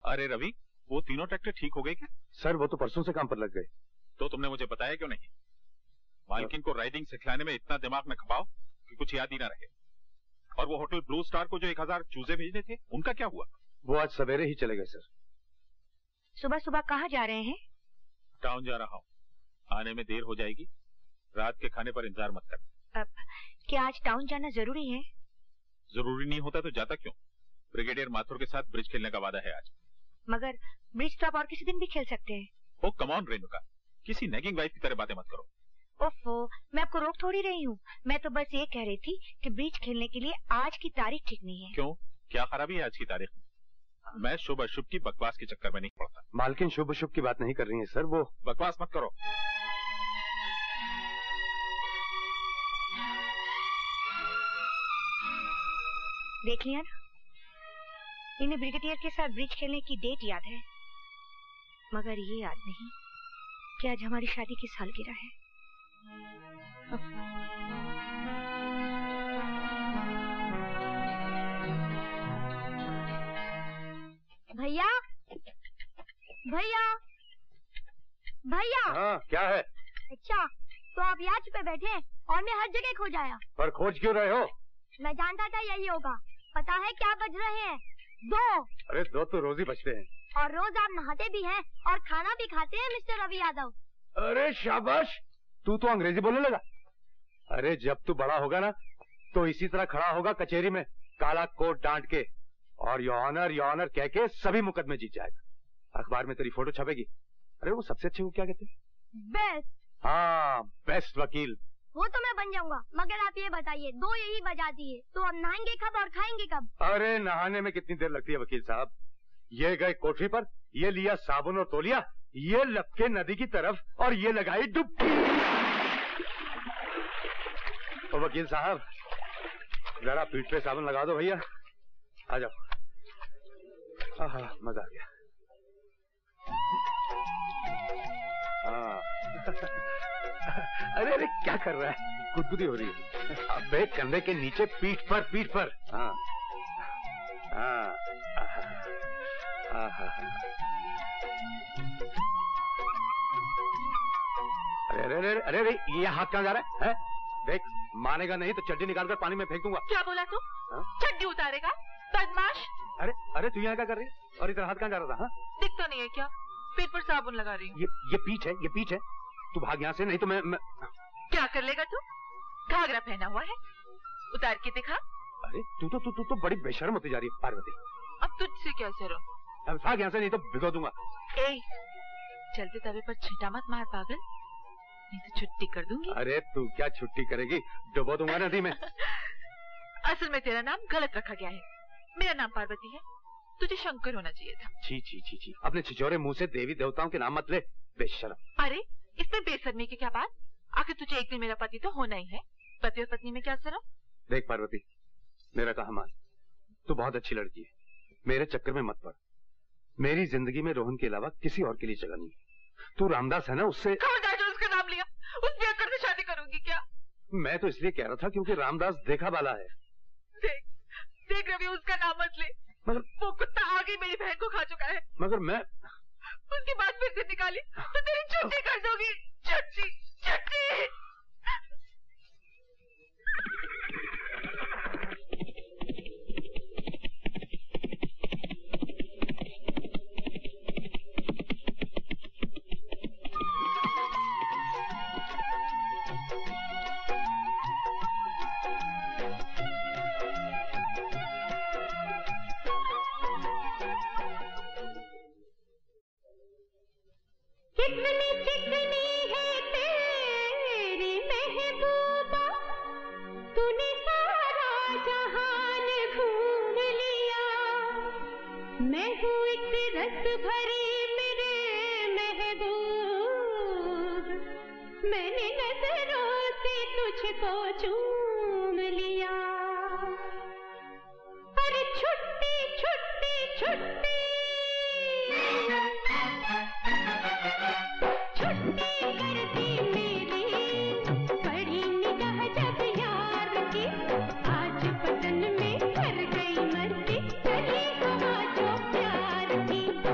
अरे रवि, वो तीनों ट्रैक्टर ठीक हो गए क्या? सर वो तो परसों से काम पर लग गए। तो तुमने मुझे बताया क्यों नहीं? मालकिन को राइडिंग सिखलाने में इतना दिमाग न खपाओ कि कुछ याद ही ना रहे। और वो होटल ब्लू स्टार को जो 1000 चूजे भेजने थे, उनका क्या हुआ? वो आज सवेरे ही चले गए सर। सुबह सुबह कहाँ जा रहे हैं? टाउन जा रहा हूँ, आने में देर हो जाएगी। रात के खाने पर इंतजार मत कर। क्या आज टाउन जाना जरूरी है? जरूरी नहीं होता तो जाता क्यों? ब्रिगेडियर माथुर के साथ ब्रिज खेलने का वादा है आज। मगर ब्रिज तो आप और किसी दिन भी खेल सकते हैं। ओ कम ऑन रेणुका, किसी नेगिंग वाइफ की तरह बातें मत करो। ओफो, मैं आपको रोक थोड़ी रही हूँ। मैं तो बस ये कह रही थी कि ब्रिज खेलने के लिए आज की तारीख ठीक नहीं है। क्यों, क्या खराबी है आज की तारीख में? मैं शुभ अशुभ की बकवास के चक्कर में नहीं पड़ता। मालकिन शुभ अशुभ की बात नहीं कर रही है सर, वो बकवास मत करो। देख लिया ना, इन्हें ब्रिगेडियर के साथ ब्रिज खेलने की डेट याद है, मगर ये याद नहीं कि आज हमारी शादी की सालगिरह है। भैया, भैया, भैया। हाँ क्या है? अच्छा, तो आप यहाँ पे बैठे हैं और मैं हर जगह खोज आया। पर खोज क्यों रहे हो? मैं जानता था यही होगा। पता है क्या बज रहे हैं? 2। अरे 2 तो रोज ही बजते हैं। और रोज आप नहाते भी हैं और खाना भी खाते हैं मिस्टर रवि यादव। अरे शाबाश, तू तो अंग्रेजी बोलने लगा। अरे जब तू बड़ा होगा ना तो इसी तरह खड़ा होगा कचहरी में, काला कोट डांट के, और योर ऑनर कह के सभी मुकदमे जीत जाएगा। अखबार में तेरी फोटो छपेगी। अरे वो सबसे अच्छे को क्या कहते हैं? बेस्ट। हाँ, बेस्ट वकील। वो तो मैं बन जाऊंगा, मगर आप ये बताइए, 2 यही बजा दिए तो अब नहाएंगे कब और खाएंगे कब? अरे नहाने में कितनी देर लगती है वकील साहब? ये गए कोठरी पर, ये लिया साबुन और तौलिया, ये लपके नदी की तरफ और ये लगाई डुबकी। ओ वकील साहब, जरा पीठ पे साबुन लगा दो भैया। आ जाओ। आहा, मजा आ गया। हाँ। अरे अरे क्या कर रहा है? गुदगुदी हो रही है। अबे कंधे के नीचे, पीठ पर। हाँ हाँ। अरे अरे अरे अरे ये हाथ कहाँ जा रहा है? देख, मानेगा नहीं तो चड्डी निकालकर पानी में फेंक दूंगा। क्या बोला तू? चड्डी उतारेगा बदमाश? अरे अरे तू यहाँ क्या कर रही? और इधर हाथ कहाँ जा रहा था? दिखता नहीं है क्या? पेट पर साबुन लगा रही हूँ। ये पीठ है। तू भाग यहाँ से, नहीं तो मैं क्या कर लेगा तू? घाघरा पहना हुआ है, उतार के दिखा। अरे तू तो बड़ी बेशर्म होती जा रही है पार्वती। अब तुझसे क्या शर्म? अब भाग यहाँ से, नहीं तो भिगो दूंगा। चलते तवे पर छींटा मत मार पागल, नहीं तो छुट्टी कर दूंगी। अरे तू क्या छुट्टी करेगी? डुबो दूंगा नदी में। असल में तेरा नाम गलत रखा गया है। मेरा नाम पार्वती है, तुझे शंकर होना चाहिए था। छी, अपने छिछोरे मुंह से देवी देवताओं के नाम मत ले, बेशर्म। अरे इसमें बेशर्मी की क्या बात? आखिर तुझे एक दिन मेरा पति तो होना ही है। पति और पत्नी में क्या शर्म? देख पार्वती, मेरा कहा मान, तू बहुत अच्छी लड़की है, मेरे चक्कर में मत पड़। मेरी जिंदगी में रोहन के अलावा किसी और के लिए जगह नहीं। तू रामदास है ना, उससे खबरदार जो उसका नाम लिया, उस बेअक्कड़ से शादी करूंगी क्या? मैं तो इसलिए कह रहा था क्योंकि रामदास देखा वाला है। देख रवि, उसका नाम मत ले। मगर वो कुत्ता आगे मेरी बहन को खा चुका है। मगर मैं उसकी बात फिर से निकाली तो तेरी छुट्टी कर दोगी। छुट्टी। चिकनी चिकनी है तेरी महबूबा, तूने सारा जहान घूम लिया। मैं हूँ एक रस भरी मेरे महबूब, मैंने नजरों से तुझको चूम लिया। अरे छुट्टी छुट्टी छुट्टी, छुट्टी कर दी मेरी बड़ी निगाह जब यार की। आज बदन में भर गई मस्ती, चली हवा जो प्यार की।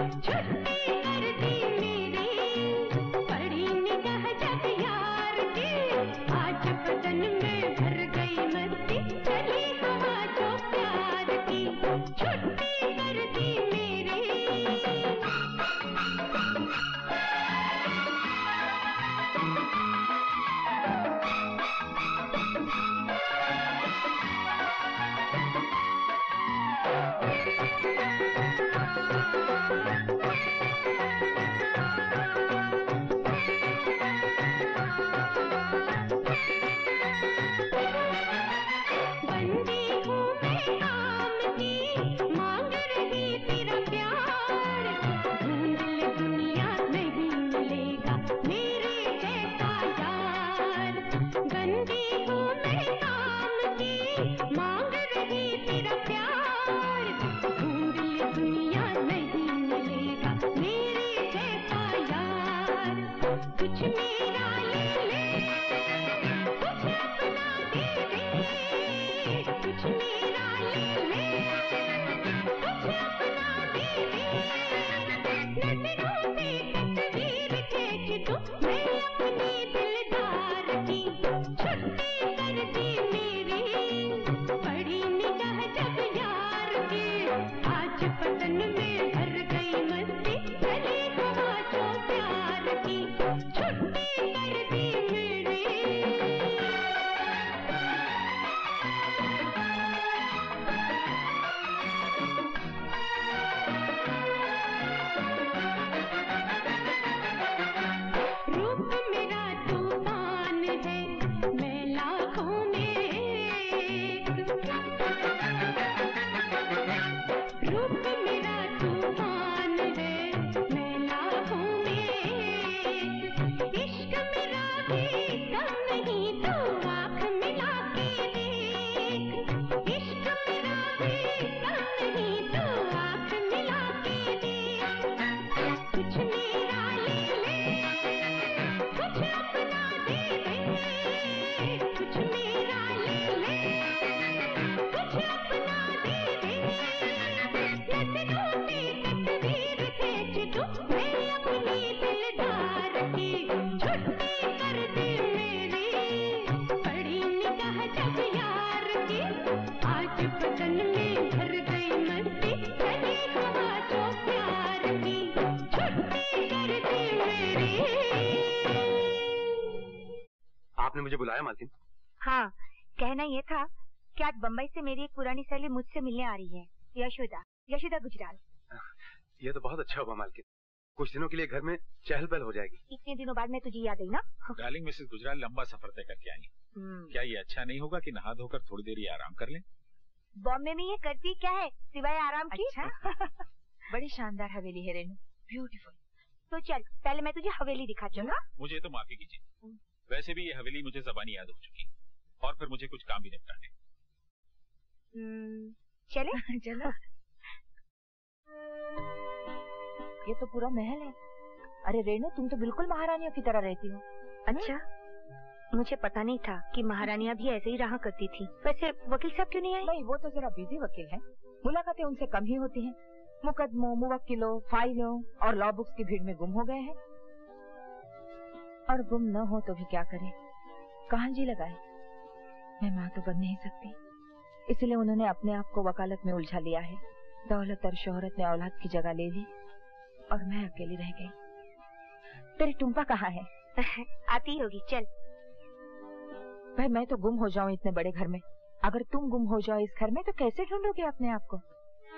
मुझे बुलाया मालकिन? हाँ, कहना ये था कि आज बम्बई से मेरी एक पुरानी सहेली मुझसे मिलने आ रही है, यशोदा गुजराल। ये तो बहुत अच्छा हुआ मालकिन, कुछ दिनों के लिए घर में चहल पहल हो जाएगी। इतने दिनों बाद मैं तुझे याद आई ना। डार्लिंग मिसेस गुजराल लंबा सफर तय करके आई। क्या ये अच्छा नहीं होगा कि नहा धोकर थोड़ी देर ये आराम कर लें? बॉम्बे में ये करती क्या है सिवाय आराम की? अच्छा? बड़ी शानदार हवेली है रेनू, ब्यूटीफुल। तो चल पहले मैं तुझे हवेली दिखा दूंगा। मुझे तो माफी कीजिए, वैसे भी ये हवेली मुझे ज़बानी याद हो चुकी और फिर मुझे कुछ काम भी निपटाने। चले? चलो। ये तो पूरा महल है। अरे रेनू, तुम तो बिल्कुल महारानियों की तरह रहती हो। अच्छा, मुझे पता नहीं था कि महारानियां भी ऐसे ही रहा करती थी। वैसे वकील साहब क्यों नहीं आए? नहीं, वो तो जरा बिजी वकील हैं। मुलाकातें उनसे कम ही होती हैं। मुकदमों, मुवक्किलों, फाइलों और लॉ बुक्स की भीड़ में गुम हो गए हैं। और गुम न हो तो भी क्या करें, कहाँ जी लगाए। मैं माँ तो बन नहीं सकती, इसलिए उन्होंने अपने आप को वकालत में उलझा लिया है। दौलत और शोहरत ने औलाद की जगह ले ली और मैं अकेली रह गई। तेरी टुम्पा कहाँ है? आती होगी, चल। भाई मैं तो गुम हो जाऊं इतने बड़े घर में, अगर तुम गुम हो जाओ इस घर में तो कैसे ढूंढोगे अपने आप को?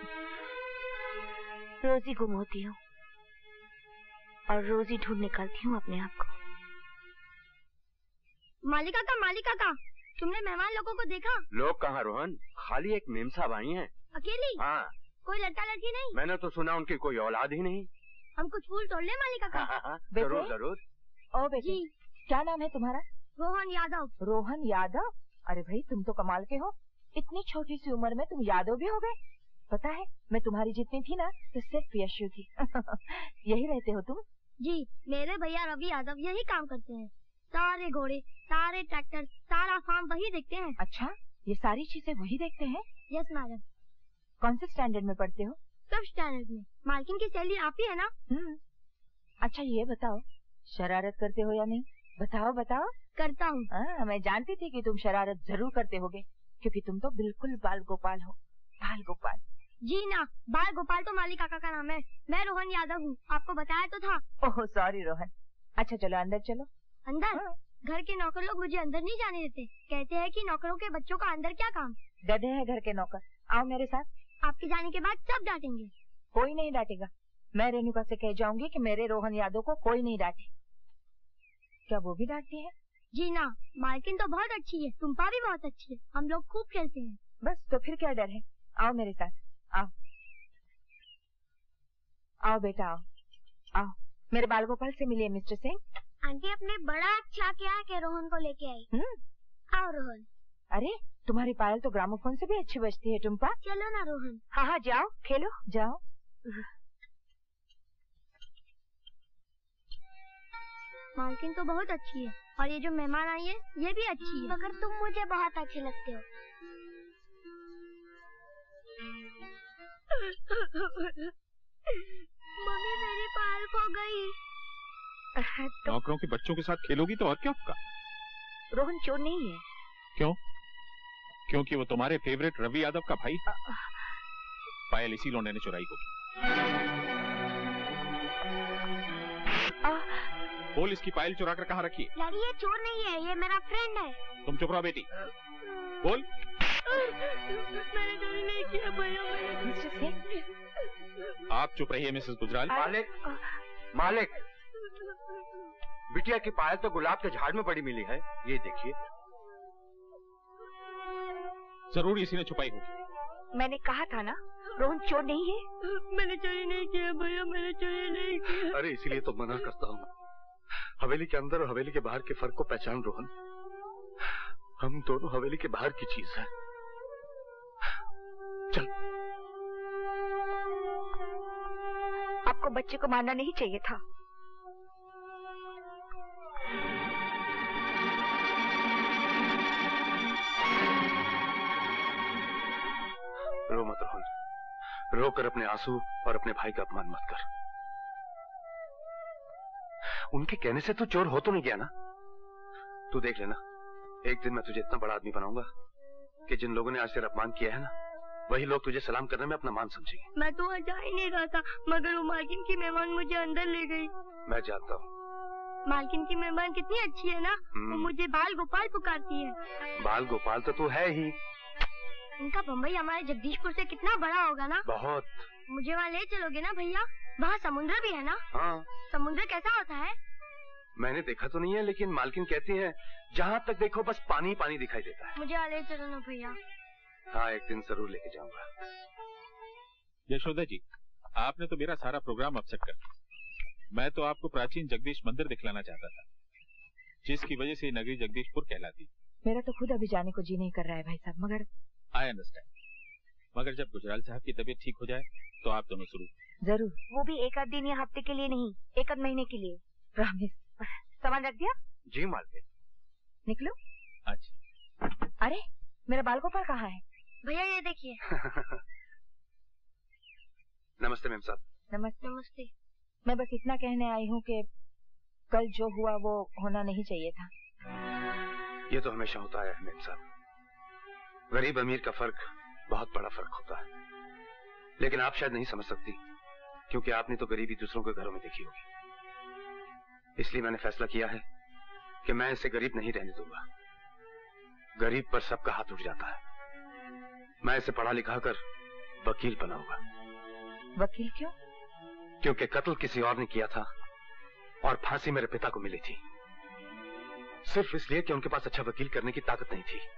रोज ही गुम होती हूँ और रोज ही ढूंढ निकालती हूँ अपने आप को। मालिका का, तुमने मेहमान लोगों को देखा? लोग कहाँ रोहन, खाली एक मेम साहब आई हैं। अकेली? हाँ। कोई लड़का लड़की नहीं? मैंने तो सुना उनकी कोई औलाद ही नहीं। हम कुछ फूल तोड़ ले मालिका का? हाँ, जरूर जरूर। ओ बेटी, क्या नाम है तुम्हारा? रोहन यादव। रोहन यादव? अरे भाई तुम तो कमाल के हो, इतनी छोटी सी उम्र में तुम यादव भी हो गए। पता है मैं तुम्हारी जितनी थी ना तो सिर्फ यशु थी। यही रहते हो तुम? जी, मेरे भैया रवि यादव यही काम करते हैं। सारे घोड़े, सारे ट्रैक्टर, सारा फार्म वही देखते हैं। अच्छा, ये सारी चीजें वही देखते हैं? Yes madam. कौन से स्टैंडर्ड में पढ़ते हो? 5th स्टैंडर्ड में। मालकिन की सहेली आप ही है ना? अच्छा ये बताओ, शरारत करते हो या नहीं? बताओ बताओ। करता हूँ। मैं जानती थी कि तुम शरारत जरूर करते होगे, क्योंकि तुम तो बिल्कुल बाल गोपाल हो। बाल गोपाल? जी ना, बाल गोपाल तो माली काका का नाम है। मैं रोहन यादव हूँ, आपको बताया तो था। Oh sorry Rohan. अच्छा चलो अंदर चलो। अंदर? घर के नौकर लोग मुझे अंदर नहीं जाने देते, कहते हैं कि नौकरों के बच्चों का अंदर क्या काम। गधे हैं घर के नौकर। आओ मेरे साथ। आपके जाने के बाद सब डांटेंगे। कोई नहीं डांटेगा, मैं रेणुका से कह जाऊंगी कि मेरे रोहन यादव को कोई नहीं डांटे। क्या वो भी डांटती है? जी ना, मालकिन तो बहुत अच्छी है, टुम्पा भी बहुत अच्छी है, हम लोग खूब खेलते हैं। बस तो फिर क्या डर है, आओ मेरे साथ। आओ आओ बेटा आओ आओ। मेरे बाल गोपाल से मिलिए मिस्टर सिंह। आंटी आपने बड़ा अच्छा किया कि रोहन को लेके आई। आओ रोहन। अरे तुम्हारी पायल तो ग्रामोफोन से भी अच्छी बजती है टुम्पा। चलो ना रोहन। हाँ हाँ जाओ खेलो जाओ। मालकिन तो बहुत अच्छी है और ये जो मेहमान आई है ये भी अच्छी है, मगर तुम मुझे बहुत अच्छे लगते हो। मम्मी मेरी पायल खो गई। नौकरों के बच्चों के साथ खेलोगी तो और क्या होगा? रोहन चोर नहीं है। क्यों? क्योंकि वो तुम्हारे फेवरेट रवि यादव का भाई। पायल इसी लोंडे ने चुराई होगी। बोल इसकी पायल चुरा कर कहाँ रखी है? डैडी ये चोर नहीं है, ये मेरा फ्रेंड है। तुम चुप रहो बेटी। बोल। मैंने चोरी नहीं किया भैया। मिस्टर सिंह आप चुप रहिए मिसेस गुजराल। मालिक बिटिया की पायल तो गुलाब के झाड़ में पड़ी मिली है, ये देखिए। जरूर इसी ने छुपाई होगी। मैंने कहा था ना रोहन चोर नहीं है। मैंने चोरी नहीं किया भैया, मैंने चोरी नहीं किया। अरे इसीलिए तो मना करता हूँ, हवेली के अंदर और हवेली के बाहर के फर्क को पहचान रोहन। हम दोनों हवेली के बाहर की चीज है। चल। आपको बच्चे को मारना नहीं चाहिए था। रो मत रोहन, रो कर अपने आंसू और अपने भाई का अपमान मत कर। उनके कहने से तू चोर हो तो नहीं गया ना? तू देख लेना, एक दिन मैं तुझे इतना बड़ा आदमी बनाऊंगा कि जिन लोगों ने आज तेरा अपमान किया है ना, वही लोग तुझे सलाम करने में अपना मान समझेंगे। मैं तो वहाँ जा ही नहीं रहा था, मगर वो मालकिन की मेहमान मुझे अंदर ले गई। मैं जानता हूँ, मालकिन की मेहमान कितनी अच्छी है ना। वो मुझे बाल गोपाल पुकारती है। बाल गोपाल तो तू है ही। इनका बम्बई हमारे जगदीशपुर से कितना बड़ा होगा ना। बहुत। मुझे वहाँ ले चलोगे ना भैया? वहाँ समुद्र भी है ना? हाँ। समुद्र कैसा होता है? मैंने देखा तो नहीं है, लेकिन मालकिन कहती है जहाँ तक देखो बस पानी पानी दिखाई देता है। मुझे ले चलो ना भैया। हाँ, एक दिन जरूर लेके जाऊंगा। यशोदा जी, आपने तो मेरा सारा प्रोग्राम अपसेट कर दिया। मैं तो आपको प्राचीन जगदीश मंदिर दिखलाना चाहता था, जिसकी वजह से नगरी जगदीशपुर कहलाती। मेरा तो खुद अभी जाने को जी नहीं कर रहा है भाई साहब, मगर आई अंडरस्टैंड। मगर जब गुजराल साहब की तबीयत ठीक हो जाए तो आप दोनों शुरू। जरूर। वो भी एक आध दिन या हफ्ते के लिए नहीं, एक आध महीने के लिए। प्रॉमिस। सामान रख दिया? जी मालकिन। निकलो। अच्छा। अरे मेरा बाल गोपाल कहाँ है? भैया ये देखिए। नमस्ते मेम साहब। नमस्ते। नमस्ते। मैं बस इतना कहने आई हूँ कि कल जो हुआ वो होना नहीं चाहिए था। ये तो हमेशा होता है मेम साहब। गरीब अमीर का फर्क बहुत बड़ा फर्क होता है, लेकिन आप शायद नहीं समझ सकती, क्योंकि आपने तो गरीबी दूसरों के घरों में देखी होगी। इसलिए मैंने फैसला किया है कि मैं इसे गरीब नहीं रहने दूंगा। गरीब पर सबका हाथ उठ जाता है। मैं इसे पढ़ा लिखा कर वकील बनाऊंगा। वकील क्यों? क्योंकि कत्ल किसी और ने किया था और फांसी मेरे पिता को मिली थी, सिर्फ इसलिए कि उनके पास अच्छा वकील करने की ताकत नहीं थी।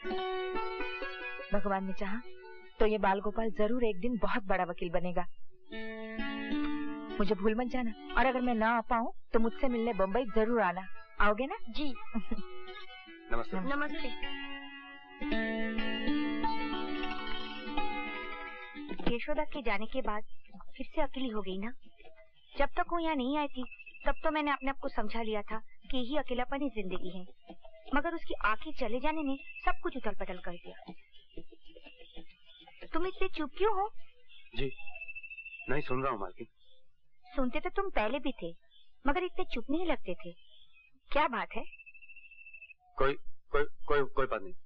भगवान ने चाहा तो ये बाल गोपाल जरूर एक दिन बहुत बड़ा वकील बनेगा। मुझे भूल मत जाना, और अगर मैं ना आ पाऊँ तो मुझसे मिलने बम्बई जरूर आना। आओगे ना? जी। नमस्ते। नमस्ते। यशोदा के जाने के बाद फिर से अकेली हो गई ना। जब तक वो यहाँ नहीं आई थी तब तो मैंने अपने आप को समझा लिया था कि यही अकेलापन ही जिंदगी है, मगर उसकी आंखें चले जाने ने सब कुछ उथल पटल कर दिया। तुम इतने चुप क्यों हो? जी नहीं सुन रहा हूँ मालकिन। सुनते तो तुम पहले भी थे, मगर इतने चुप नहीं लगते थे। क्या बात है? कोई कोई कोई कोई बात नहीं।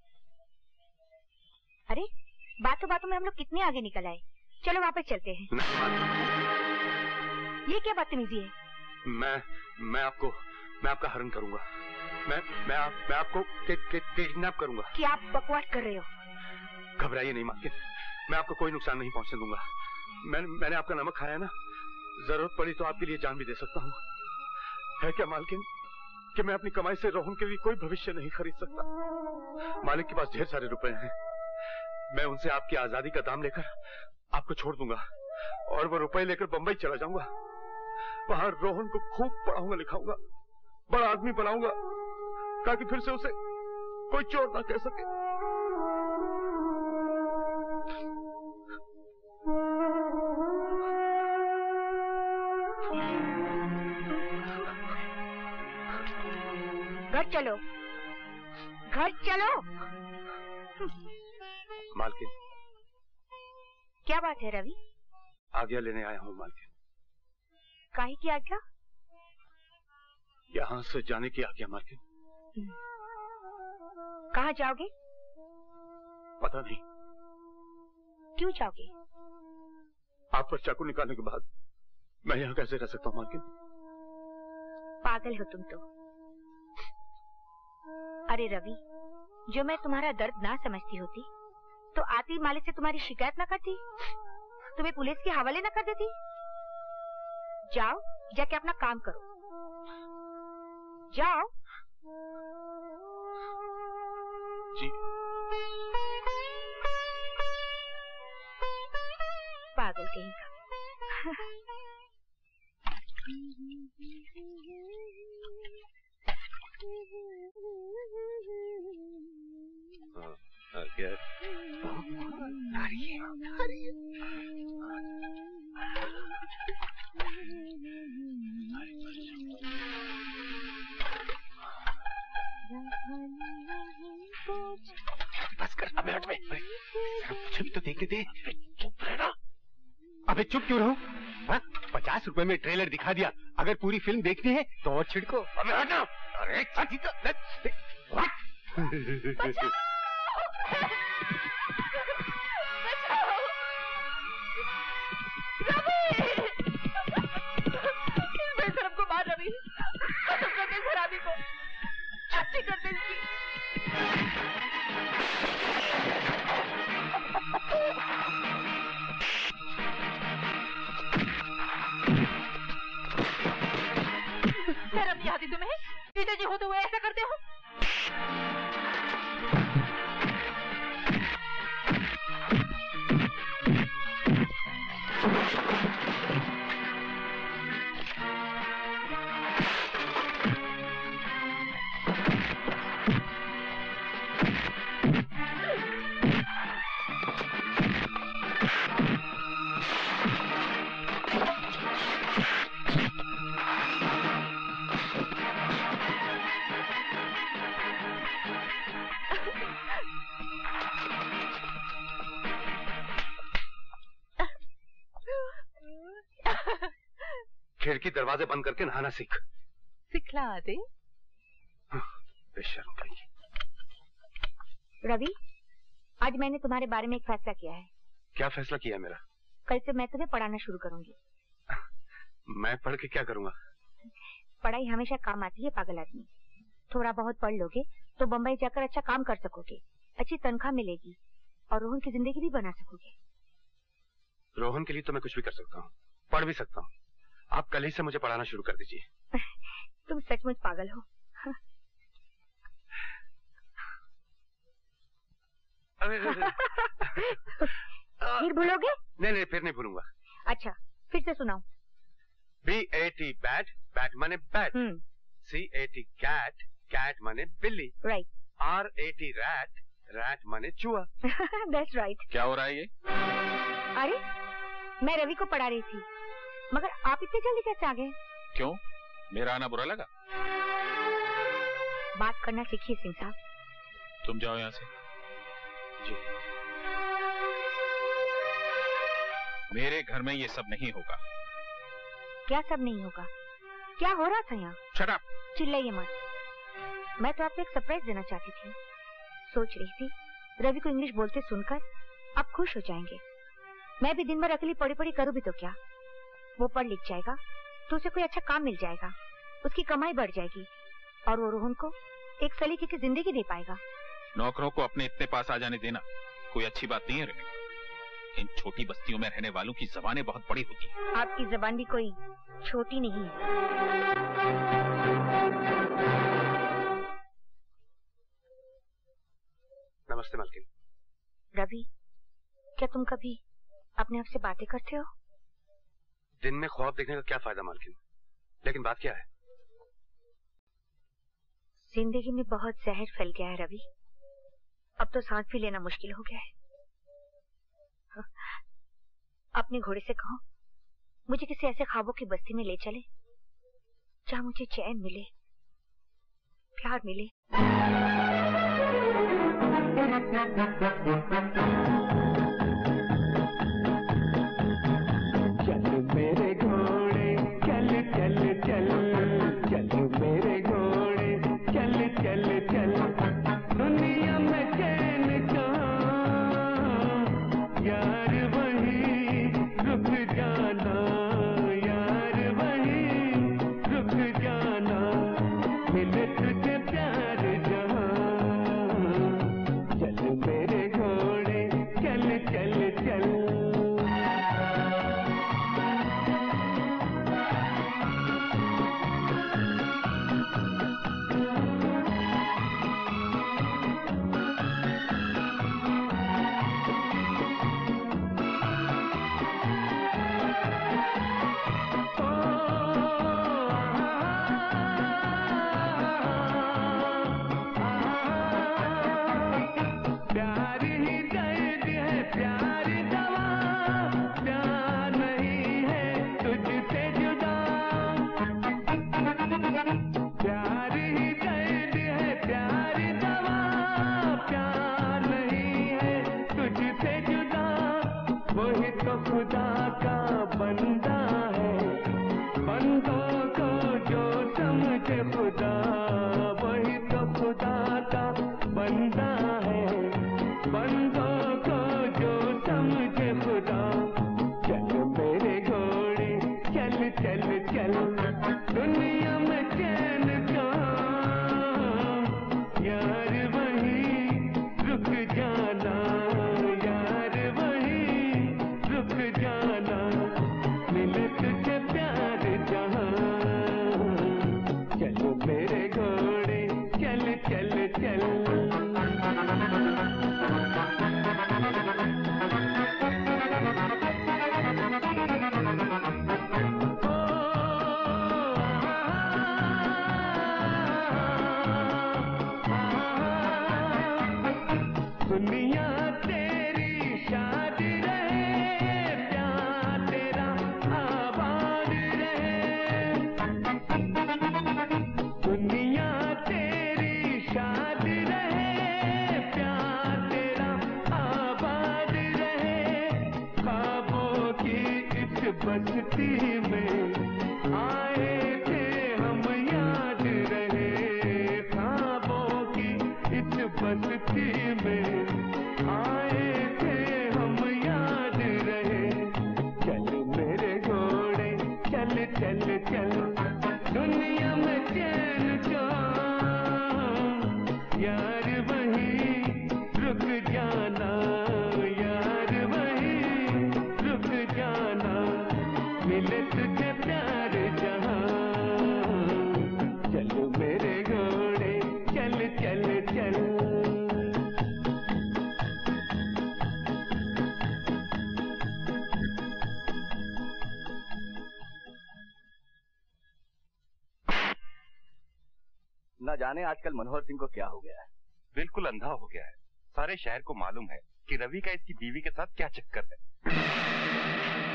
अरे बातों बातों में हम लोग कितने आगे निकल आए। चलो वापस चलते हैं। नहीं मालकिन। ये क्या बदतमीजी है? मैं आपका हरण करूंगा। मैं आपको किडनैप करूंगा। क्या आप बकवास कर रहे हो? घबराइए नहीं मालकिन, मैं आपको कोई नुकसान नहीं पहुंचने दूंगा। मैंने आपका नमक खाया ना, जरूरत पड़ी तो आपके लिए जान भी दे सकता हूँ। है क्या मालकिन कि मैं अपनी कमाई से रोहन के लिए कोई भविष्य नहीं खरीद सकता। मालिक के पास ढेर सारे रुपए हैं। मैं उनसे आपकी आजादी का दाम लेकर आपको छोड़ दूंगा और वो रुपए लेकर बंबई चला जाऊंगा। वहां रोहन को खूब पढ़ाऊंगा लिखाऊंगा, बड़ा आदमी बनाऊंगा, ताकि फिर से उसे कोई चोर ना कह सके। घर चलो, घर चलो। मालकिन। क्या बात है रवि? आज्ञा लेने आया हूँ मालकिन। काहे की आज्ञा? यहाँ से जाने की आज्ञा मालकिन। कहाँ जाओगे? पता नहीं। क्यों जाओगे? आप पर चाकू निकालने के बाद मैं यहाँ कैसे रह सकता हूँ मालकिन? पागल हो तुम तो। अरे रवि, जो मैं तुम्हारा दर्द ना समझती होती तो आती मालिक से तुम्हारी शिकायत ना करती, तुम्हें पुलिस के हवाले ना कर देती। जाओ, जाके अपना काम करो। जाओ। जी। पागल कहीं का। बस कर, अबे हट बे। मुझे भी तो देखने दे। चुप रहना। अबे चुप क्यों रहो? 50 रुपए में ट्रेलर दिखा दिया, अगर पूरी फिल्म देखनी है तो और छिड़को। अबे हटना। अरे साथी तो बचाओ! रवि! को मार रवि। जी होते हुए ऐसा करते हो? खिड़की दरवाजे बंद करके नहाना सीख। सिखला दे। बेशर्म कहीं। रवि, आज मैंने तुम्हारे बारे में एक फैसला किया है। क्या फैसला किया मेरा? कल से मैं तुम्हें पढ़ाना शुरू करूंगी। मैं पढ़ के क्या करूंगा? पढ़ाई हमेशा काम आती है पागल आदमी। थोड़ा बहुत पढ़ लोगे तो बम्बई जाकर अच्छा काम कर सकोगे, अच्छी तनख्वाह मिलेगी और रोहन की जिंदगी भी बना सकोगे। रोहन के लिए तो मैं कुछ भी कर सकता हूँ, पढ़ भी सकता हूँ। आप कल ही से मुझे पढ़ाना शुरू कर दीजिए। तुम सचमुच पागल हो। फिर भूलोगे? नहीं, फिर नहीं भूलूंगा। अच्छा, फिर से सुनाओ। BAT बैट, बैट माने बैट। CAT कैट, कैट माने बिल्ली। राइट। RAT रैट, रैट माने चूहा। That's right। क्या हो रहा है ये? अरे, मैं रवि को पढ़ा रही थी, मगर आप इतनी जल्दी कैसे आ गए? क्यों, मेरा आना बुरा लगा? बात करना सीखिए सिंह साहब। तुम जाओ यहाँ से। जी। मेरे घर में ये सब नहीं होगा। क्या सब नहीं होगा? क्या हो रहा था यहाँ? Shut up! चिल्लाइए मत। मैं तो आपको एक सरप्राइज देना चाहती थी। सोच रही थी रवि को इंग्लिश बोलते सुनकर आप खुश हो जाएंगे। मैं भी दिन भर अकेली पढ़ी पढ़ी करूँ भी तो क्या, वो पढ़ लिख जाएगा तो उसे कोई अच्छा काम मिल जाएगा, उसकी कमाई बढ़ जाएगी और वो रोहन को एक सलीके की जिंदगी दे पाएगा। नौकरों को अपने इतने पास आ जाने देना कोई अच्छी बात नहीं है रेणुका। इन छोटी बस्तियों में रहने वालों की जबानें बहुत बड़ी होती हैं। आपकी जबान भी कोई छोटी नहीं है। नमस्ते मालकिन। रवि, क्या तुम कभी अपने आप से बातें करते हो? दिन में ख्वाब देखने का क्या फायदा मालकिन? लेकिन बात क्या है? जिंदगी में बहुत जहर फैल गया है रवि। अब तो सांस भी लेना मुश्किल हो गया है। अपने घोड़े से कहो मुझे किसी ऐसे ख्वाबों की बस्ती में ले चले जहाँ मुझे चैन मिले, प्यार मिले। चल मेरे घोड़े चल चल चल, चल मेरे घोड़े चल चल चल, दुनिया में चैन कहाँ यार वहीं रुक जाना, यार वहीं रुक जाना, मिले तुझे प्यार जहाँ। चल मेरे घोड़े चल चल चल। प्यार ही दर्द है, प्यार दवा, प्यार नहीं है तुझसे जुदा। प्यार ही दर्द है, प्यार दवा, प्यार नहीं है तुझसे जुदा। वही तो खुदा का बंदा है, बंदों को जो समझे खुदा, वही तो खुदा का बंदा है, बंदों को जो समझे खुदा। चल मेरे घोड़े चल चल चल, दुनिया में चैन कहाँ यार वहीं रुक जाना, यार वहीं रुक जाना, मिले दुनिया तेरी शाद रहे, प्यार तेरा आबाद रहे। दुनिया तेरी शाद रहे, प्यार तेरा आबाद रहे। ख्वाबों की इस बस्ती में आए थे हम, याद रहे। ख्वाबों की इस बस्ती में आए थे हम, याद रहे। चल मेरे घोड़े चल चल चल, दुनिया में चैन जो यार वहीं रुक जाना, यार वहीं रुक जाना। मिले तुझे प्यार जहां, चल मेरे घोड़े चल चल चल। न जाने आजकल मनोहर सिंह को क्या हो गया है। बिल्कुल अंधा हो गया है। सारे शहर को मालूम है कि रवि का इसकी बीवी के साथ क्या चक्कर है।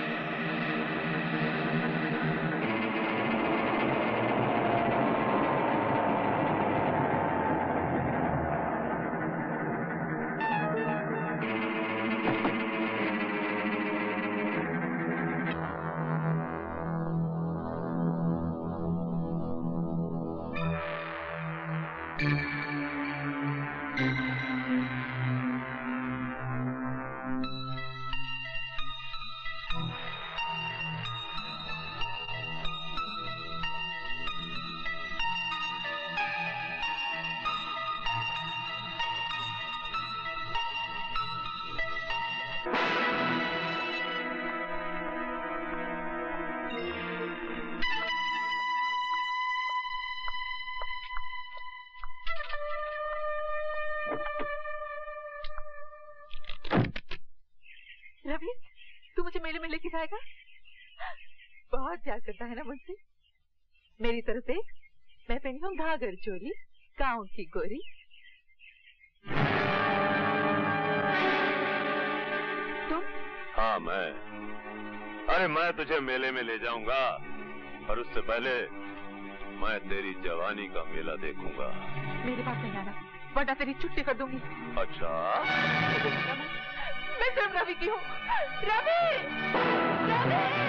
रवि, तू मुझे मेले में लेके जाएगा? बहुत प्यार करता है ना मुझसे। मेरी तरफ से मैं पहनी हूँ घाघर चोली, गाँव की गोरी। तुम? हाँ मैं। अरे मैं तुझे मेले में ले जाऊंगा, और उससे पहले मैं तेरी जवानी का मेला देखूंगा। मेरे पास नहीं आना, वरना तेरी छुट्टी कर दूंगी। अच्छा? मैं सिर्फ रवि की हूँ। रवि! रवि!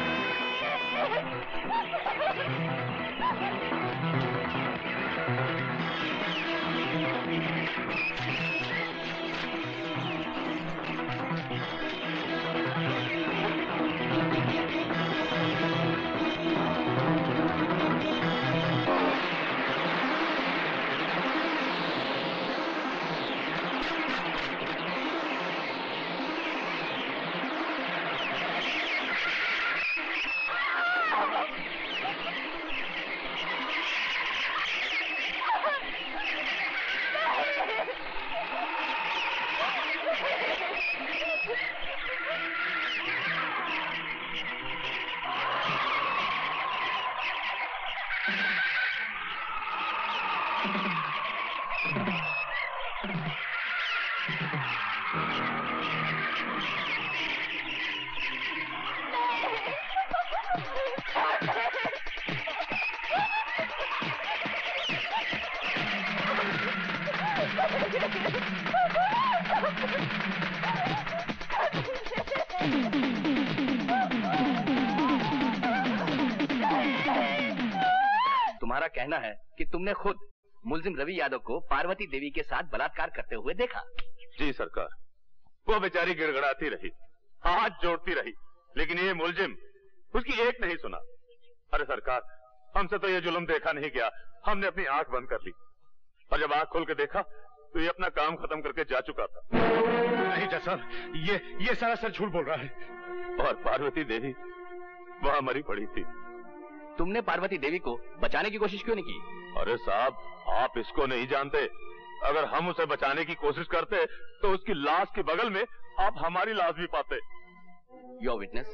तुम्हारा कहना है कि तुमने खुद मुलजिम रवि यादव को पार्वती देवी के साथ बलात्कार करते हुए देखा? जी सरकार, वो बेचारी गिड़गड़ाती रही, हाथ जोड़ती रही, लेकिन ये मुलजिम उसकी एक नहीं सुना। अरे सरकार, हमसे तो ये जुल्म देखा नहीं गया, हमने अपनी आंख बंद कर ली, और जब आंख खोल के देखा तो ये अपना काम खत्म करके जा चुका था। नहीं जज साहब, ये सरासर झूठ बोल रहा है। और पार्वती देवी वहां मरी पड़ी थी। तुमने पार्वती देवी को बचाने की कोशिश क्यों नहीं की? अरे साहब, आप इसको नहीं जानते। अगर हम उसे बचाने की कोशिश करते तो उसकी लाश के बगल में आप हमारी लाश भी पाते। Your witness.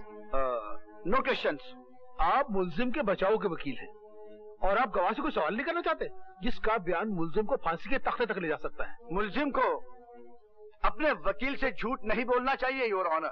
No questions. आप मुलजिम के बचाव के वकील हैं और आप गवाह से कोई सवाल नहीं करना चाहते, जिसका बयान मुलजिम को फांसी के तख्ते तक ले जा सकता है। मुलजिम को अपने वकील से झूठ नहीं बोलना चाहिए योर ऑनर।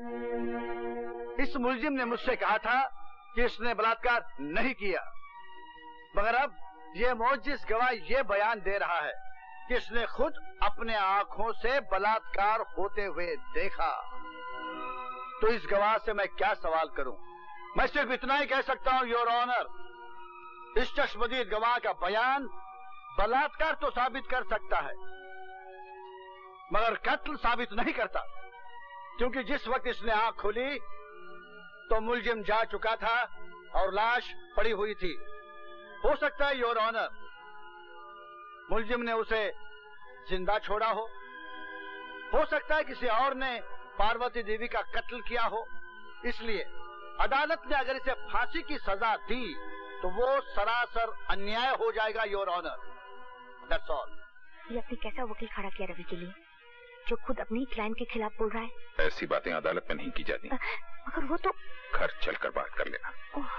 इस मुलजिम ने मुझसे कहा था कि इसने बलात्कार नहीं किया, मगर अब ये मुअज्जिज गवाह ये बयान दे रहा है कि इसने खुद अपने आंखों से बलात्कार होते हुए देखा। तो इस गवाह से मैं क्या सवाल करूं? मैं सिर्फ इतना ही कह सकता हूं योर ऑनर, इस चश्मदीद गवाह का बयान बलात्कार तो साबित कर सकता है मगर कत्ल साबित नहीं करता, क्योंकि जिस वक्त इसने आंख खोली तो मुलजिम जा चुका था और लाश पड़ी हुई थी। हो सकता है योर ऑनर मुलजिम ने उसे जिंदा छोड़ा हो सकता है किसी और ने पार्वती देवी का कत्ल किया हो। इसलिए अदालत ने अगर इसे फांसी की सजा दी तो वो सरासर अन्याय हो जाएगा योर ऑनर। That's all. ये आपने कैसा वकील खड़ा किया रवि के लिए, जो खुद अपनी क्लाइंट के खिलाफ बोल रहा है? ऐसी बातें अदालत में नहीं की जाती। मगर वो तो घर चलकर बात कर लेना।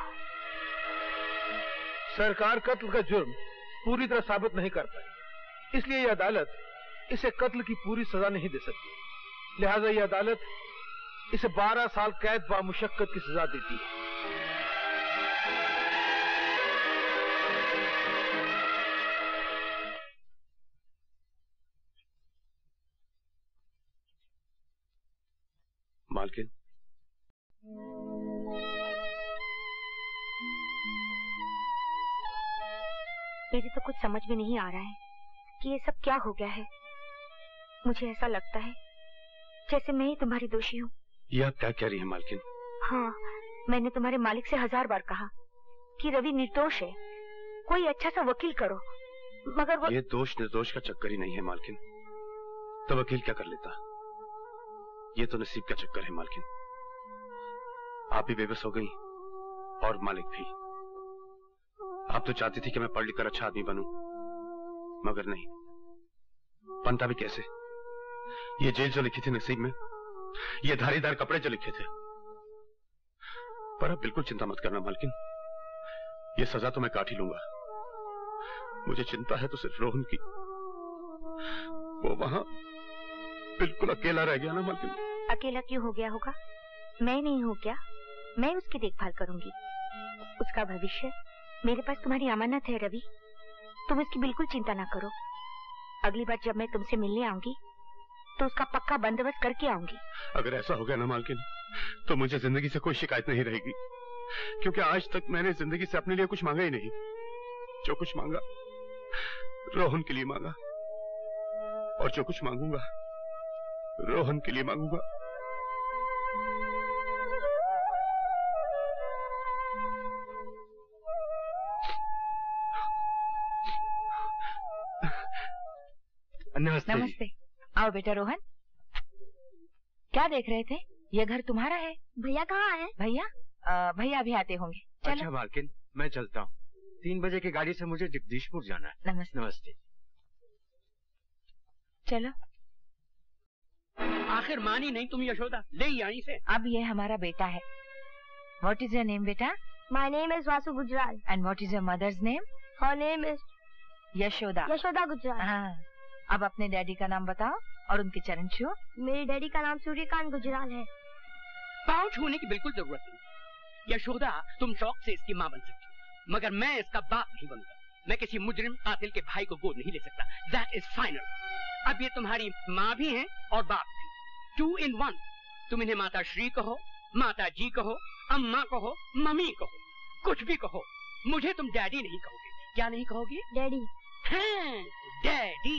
सरकार कत्ल का जुर्म पूरी तरह साबित नहीं कर पाई, इसलिए यह अदालत इसे कत्ल की पूरी सजा नहीं दे सकती। लिहाजा यह अदालत इसे 12 साल कैद बामुशक्कत की सजा देती है। मालकिन, मेरे तो कुछ समझ में नहीं आ रहा है कि ये सब क्या हो गया है। मुझे ऐसा लगता है जैसे मैं ही तुम्हारी दोषी हूँ। ये आप क्या कह रही हैं मालकिन? हाँ, मैंने तुम्हारे मालिक से 1000 बार कहा कि रवि निर्दोष है, कोई अच्छा सा वकील करो, मगर वो... ये दोष निर्दोष का चक्कर ही नहीं है मालकिन, तो वकील क्या कर लेता? ये तो नसीब का चक्कर है मालकिन। आप भी बेबस हो गई और मालिक भी। आप तो चाहती थी कि मैं पढ़ लिख कर अच्छा आदमी बनूं, मगर नहीं। बनता भी कैसे? ये जेल जो लिखी थी नसीब में, ये धारीदार कपड़े जो लिखे थे। पर अब बिल्कुल चिंता मत करना मालकिन, ये सजा तो मैं काट ही लूंगा। मुझे चिंता है तो सिर्फ रोहन की। वो वहां बिल्कुल अकेला रह गया ना मालकिन। अकेला क्यों हो गया होगा? मैं नहीं हूँ क्या? मैं उसकी देखभाल करूंगी। उसका भविष्य मेरे पास तुम्हारी अमानत है रवि, तुम इसकी बिल्कुल चिंता ना करो। अगली बार जब मैं तुमसे मिलने आऊंगी तो उसका पक्का बंदोबस्त करके आऊंगी। अगर ऐसा हो गया ना मालकिन, तो मुझे जिंदगी से कोई शिकायत नहीं रहेगी, क्योंकि आज तक मैंने जिंदगी से अपने लिए कुछ मांगा ही नहीं। जो कुछ मांगा रोहन के लिए मांगा, और जो कुछ मांगूंगा रोहन के लिए मांगूंगा। नमस्ते। नमस्ते। आओ बेटा रोहन। क्या देख रहे थे? ये घर तुम्हारा है। भैया कहाँ है? भैया अभी आते होंगे। चलो। अच्छा मालकिन, मैं चलता हूँ। 3 बजे की गाड़ी से मुझे जगदीशपुर जाना है। नमस्ते। नमस्ते। चलो। आखिर मानी नहीं तुम यशोदा, ले यहीं से। अब ये हमारा बेटा है। What is your name बेटा? My name is Vasu Gujral. And what is your mother's name? Her name is Yashoda. Yashoda Gujral. हाँ। अब अपने डैडी का नाम बताओ और उनके चरण छुओ। मेरे डैडी का नाम सूर्यकांत गुजराल है। पाँव छूने की बिल्कुल जरूरत नहीं। यशोदा, तुम शौक से इसकी माँ बन सकती हो, मगर मैं इसका बाप नहीं बनूंगा। मैं किसी मुजरिम कातिल के भाई को गोद नहीं ले सकता। That is final। अब ये तुम्हारी माँ भी है और बाप भी, 2 in 1। तुम इन्हें माता श्री कहो, माता जी कहो, अम्मा कहो, मम्मी कहो, कुछ भी कहो, मुझे तुम डैडी नहीं कहोगे। क्या नहीं कहोगे? डैडी। हाँ, डैडी।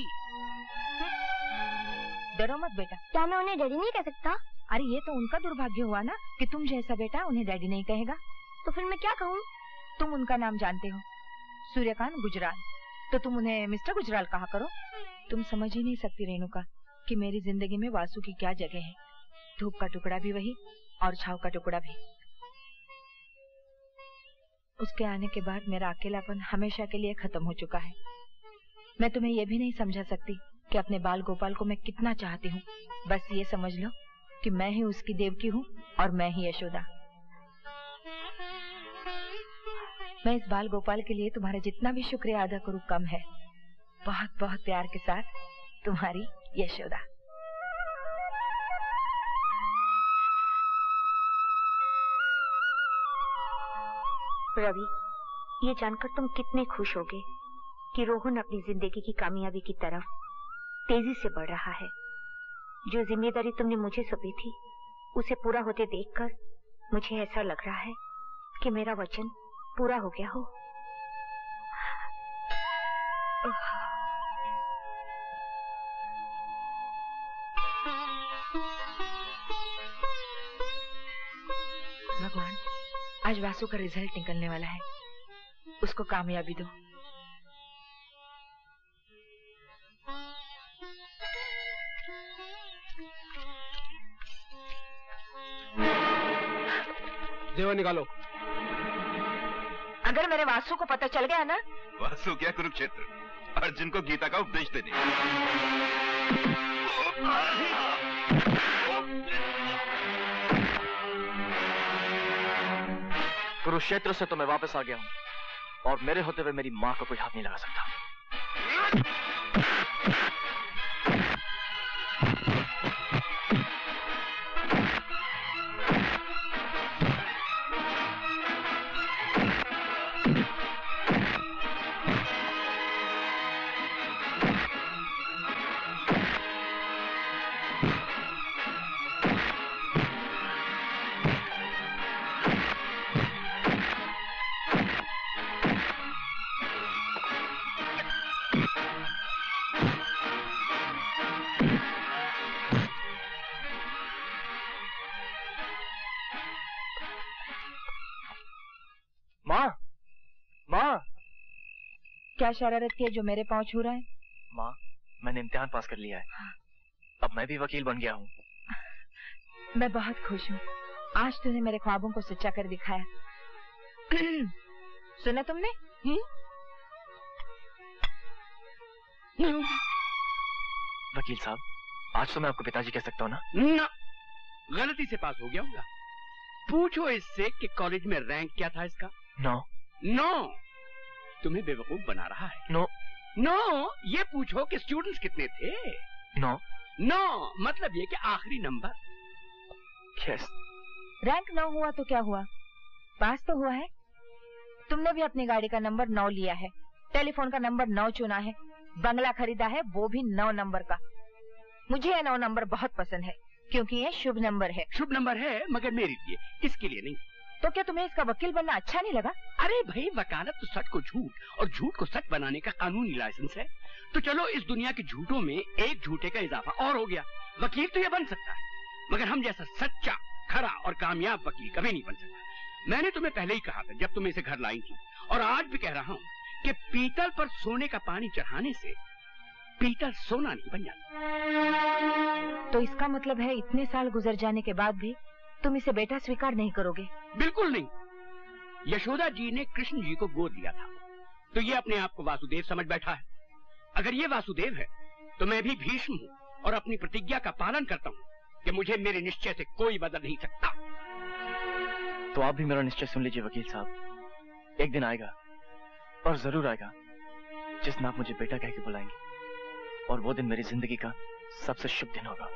डरो मत बेटा। क्या मैं उन्हें डैडी नहीं कह सकता? अरे ये तो उनका दुर्भाग्य हुआ ना कि तुम जैसा बेटा उन्हें डैडी नहीं कहेगा। तो फिर मैं क्या कहूँ? तुम उनका नाम जानते हो, सूर्यकांत गुजराल, तो तुम उन्हें मिस्टर गुजराल कहा करो। तुम समझ ही नहीं सकती रेणुका कि मेरी जिंदगी में वासु की क्या जगह है। धूप का टुकड़ा भी वही और छाव का टुकड़ा भी। उसके आने के बाद मेरा अकेलापन हमेशा के लिए खत्म हो चुका है। मैं तुम्हें यह भी नहीं समझा सकती कि अपने बाल गोपाल को मैं कितना चाहती हूँ। बस ये समझ लो कि मैं ही उसकी देवकी हूँ और मैं ही यशोदा। मैं इस बाल गोपाल के लिए तुम्हारा जितना भी शुक्रिया अदा करूँ कम है। बहुत बहुत प्यार के साथ तुम्हारी यशोदा। रवि, ये जानकर तुम कितने खुश होगे कि रोहन अपनी जिंदगी की कामयाबी की तरफ तेजी से बढ़ रहा है। जो जिम्मेदारी तुमने मुझे सौंपी थी उसे पूरा होते देखकर मुझे ऐसा लग रहा है कि मेरा वचन पूरा हो गया हो। भगवान, आज वासु का रिजल्ट निकलने वाला है, उसको कामयाबी दो। देवा निकालो। अगर मेरे वासु को पता चल गया ना। वासु क्या, कुरुक्षेत्र, अर्जुन को गीता का उपदेश देने। कुरुक्षेत्र से तो मैं वापस आ गया हूं और मेरे होते हुए मेरी मां को कोई हाथ नहीं लगा सकता। क्या शरारत की है जो मेरे पांव छू रहा है? माँ, मैंने इम्तिहान पास कर लिया है। अब मैं भी वकील बन गया हूँ। मैं बहुत खुश हूँ। आज तूने मेरे ख्वाबों को सच्चा कर दिखाया। सुना तुमने? वकील साहब, आज तो मैं आपको पिताजी कह सकता हूँ ना? ना, गलती से पास हो गया होगा। पूछो इससे कि कॉलेज में रैंक क्या था इसका। नो, तुम्हें बेवकूफ बना रहा है। नो, ये पूछो कि स्टूडेंट्स कितने थे। नो, मतलब ये कि आखिरी नंबर। यस। रैंक 9 हुआ तो क्या हुआ, पास तो हुआ है। तुमने भी अपनी गाड़ी का नंबर 9 लिया है, टेलीफोन का नंबर 9 चुना है, बंगला खरीदा है वो भी 9 नंबर का। मुझे ये 9 नंबर बहुत पसंद है क्योंकि ये शुभ नंबर है। शुभ नंबर है मगर मेरे लिए, इसके लिए नहीं। तो क्या तुम्हें इसका वकील बनना अच्छा नहीं लगा? अरे भाई, वकालत तो सच को झूठ और झूठ को सच बनाने का कानूनी लाइसेंस है। तो चलो इस दुनिया के झूठों में एक झूठे का इजाफा और हो गया। वकील तो ये बन सकता है मगर हम जैसा सच्चा, खरा और कामयाब वकील कभी नहीं बन सकता। मैंने तुम्हें पहले ही कहा था जब तुम इसे घर लाई थी, और आज भी कह रहा हूँ कि पीतल पर सोने का पानी चढ़ाने से पीतल सोना नहीं बन जाता। तो इसका मतलब है इतने साल गुजर जाने के बाद भी तुम इसे बेटा स्वीकार नहीं करोगे? बिल्कुल नहीं। यशोदा जी ने कृष्ण जी को गोद लिया था तो ये अपने आप को वासुदेव समझ बैठा है। अगर ये वासुदेव है तो मैं भी भीष्म हूँ और अपनी प्रतिज्ञा का पालन करता हूँ कि मुझे मेरे निश्चय से कोई बदल नहीं सकता। तो आप भी मेरा निश्चय सुन लीजिए वकील साहब। एक दिन आएगा और जरूर आएगा जिसमें आप मुझे बेटा कह के बुलाएंगे, और वो दिन मेरी जिंदगी का सबसे शुभ दिन होगा।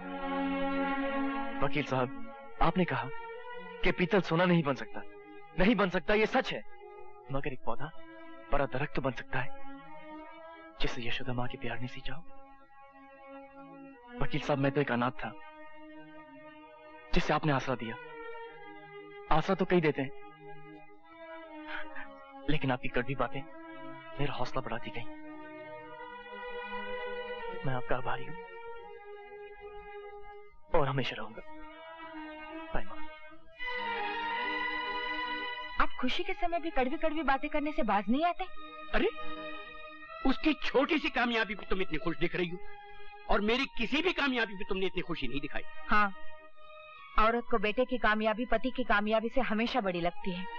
वकील साहब, आपने कहा कि पीतल सोना नहीं बन सकता। नहीं बन सकता, ये सच है, मगर एक पौधा बड़ा दरख्त तो बन सकता है जिसे यशोदा माँ के प्यार ने सींचा हो। वकील साहब, मैं तो एक अनाथ था जिसे आपने आसरा दिया। आसरा तो कई देते हैं, लेकिन आपकी कड़वी बातें मेरा हौसला बढ़ाती गई। मैं आपका आभारी हूं और हमेशा रहूंगा। बाय मां। आप खुशी के समय भी कड़वी कड़वी बातें करने से बाज नहीं आते? अरे, उसकी छोटी सी कामयाबी पे तुम इतनी खुश दिख रही हो और मेरी किसी भी कामयाबी पे तुमने इतनी खुशी नहीं दिखाई। हाँ, औरत को बेटे की कामयाबी पति की कामयाबी से हमेशा बड़ी लगती है।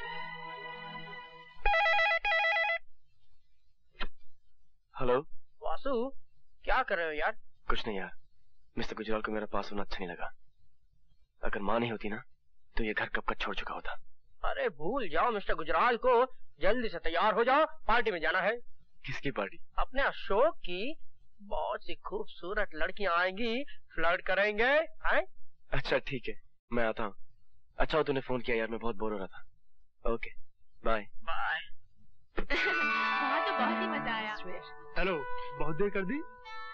हेलो वासु, क्या कर रहे हो यार? कुछ नहीं यार, मिस्टर गुजराल को मेरा पास होना अच्छा नहीं लगा। अगर माँ नहीं होती ना तो ये घर कब का छोड़ चुका होता। अरे भूल जाओ मिस्टर गुजराल को, जल्दी से तैयार हो जाओ, पार्टी में जाना है। किसकी पार्टी? अपने अशोक की। बहुत सी खूबसूरत लड़कियां आएंगी, फ्लर्ट करेंगे। हैं? अच्छा ठीक है, मैं आता हूँ। अच्छा हो तूने फोन किया यार, मैं बहुत बोर हो रहा था। Okay bye bye. वहाँ तो बहुत ही मजा आया। हेलो, बहुत देर कर दी।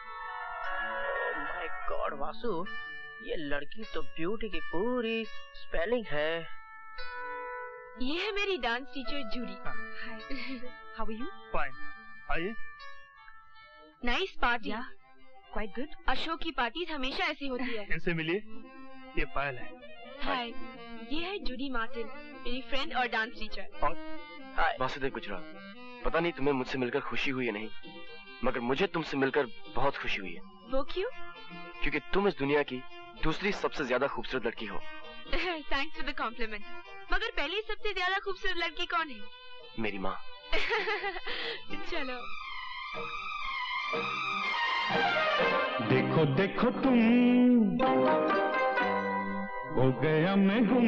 माय गॉड वासु, ये लड़की तो ब्यूटी की पूरी स्पेलिंग है। ये है मेरी dance teacher Judy. Hi, how are you? Fine, आइए। Nice party. Quite good. Ashok की पार्टीज हमेशा ऐसी होती है। इनसे मिलिए, ये पायल है। हाय, ये है जूडी मार्टिन, मेरी फ्रेंड और डांस टीचर। और वासुदेव गुजराल, पता नहीं तुम्हें मुझसे मिलकर खुशी हुई है नहीं, मगर मुझे तुमसे मिलकर बहुत खुशी हुई है। वो क्यों? क्योंकि तुम इस दुनिया की दूसरी सबसे ज्यादा खूबसूरत लड़की हो। Thanks for the compliment. मगर पहली सबसे ज्यादा खूबसूरत लड़की कौन है? मेरी माँ। चलो। देखो देखो तुम, हो गया मैं गुम।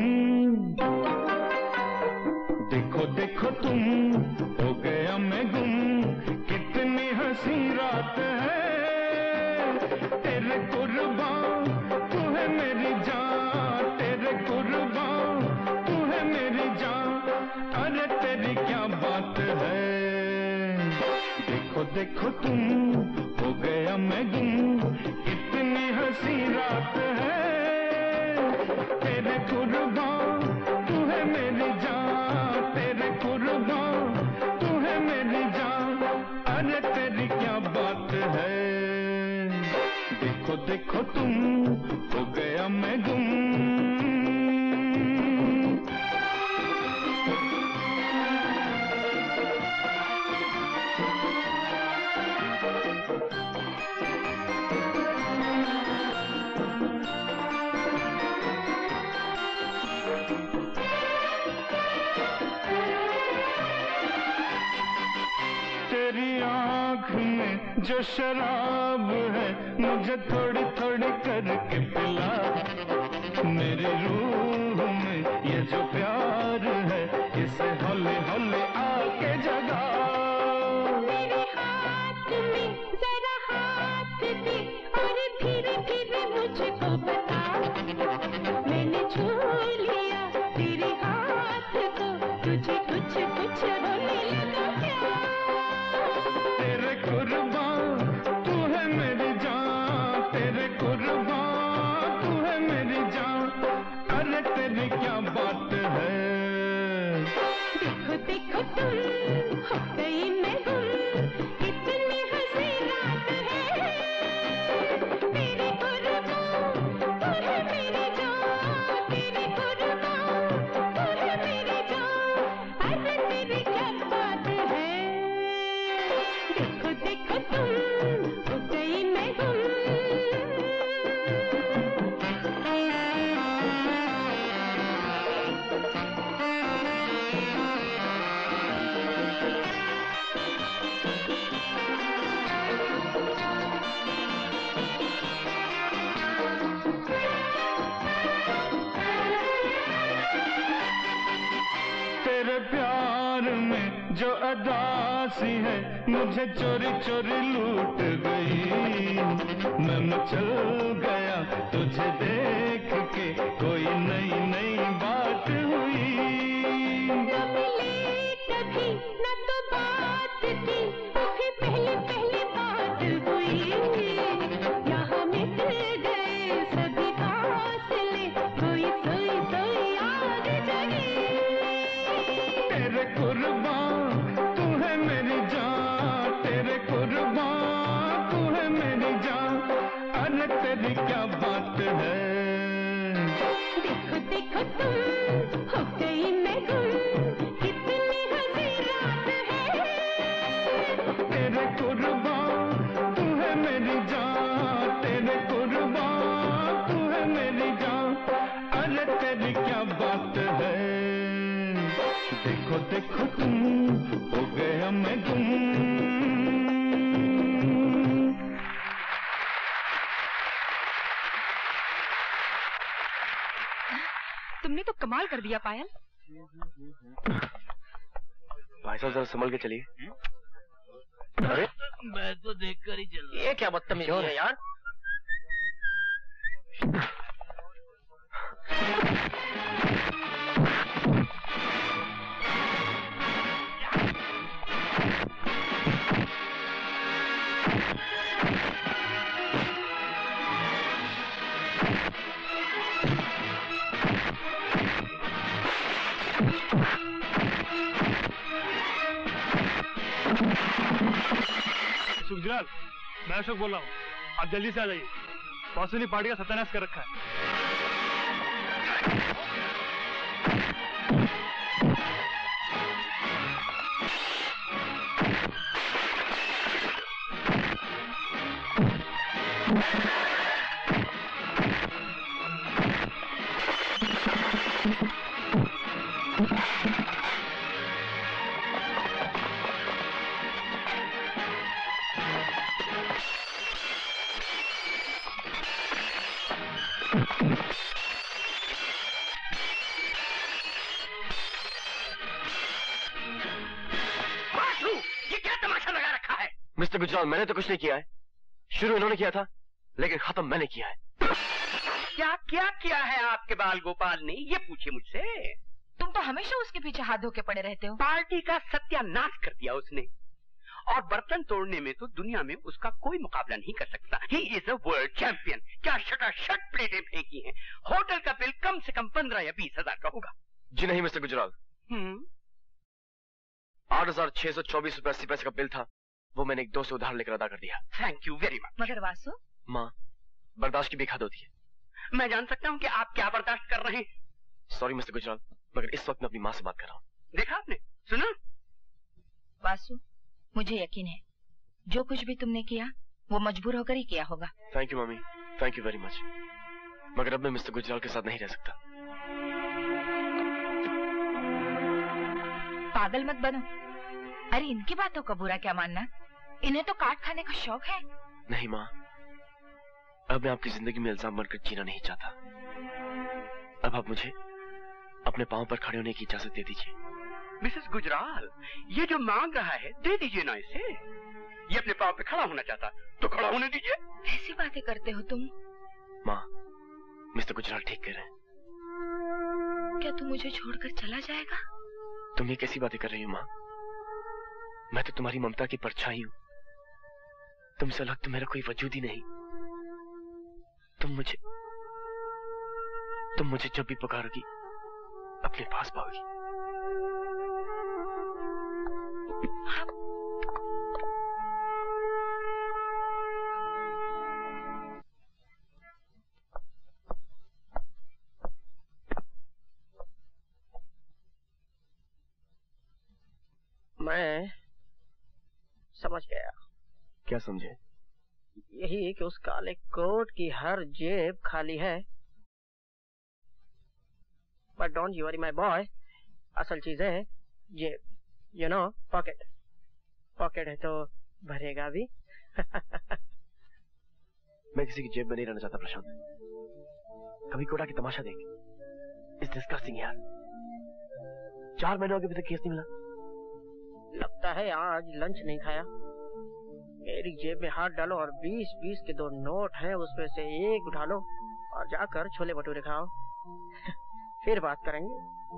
देखो देखो तुम, हो गया मैं गुम। कितनी हंसी रात है, तेरे कुर्बान तू है मेरी जान, तेरे कुर्बान तू है मेरी जान। अरे तेरी क्या बात है। देखो देखो तुम, हो गया मैं गुम। कितनी हंसी रात है, तेरे कुर्बान तू है मेरी जान, तेरे कुर्बान तू है मेरी जान। अरे तेरी क्या बात है। देखो देखो तुम, हो गया मैं गुम। तेरी आँख में जो शराब है, मुझे थोड़ी थोड़ी करके पिला। मेरी रूह में ये जो प्यार है, इसे हौले हौले आके जगा। मेरे हाथ में जरा हाथ दे और धीरे धीरे मुझको बता। मैंने छू लिया तेरे हाथ को, तुझे कुछ कुछ होने लगा क्या? तेरे कुर्बान तू है मेरी जान, तेरे कुर्बान तू है मेरी जान। अरे तेरी क्या बात है। देखो देखो तुम, हो गई मैं गुम। कितनी हंसी रात है, तेरे कुर्बान तू है मेरी जान, तेरे कुर्बान तू है मेरी जान। अरे तेरी क्या बात है। देखो देखो तुम, हो गई मैं गुम। तेरे प्यार में जो अदासी है, मुझे चोरी चोरी लूट गई। मैं मचल गया तुझे देख के, कोई नई नई बात हुई। न मिले कभी न तो बात थी, अभी पहले पहले बात हुई। यहाँ मिट गए सभी फासले, कोई सोई सोई याद जगी। तेरे कुर्बान तू है मेरी जान, तेरे कुर्बान तू है मेरी जान। अरे तेरी क्या बात है। देखो देखो तुम, हो गई मैं गुम। कितनी हंसी रात है, तेरे कुर्बान तू है मेरी जान, तेरे कुर्बान तू है मेरी जान। अरे तेरी क्या बात है। देखो देखो तुम, हो गया मैं गुम। तुमने तो कमाल कर दिया पायल। भाई साहब जरा संभल के चलिए। अरे मैं तो देखकर ही चल रहा। ये क्या बदतमीजी है यार। गुजराल, मैं अशोक बोल रहा हूँ। आप जल्दी से आ जाइए। वासु ने पार्टी का सत्यानाश कर रखा है। मिस्टर गुजराल, मैंने तो कुछ नहीं किया है। शुरू इन्होंने किया था, लेकिन खत्म मैंने किया है। क्या क्या किया है आपके बाल गोपाल ने, ये पूछे मुझसे। तुम तो हमेशा उसके पीछे हाथ धो के पड़े रहते हो। पार्टी का सत्यानाश कर दिया उसने, और बर्तन तोड़ने में तो दुनिया में उसका कोई मुकाबला नहीं कर सकता। He is a world champion. क्या शटाशट प्लेटें फेंकी हैं। होटल का बिल कम से कम 15 या 20 हजार का होगा। जी नहीं मिस्टर गुजराल, 8,624 रुपए 80 पैसे का बिल था, वो मैंने एक दोस्त से उधार लेकर अदा कर दिया। Thank you very much. मगर वासु, माँ, बर्दाश्त की भी हद होती है। मैं जान सकता हूँ कि आप क्या बर्दाश्त कर रहे हैं? सॉरी मिस्टर गुजराल, मगर इस वक्त मैं अपनी माँ से बात कर रहा हूँ। देखा आपने, सुना? वासु, मुझे यकीन है जो कुछ भी तुमने किया वो मजबूर होकर ही किया होगा। Thank you mummy, thank you very much. मगर अब मैं मिस्टर गुजराल के साथ नहीं रह सकता। पागल मत बनो। अरे इनकी बातों का बुरा क्या मानना, इन्हें तो काट खाने का शौक है। नहीं माँ, अब मैं आपकी जिंदगी में इल्जाम बनकर जीना नहीं चाहता। अब आप मुझे अपने पांव पर खड़े होने की इजाजत दे दीजिए। मिसेस गुजराल, ये जो मांग रहा है दे दीजिए ना इसे। ये अपने पांव पे खड़ा होना चाहता तो खड़ा होने दीजिए। ऐसी बातें करते हो तुम। माँ, मिस्टर गुजराल ठीक कह रहे हैं। क्या तू मुझे छोड़कर चला जाएगा? तुम ये कैसी बातें कर रही हो माँ? मैं तो तुम्हारी ममता की परछाई हूँ। तुमसे अलग तो मेरा कोई वजूद ही नहीं। तुम मुझे जब भी पुकारोगी अपने पास पाओगी। मैं समझ गया। क्या समझे? यही कि उस काले कोट की हर जेब खाली है। But don't you worry my boy, असल चीज है जेब, यू नो, पॉकेट। पॉकेट है तो भरेगा भी। मैं किसी की जेब में नहीं रहना चाहता प्रशांत। कभी कोटा की तमाशा देख। इस डिस्कस्टिंग यार। 4 महीनों के अभी तक केस नहीं मिला। लगता है आज लंच नहीं खाया। मेरी जेब में हाथ डालो और 20-20 के 2 नोट हैं, उसमें से एक उठा लो और जाकर छोले भटूरे खाओ। फिर बात करेंगे।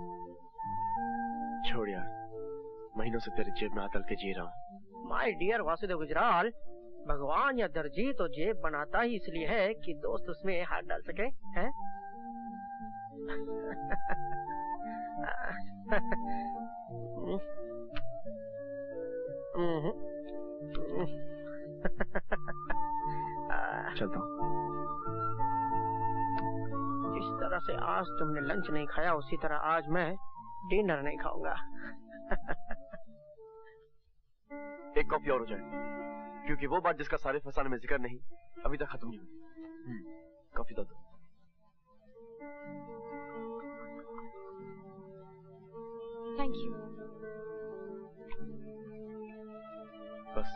छोड़ यार, महीनों से तेरे जेब में हाथ डाल के जी रहा हूँ। माय डियर वासुदेव गुजराल, भगवान या दर्जी तो जेब बनाता ही इसलिए है कि दोस्त उसमें हाथ डाल सके, हैं? चलता हूँ। जिस तरह से आज तुमने लंच नहीं खाया, उसी तरह आज मैं डिनर नहीं खाऊंगा। एक कॉफी और हो जाए, क्योंकि वो बात जिसका सारे फसाने में जिक्र नहीं अभी तक खत्म नहीं हुई। कॉफी दो। Thank you. बस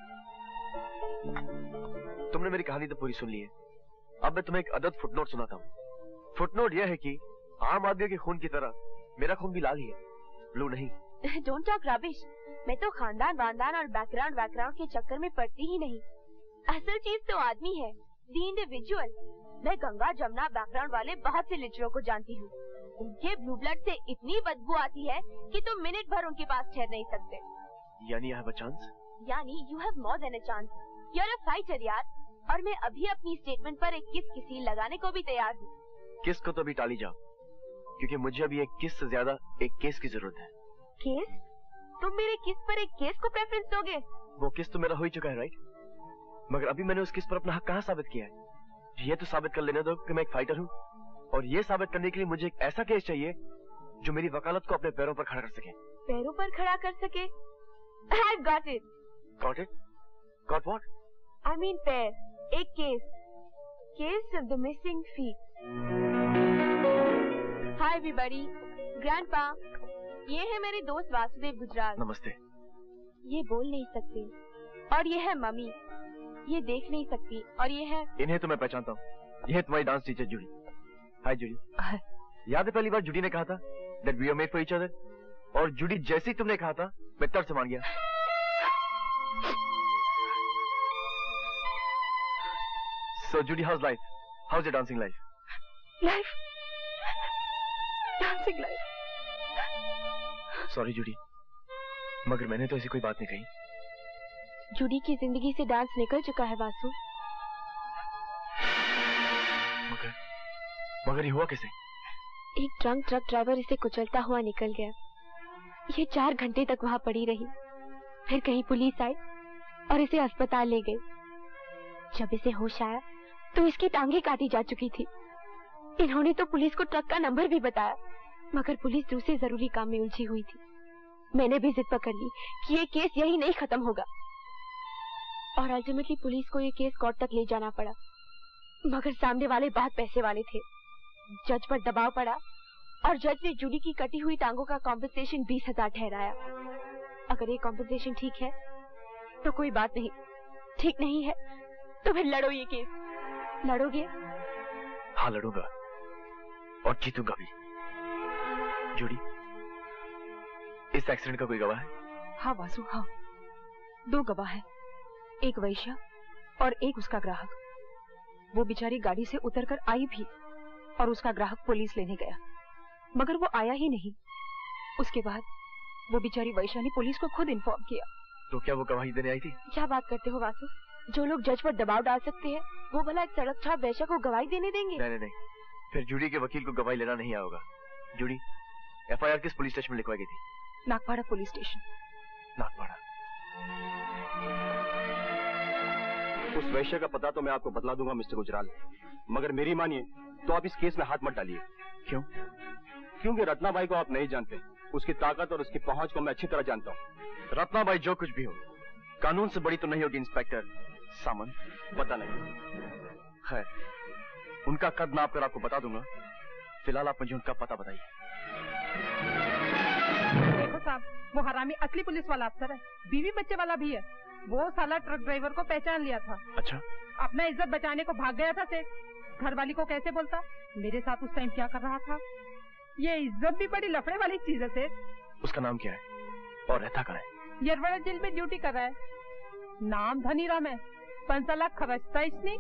तुमने मेरी कहानी तो पूरी सुन ली है। अब मैं तुम्हें एक अदद फुटनोट सुनाता हूँ। फुटनोट यह है कि आम आदमियों के खून की तरह मेरा खून भी लाल ही है, ब्लू नहीं। Don't talk rubbish. मैं तो खानदान वानदान और बैकग्राउंड के चक्कर में पड़ती ही नहीं। असल चीज तो आदमी है, द इंडिविजुअल। मैं गंगा जमुना बैकग्राउंड वाले बहुत से लिटरों को जानती हूँ। उनके ब्लू ब्लड से इतनी बदबू आती है कि तुम मिनट भर उनके पास ठहर नहीं सकते। यानी आई हैव अ चांस? यानी you have more than a chance. You are a fighter यार। और मैं अभी अपनी स्टेटमेंट पर एक किस लगाने को भी तैयार हूँ। किस को तो अभी टाली जाओ, क्योंकि मुझे अभी एक किस से ज्यादा एक केस की जरूरत है। केस? तुम मेरे किस पर एक केस को प्रेफरेंस दोगे? वो किस तो मेरा हो ही चुका है, राइट? मगर अभी मैंने उस केस पर अपना हक कहाँ साबित किया है? ये तो साबित कर लेने दो कि मैं एक फाइटर हूँ, और ये साबित करने के लिए मुझे एक ऐसा केस चाहिए जो मेरी वकालत को अपने पैरों पर खड़ा कर सके। पैरों पर खड़ा कर सके? I've got it. Got it? Got what? I mean पैर, एक case, case of the missing feet. Hi everybody, Grandpa, ये है मेरे दोस्त वासुदेव गुजराल। नमस्ते। ये बोल नहीं सकते, और ये है मम्मी, ये देख नहीं सकती, और ये है। इन्हें तो मैं पहचानता हूँ, ये है तुम्हारी dance teacher Judy. Hi Judy. याद है पहली बार जूडी ने कहा था that we are made for each other, और जूडी जैसे ही तुमने कहा था मैं तर्क से मान गया। So Judy, how's life? How's your dancing life? Life? Dancing life? Sorry Judy, मगर मैंने तो ऐसी कोई बात नहीं कही। जूडी की जिंदगी से डांस निकल चुका है वासु। मगर ये हुआ कैसे? एक ड्रंक ट्रक ड्राइवर इसे कुचलता हुआ निकल गया। ये 4 घंटे तक वहाँ पड़ी रही, फिर कहीं पुलिस आई और इसे अस्पताल ले गई। जब इसे होश आया तो इसकी टांगें काटी जा चुकी थी। इन्होंने तो पुलिस को ट्रक का नंबर भी बताया, मगर पुलिस दूसरे जरूरी काम में उलझी हुई थी। मैंने भी जिद पकड़ ली कि ये केस यही नहीं खत्म होगा, और अल्टीमेटली पुलिस को ये केस कोर्ट तक ले जाना पड़ा। मगर सामने वाले बहुत पैसे वाले थे। जज पर दबाव पड़ा और जज ने जूडी की कटी हुई टांगों का कॉम्पेंसेशन 20,000 ठहराया। अगर ये कॉम्पेंसेशन ठीक है तो कोई बात नहीं, ठीक नहीं है तो फिर लड़ो ये केस। लड़ोगे? हाँ लड़ूंगा, और जीतूंगा भी। जूडी, इस एक्सीडेंट का कोई गवाह है? हाँ वासु, हाँ, 2 गवाह हैं, एक वैश्या और एक उसका ग्राहक। वो बेचारी गाड़ी से उतरकर आई भी, और उसका ग्राहक पुलिस लेने गया, मगर वो आया ही नहीं। उसके बाद वो बेचारी वैश्या ने पुलिस को खुद इन्फॉर्म किया। तो क्या वो गवाही देने आई थी? क्या बात करते हो वासु? जो लोग जज पर दबाव डाल सकते हैं वो भला एक सड़क छाप वैश्या को गवाही देने देंगे? नहीं नहीं नहीं, फिर जूडी के वकील को गवाही लेना नहीं आएगा। जूडी, FIR किस पुलिस स्टेशन में लिखवाई गई थी? Nagpada police station. नागपाड़ा। उस वैश्य का पता तो मैं आपको बतला दूंगा मिस्टर गुजराल, मगर मेरी मानिए तो आप इस केस में हाथ मत डालिए। क्यों? क्योंकि रत्नाबाई को आप नहीं जानते, उसकी ताकत और उसकी पहुंच को मैं अच्छी तरह जानता हूँ। रत्नाबाई जो कुछ भी हो, कानून से बड़ी तो नहीं होगी इंस्पेक्टर सामंत। पता नहीं, खैर उनका कद नाप कर आपको बता दूंगा। फिलहाल आप मुझे उनका पता बताइए। देखो साहब, वो हरामी असली पुलिस वाला अफसर है, बीवी बच्चे वाला भी है। वो साला ट्रक ड्राइवर को पहचान लिया था। अच्छा? अपना इज्जत बचाने को भाग गया था सेठ। घर वाली को कैसे बोलता मेरे साथ उस टाइम क्या कर रहा था? ये इज्जत भी बड़ी लफड़े वाली चीज है सेठ। उसका नाम क्या है और रहता कहाँ है? यरवड़ा जेल में ड्यूटी कर रहा है। नाम धनीराम है, 5 लाख खर्चता इसने।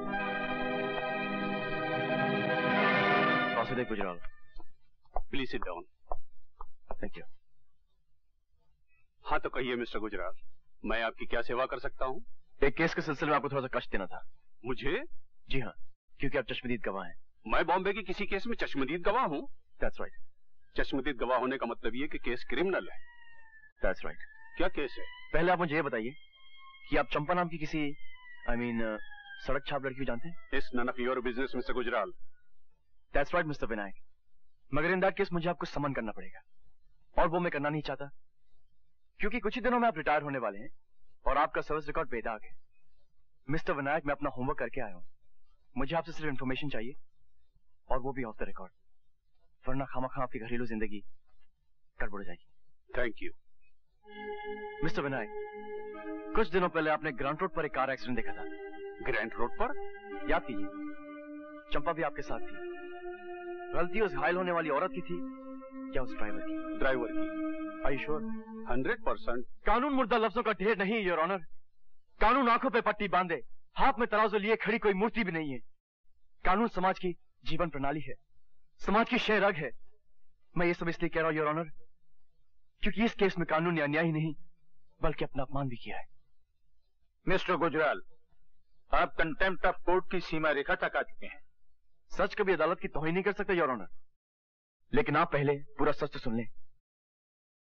Vasudev Gujral, please sit down. Thank you. हाँ तो कहिए मिस्टर गुजराल, मैं आपकी क्या सेवा कर सकता हूँ? एक केस के सिलसिले में आपको थोड़ा सा कष्ट देना था। मुझे? जी हाँ, क्योंकि आप चश्मदीद गवाह हैं। मैं बॉम्बे की किसी केस में चश्मदीद गवाह हूँ? That's right. चश्मदीद गवाह होने का मतलब ये कि केस क्रिमिनल है। That's right. क्या केस है? पहले आप मुझे ये बताइए कि आप चंपा नाम की किसी सड़क छाप लड़की को जानते हैं? It's none of your business, Mr Gujral. That's right, Mr Vinayak. मगर इन दैट केस मुझे आपको समन करना पड़ेगा, और वो मैं करना नहीं चाहता, क्योंकि कुछ ही दिनों में आप रिटायर होने वाले हैं और आपका सर्विस रिकॉर्ड बेदाग है। मिस्टर विनायक, मैं अपना होमवर्क करके आया हूँ। मुझे आपसे सिर्फ इन्फॉर्मेशन चाहिए, और वो भी ऑफ द रिकॉर्ड, वरना खामखा आपकी घरेलू जिंदगी गड़बड़ हो जाएगी। Thank you. मिस्टर विनायक, कुछ दिनों पहले आपने ग्रांट रोड पर एक कार एक्सीडेंट देखा था। ग्रांट रोड पर? याद कीजिए, चंपा भी आपके साथ थी। गलती उस घायल होने वाली औरत की थी या उस ड्राइवर की? ड्राइवर की। Are you sure? 100%। कानून मुर्दा लफ्जों का ढेर नहीं है योर ऑनर। कानून आंखों पे पट्टी बांधे, हाथ में तराजू लिए खड़ी कोई मूर्ति भी नहीं है। कानून समाज की जीवन प्रणाली है, समाज की शह रग है। मैं ये सब इसलिए कह रहा हूं योर ऑनर, क्योंकि इस केस में कानून ने अन्याय ही नहीं बल्कि अपना अपमान भी किया है। मिस्टर गुजराल, आप कंटेम्प्ट ऑफ कोर्ट की सीमा रेखा तक आ चुके हैं। सच कभी अदालत की तौहीन नहीं कर सकते योर ऑनर, लेकिन आप पहले पूरा सच तो सुन लें।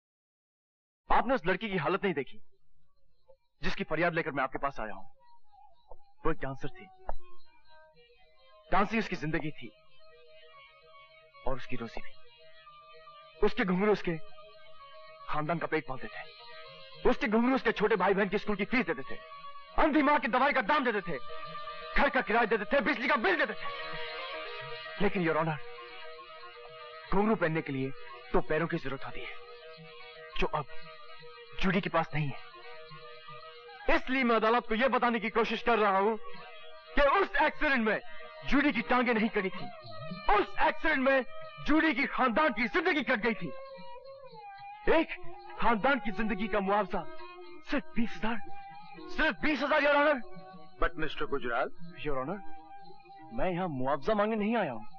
आपने उस लड़की की हालत नहीं देखी जिसकी फरियाद लेकर मैं आपके पास आया हूं। वो एक डांसर थी। डांस ही उसकी जिंदगी थी और उसकी रोजी भी। उसके घुंघरू उसके खानदान का पेट पालते थे। उसके घुंघरू उसके छोटे भाई बहन की स्कूल की फीस देते थे, अंधी मां की दवाई का दाम देते थे, घर का किराया देते थे, बिजली का बिल देते थे। लेकिन योर ऑनर, घुंघरू पहनने के लिए तो पैरों की जरूरत होती है, जो अब जूडी के पास नहीं है। इसलिए मैं अदालत को यह बताने की कोशिश कर रहा हूं कि उस एक्सीडेंट में जूडी की टांगें नहीं कटी थी। उस एक्सीडेंट में जूडी की खानदान की जिंदगी कट गई थी। एक खानदान की जिंदगी का मुआवजा सिर्फ 20,000, सिर्फ 20,000 your honour. But Mr Gujral, your honour, मैं यहां मुआवजा मांगने नहीं आया हूं।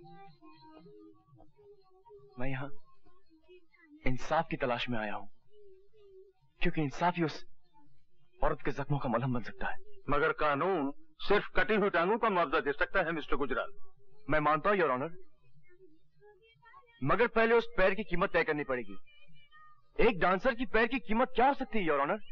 मैं यहां इंसाफ की तलाश में आया हूं, क्योंकि इंसाफ ही उस औरत के जख्मों का मलहम बन सकता है। मगर कानून सिर्फ कटी हुई टांगों का मुआवजा दे सकता है मिस्टर गुजराल। मैं मानता हूं योर ऑनर, मगर पहले उस पैर की कीमत तय करनी पड़ेगी। एक डांसर की पैर की कीमत क्या हो सकती है योर ऑनर?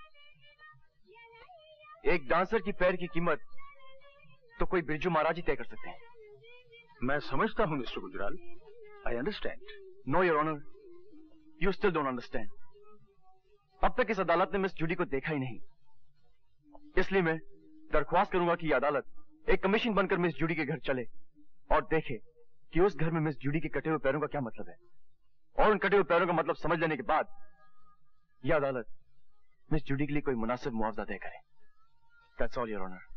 एक डांसर की पैर की कीमत तो कोई बिरजू महाराज ही तय कर सकते हैं। मैं समझता हूं Mr Gujral, I understand. No your honour, you still don't understand. अब तक इस अदालत ने मिस जूडी को देखा ही नहीं, इसलिए मैं दरख्वास्त करूंगा कि यह अदालत एक कमीशन बनकर मिस जूडी के घर चले और देखे कि उस घर में मिस जूडी के कटे हुए पैरों का क्या मतलब है, और उन कटे हुए पैरों का मतलब समझ लेने के बाद यह अदालत मिस जूडी के लिए कोई मुनासिब मुआवजा तय करे। That's all your honour.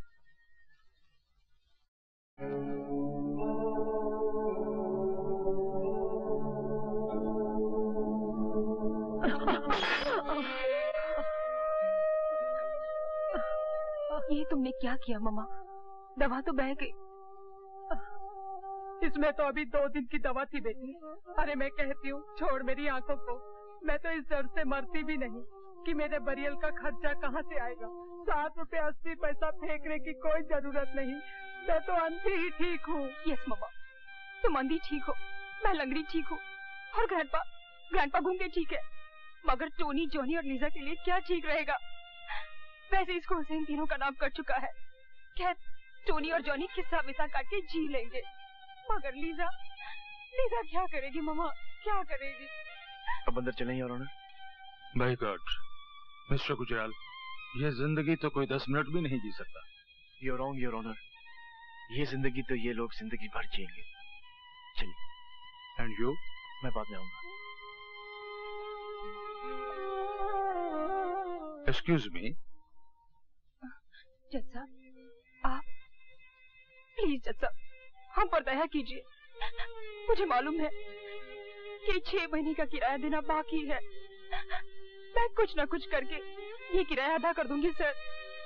ये तुमने क्या किया मम्मा? दवा तो बह गई। इसमें तो अभी 2 दिन की दवा थी बेटी। अरे मैं कहती हूँ छोड़ मेरी आंखों को, मैं तो इस डर से मरती भी नहीं कि मेरे बरियल का खर्चा कहाँ से आएगा। 7 रुपए 80 पैसा फेंकने की कोई जरूरत नहीं, मैं तो अंधी ही ठीक हूँ। यस मम्मा, तुम अंधी ठीक हो, मैं लंगड़ी ठीक हूँ, और ग्रैंडपा घूंगे ठीक है, मगर टोनी, जॉनी और लीजा के लिए क्या ठीक रहेगा? वैसे इसको हुसैन तीनों का नाम कर चुका है। खैर, टोनी और जॉनी किस्सा विसा काट के जी लेंगे, मगर लीजा क्या करेगी मम्मा, क्या करेगी? अब अंदर चलें your honour. By God Mr Gujral, ये जिंदगी तो कोई 10 मिनट भी नहीं जी सकता। You're wrong, योर ऑनर, ये जिंदगी तो ये लोग जिंदगी भर जिएंगे। चलिए। And you? मैं बाद में आऊंगा। Excuse me. जज साहब, आप प्लीज जज साहब, हम पर दया कीजिए। मुझे मालूम है कि 6 महीने का किराया देना बाकी है। मैं कुछ न कुछ करके ये किराया अदा कर दूंगी सर।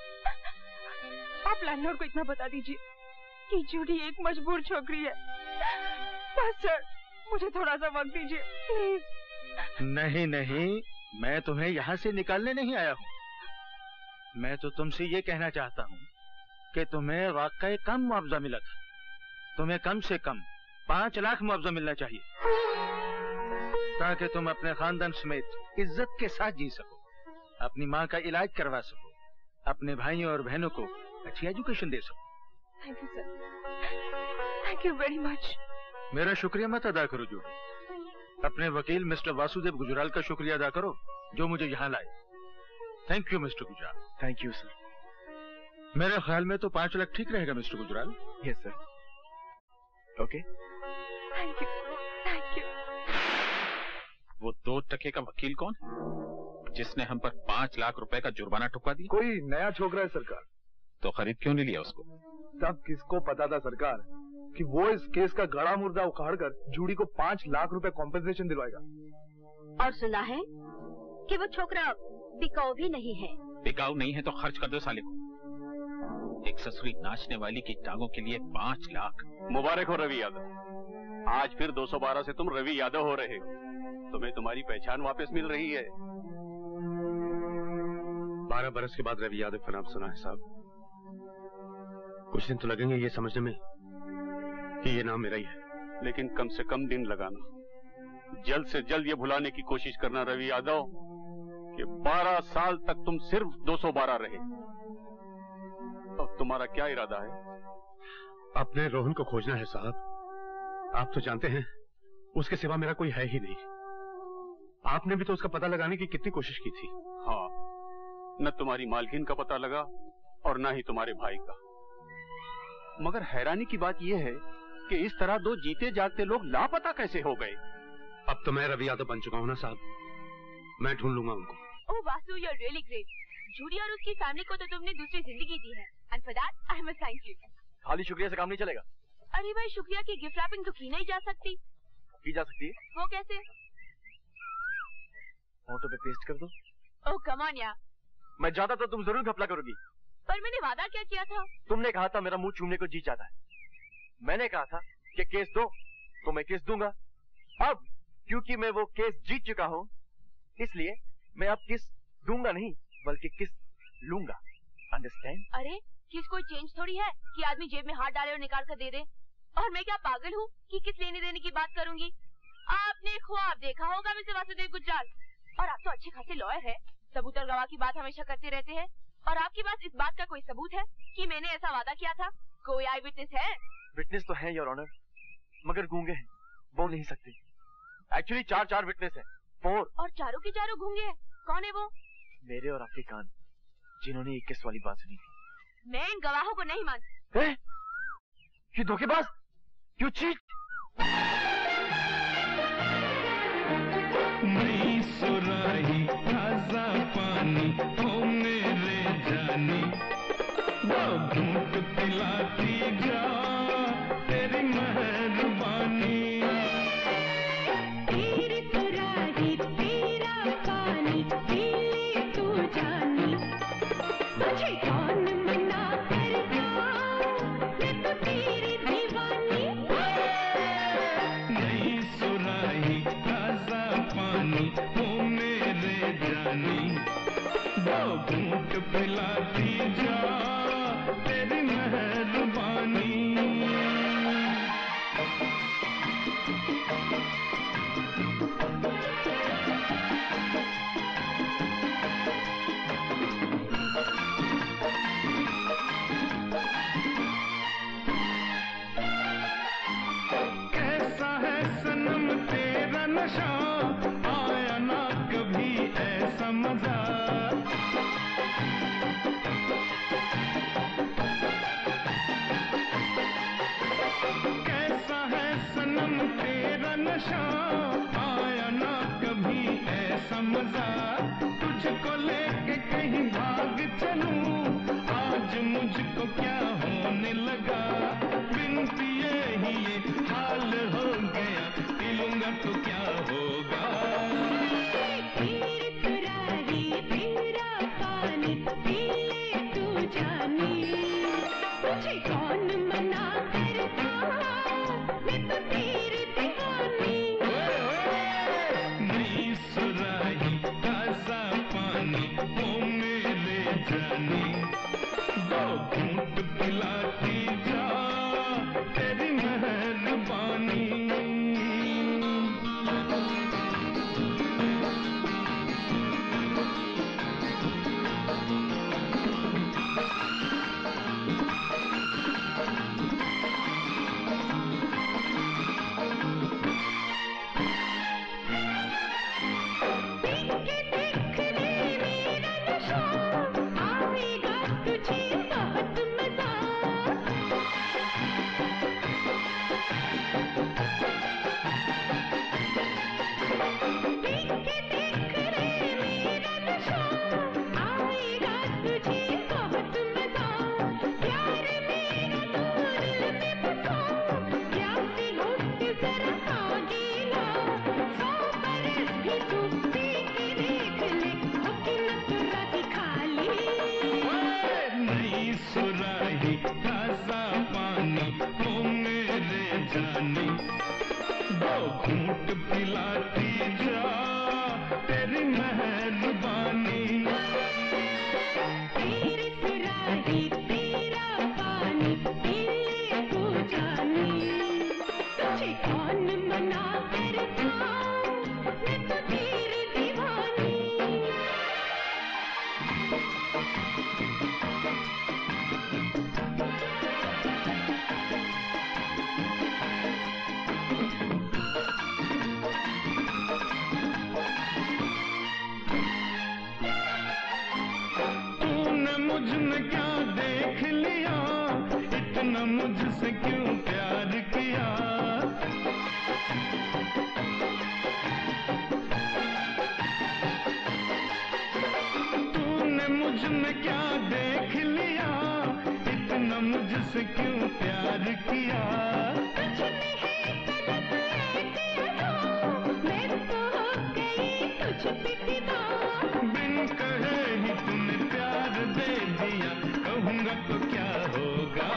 आप लैंडलॉर्ड को इतना बता दीजिए कि जूडी एक मजबूर छोकरी है। बस सर, मुझे थोड़ा सा वक्त दीजिए प्लीज। नहीं नहीं, मैं तुम्हें यहाँ से निकालने नहीं आया हूँ। मैं तो तुमसे ये कहना चाहता हूँ कि तुम्हें वाकई कम मुआवजा मिला था। तुम्हें कम से कम 5 लाख मुआवजा मिलना चाहिए, ताकि तुम अपने खानदान समेत इज्जत के साथ जी सको, अपनी माँ का इलाज करवा सको, अपने भाइयों और बहनों को अच्छी एजुकेशन दे सको। Thank you sir, thank you very much. मेरा शुक्रिया मत अदा करो जूडी, अपने वकील मिस्टर वासुदेव गुजराल का शुक्रिया अदा करो जो मुझे यहाँ लाए। Thank you Mr Gujral. Thank you sir. मेरे ख्याल में तो 5 लाख ठीक रहेगा Mr Gujral. Yes sir. Okay, thank you, thank you. वो 2 टके का वकील कौन है जिसने हम पर 5 लाख रुपए का जुर्माना ठुकवा दिया? कोई नया छोकरा है सरकार। तो खरीद क्यों नहीं लिया उसको? तब किसको पता था सरकार कि वो इस केस का गड़ा मुर्दा उखाड़ कर जूडी को 5 लाख रुपए कॉम्पेंसेशन दिलवाएगा। और सुना है कि वो छोकरा बिकाऊ भी नहीं है। बिकाऊ नहीं है तो खर्च कर दो साले को। एक ससुरी नाचने वाली की टांगों के लिए 5 लाख। मुबारक हो रवि यादव, आज फिर 212 से तुम रवि यादव हो रहे हो। तुम्हें तुम्हारी पहचान वापस मिल रही है। 12 बरस के बाद रवि यादव का नाम सुना है साहब। कुछ दिन तो लगेंगे ये समझने में कि ये नाम मेरा ही है, लेकिन कम से कम दिन लगाना। जल्द से जल्द ये भुलाने की कोशिश करना रवि यादव कि 12 साल तक तुम सिर्फ 212 रहे। और तुम्हारा क्या इरादा है? अपने रोहन को खोजना है साहब। आप तो जानते हैं उसके सिवा मेरा कोई है ही नहीं। आपने भी तो उसका पता लगाने की कितनी कोशिश की थी। हाँ, न तुम्हारी मालकिन का पता लगा और न ही तुम्हारे भाई का। मगर हैरानी की बात यह है कि इस तरह दो जीते जागते लोग लापता कैसे हो गए? अब तो मैं रवि यादव बन चुका हूं ना साहब, मैं ढूंढ लूंगा उनको। Oh Vasu, you are really great. Judy और उसकी फैमिली को तो तुमने दूसरी जिंदगी दी है, and for that I must thank you. खाली शुक्रिया से काम नहीं चलेगा। अरे भाई, शुक्रिया की गिफ्ट रैपिंग तो की नहीं जा सकती। की जा सकती है। वो कैसे? फोटो पे पेस्ट कर दो। ओह कम ऑन यार। मैं जाता तो तुम जरूर घपला करोगी। पर मैंने वादा क्या किया था? तुमने कहा था मेरा मुंह चूमने को जी चाहता है। मैंने कहा था कि केस दो तो मैं केस दूंगा। अब क्योंकि मैं वो केस जीत चुका हूँ, इसलिए मैं अब किस दूंगा नहीं बल्कि किस लूंगा। अंडरस्टैंड? अरे किस कोई चेंज थोड़ी है कि आदमी जेब में हाथ डाले और निकाल कर दे दे। और मैं क्या पागल हूँ कि किस लेने देने की बात करूंगी? आपने ख्वाब देखा होगा मिस्टर वासुदेव गुजराल, और आप तो अच्छे खासे लॉयर है, सबूत और गवाह की बात हमेशा करते रहते हैं। और आपके पास इस बात का कोई सबूत है कि मैंने ऐसा वादा किया था? कोई आई विटनेस है? विटनेस तो है योर ऑनर, मगर गूंगे हैं, बोल नहीं सकते। एक्चुअली चार विटनेस है, 4। और चारों के चारों गूंगे हैं। कौन है वो? मेरे और आपके कान, जिन्होंने 21 वाली बात सुनी थी। मैं इन गवाहों को नहीं मान। ये धोखेबाज, क्यों चीट? नई सुराही ताजा पानी ओ मेरे जानी, दो घूंट पिलाती जा तेरी मेहरबानी। तेरी सुराही तेरा पानी पी ले तू जानी, मुझे कौन मना करता, मैं तो तेरी दीवानी। नई सुराही ताजा पानी ओ मेरे जानी, दो घूंट पिलाती जा तेरी मेहरबानी। कैसा है सनम तेरा नशा, आया ना कभी ऐसा मजा। कैसा है सनम तेरा नशा, आया ना कभी ऐसा मजा। तुझको लेके कहीं भाग चलूं, आज मुझको क्या होने लगा। बिन पिए ही ये हाल हो गया, पीलूंगा तो क्या होगा। तेरी सुराही तेरा पानी पी ले तू जानी, मुझे कौन मना करता, मैं तो तेरी दीवानी। नई सुराही ताजा पानी ओ मेरे जानी, दो घूंट पिलाती जा तेरी मेहरबानी। मुझसे क्यों प्यार किया, तूने मुझ में क्या देख लिया, इतना मुझसे क्यों प्यार किया। कुछ नहीं तलब मैं तो हो गई तुझ पे फिदा। बिन कहे ही तूने प्यार दे दिया, कहूँगा तो क्या होगा।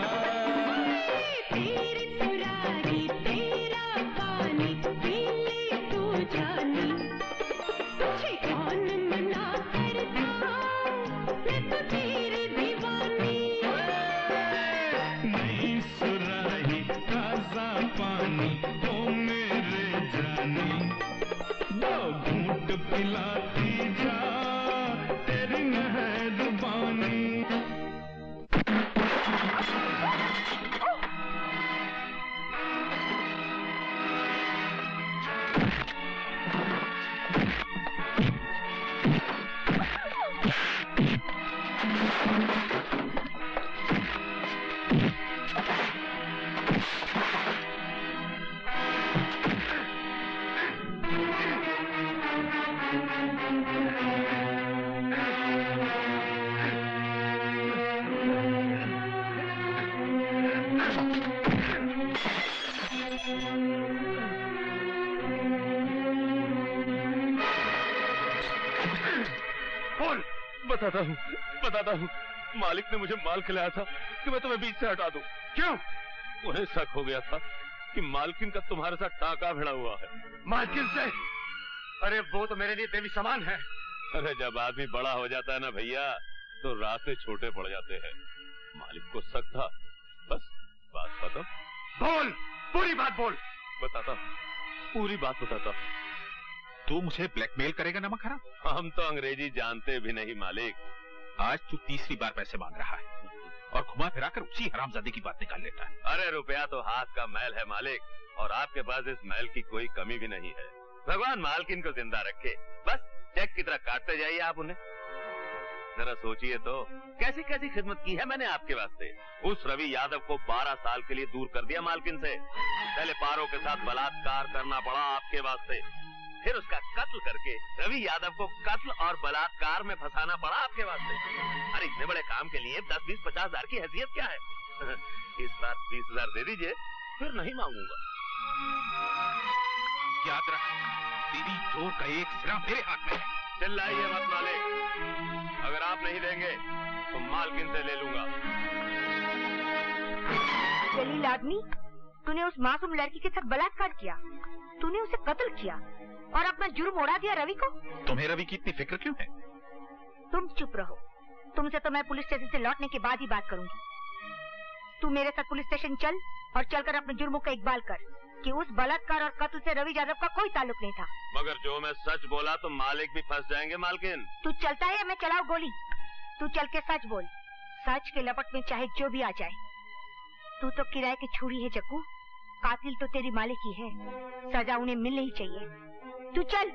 तेरी सुरारी तेरा पानी पी ले तू जानी, तुझे कौन मना करता, मैं तो तेरी दीवानी। नई सुराही ताजा पानी ओ मेरे जानी, दो घूंट पिलाती जा तेरी मेहरबानी। बोल। बताता हूँ मालिक ने मुझे माल खिलाया था कि मैं तुम्हें बीच से हटा दूं। क्यों? उन्हें शक हो गया था कि मालकिन का तुम्हारे साथ टाका भिड़ा हुआ है। मालकिन से? अरे वो तो मेरे लिए देवी समान है। अरे जब आदमी बड़ा हो जाता है ना भैया, तो रास्ते छोटे पड़ जाते हैं। मालिक को शक था, बस बात खत्म। बोल, पूरी बात बोल। बताता हूँ, पूरी बात बताता हूँ। तू मुझे ब्लैकमेल करेगा नमक हराम? हम तो अंग्रेजी जानते भी नहीं मालिक। आज तू तीसरी बार पैसे मांग रहा है और घुमा फिरा कर उसी हरामजादी की बात निकाल लेता है। अरे रुपया तो हाथ का मैल है मालिक, और आपके पास इस मैल की कोई कमी भी नहीं है। भगवान मालकिन को जिंदा रखे, बस चेक की तरह काटते जाइए आप उन्हें। जरा सोचिए तो कैसी कैसी खिदमत की है मैंने आपके वास्ते। उस रवि यादव को 12 साल के लिए दूर कर दिया मालकिन से। पहले पारों के साथ बलात्कार करना पड़ा आपके वास्ते, फिर उसका कत्ल करके रवि यादव को कत्ल और बलात्कार में फंसाना पड़ा आपके वास्ते। अरे इतने बड़े काम के लिए 10, 20, 50 हजार की हैसियत क्या है। इस बार 20,000 दे दीजिए, फिर नहीं मांगूंगा। याद रख, तेरी जोर का एक सिरा मेरे हाथ में है। चिल्लाइए मत मालिक, अगर आप नहीं देंगे तो मालकिन से ले लूंगा। जलील आदमी, तूने उस मासूम लड़की के साथ बलात्कार किया, तूने उसे कत्ल किया और अपना जुर्म उड़ा दिया रवि को। तुम्हें रवि की इतनी फिक्र क्यों है? तुम चुप रहो, तुमसे तो मैं पुलिस स्टेशन से लौटने के बाद ही बात करूंगी। तू मेरे साथ पुलिस स्टेशन चल और चलकर अपने जुर्मों का इकबाल कर कि उस बलात्कार और कत्ल से रवि यादव का कोई ताल्लुक नहीं था। मगर जो मैं सच बोला तो मालिक भी फंस जाएंगे मालकिन। तू चलता है या मैं चलाऊं गोली? तू चल के सच बोल, सच के लपट में चाहे जो भी आ जाए। तू तो किराए की छुरी है जग्गू, कातिल तो तेरी मालिक ही है, सजा उन्हें मिलनी ही चाहिए। तू चल।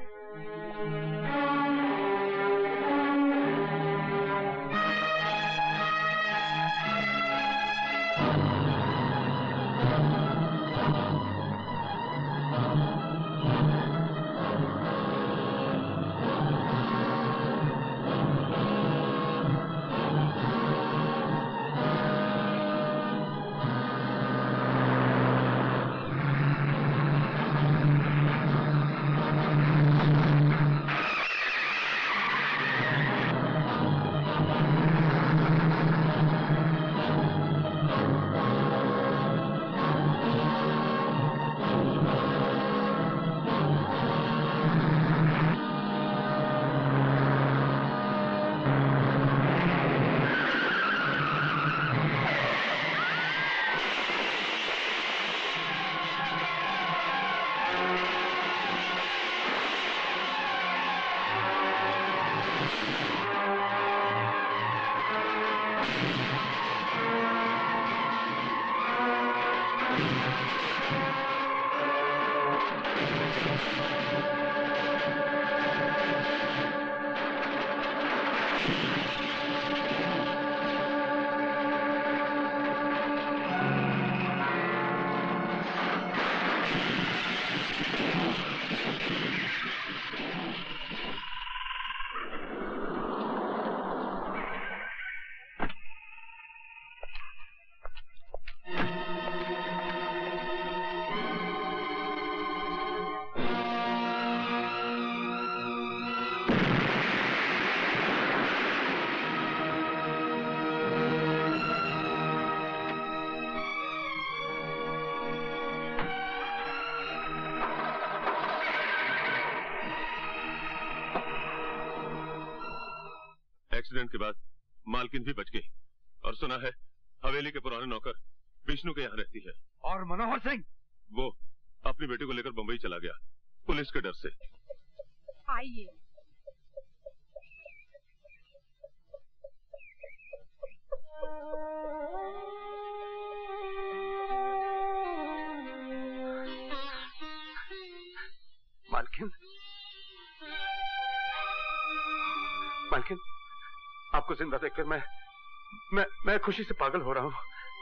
एक्सीडेंट के बाद मालकिन भी बच गई और सुना है हवेली के पुराने नौकर विष्णु के यहाँ रहती है। और मनोहर सिंह? वो अपनी बेटी को लेकर बंबई चला गया पुलिस के डर से। आइए। मालकिन, मालकिन, आपको जिंदा देखकर मैं खुशी से पागल हो रहा हूं।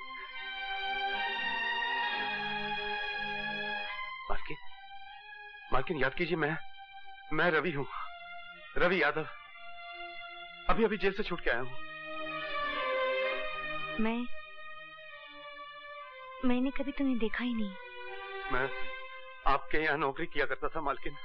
मालकिन, मालकिन याद कीजिए, मैं रवि हूं, रवि यादव। अभी अभी जेल से छूट के आया हूं। मैंने कभी तुम्हें देखा ही नहीं। मैं आपके यहाँ नौकरी किया करता था मालकिन।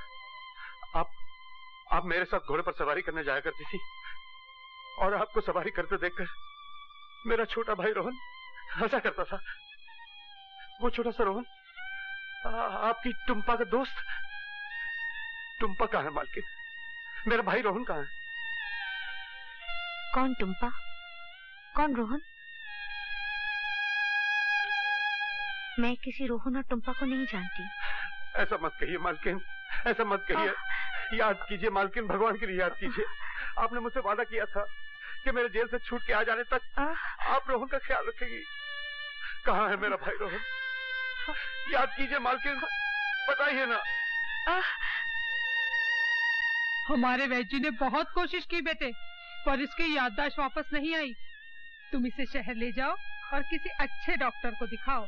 आप मेरे साथ घोड़े पर सवारी करने जाया करती थी और आपको सवारी करते देखकर मेरा छोटा भाई रोहन हंसा करता था। वो छोटा सा रोहन आपकी टुम्पा का दोस्त। टुम्पा कहाँ है मालकिन? मेरा भाई रोहन कहाँ है? कौन टुम्पा? कौन रोहन? मैं किसी रोहन और टुम्पा को नहीं जानती। ऐसा मत कहिए मालकिन, ऐसा मत कहिए। याद कीजिए मालकिन, भगवान के लिए याद कीजिए। आपने मुझसे वादा किया था कि मेरे जेल से छूट के आ जाने तक आप रोहन का ख्याल रखेंगी। कहाँ है मेरा भाई रोहन? याद कीजिए मालकिन, बताइए ना। हमारे वैद्य ने बहुत कोशिश की बेटे, पर इसकी याददाश्त वापस नहीं आई। तुम इसे शहर ले जाओ और किसी अच्छे डॉक्टर को दिखाओ।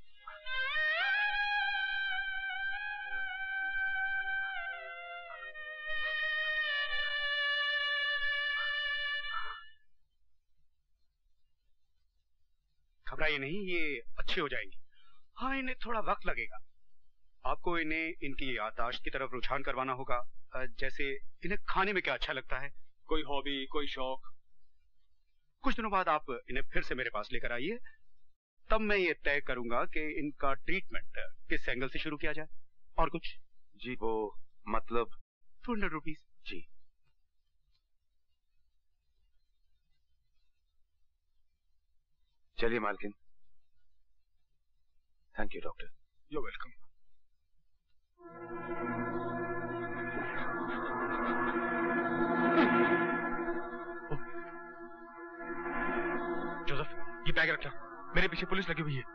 घबराइए नहीं, ये अच्छे हो जाएंगी। हाँ, इन्हें थोड़ा वक्त लगेगा। आपको इन्हें इनकी याददाश्त की तरफ रुझान करवाना होगा। जैसे इन्हें खाने में क्या अच्छा लगता है, कोई हॉबी, कोई शौक। कुछ दिनों बाद आप इन्हें फिर से मेरे पास लेकर आइए, तब मैं ये तय करूंगा कि इनका ट्रीटमेंट किस एंगल से शुरू किया जाए। और कुछ? जी वो मतलब 200 रुपीज। जी। चलिए मालकिन। Thank you doctor. You welcome. Joseph, ये बैग रखना, मेरे पीछे पुलिस लगी हुई है।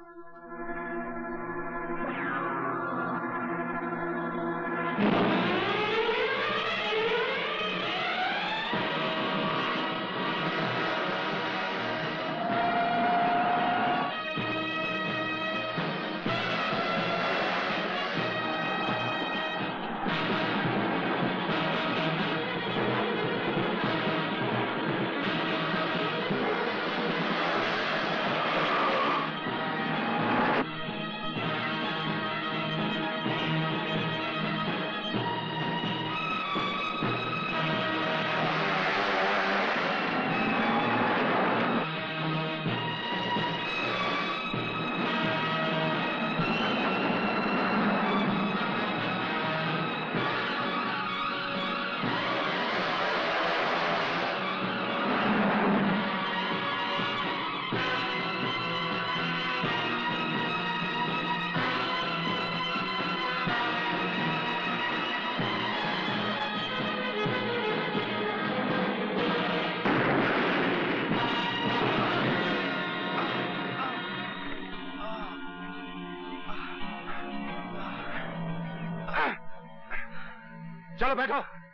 चलो बैठो।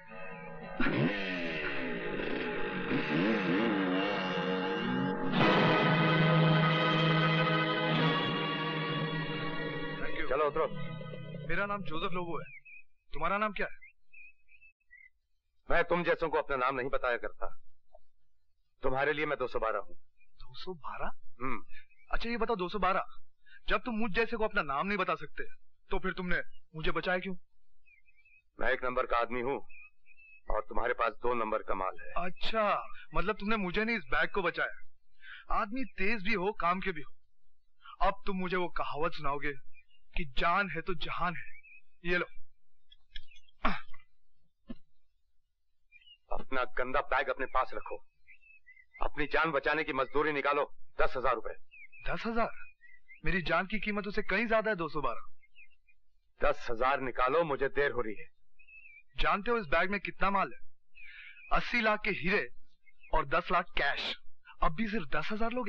चलो उतरो। मेरा नाम जोसेफ लोबो है, तुम्हारा नाम क्या है? मैं तुम जैसों को अपना नाम नहीं बताया करता। तुम्हारे लिए मैं 212 हूँ। 212? अच्छा ये बताओ 212, जब तुम मुझ जैसे को अपना नाम नहीं बता सकते तो फिर तुमने मुझे बचाया क्यों? मैं 1 नंबर का आदमी हूँ और तुम्हारे पास 2 नंबर का माल है। अच्छा, मतलब तुमने मुझे नहीं इस बैग को बचाया। आदमी तेज भी हो, काम के भी हो। अब तुम मुझे वो कहावत सुनाओगे कि जान है तो जहान है। ये लो। अपना गंदा बैग अपने पास रखो। अपनी जान बचाने की मजदूरी निकालो, 10,000 रुपए। 10,000? मेरी जान की कीमत उससे कहीं ज्यादा है 212। 10,000 निकालो, मुझे देर हो रही है। जानते हो इस बैग में कितना माल है? 80 लाख के हीरे और 10 लाख कैश। अब भी सिर्फ 10,000 लोगे?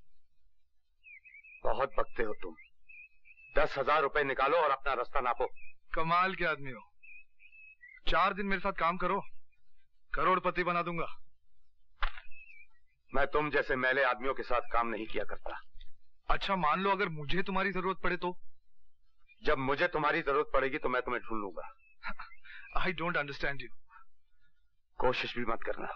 बहुत बकते हो तुम। 10,000 रुपए निकालो और अपना रास्ता नापो। कमाल के आदमी हो। 4 दिन मेरे साथ काम करो, करोड़पति बना दूंगा। मैं तुम जैसे मैले आदमियों के साथ काम नहीं किया करता। अच्छा मान लो अगर मुझे तुम्हारी जरूरत पड़े तो? जब मुझे तुम्हारी जरूरत पड़ेगी तो मैं तुम्हें ढूंढ लूंगा। I don't understand you. कोशिश भी मत करना।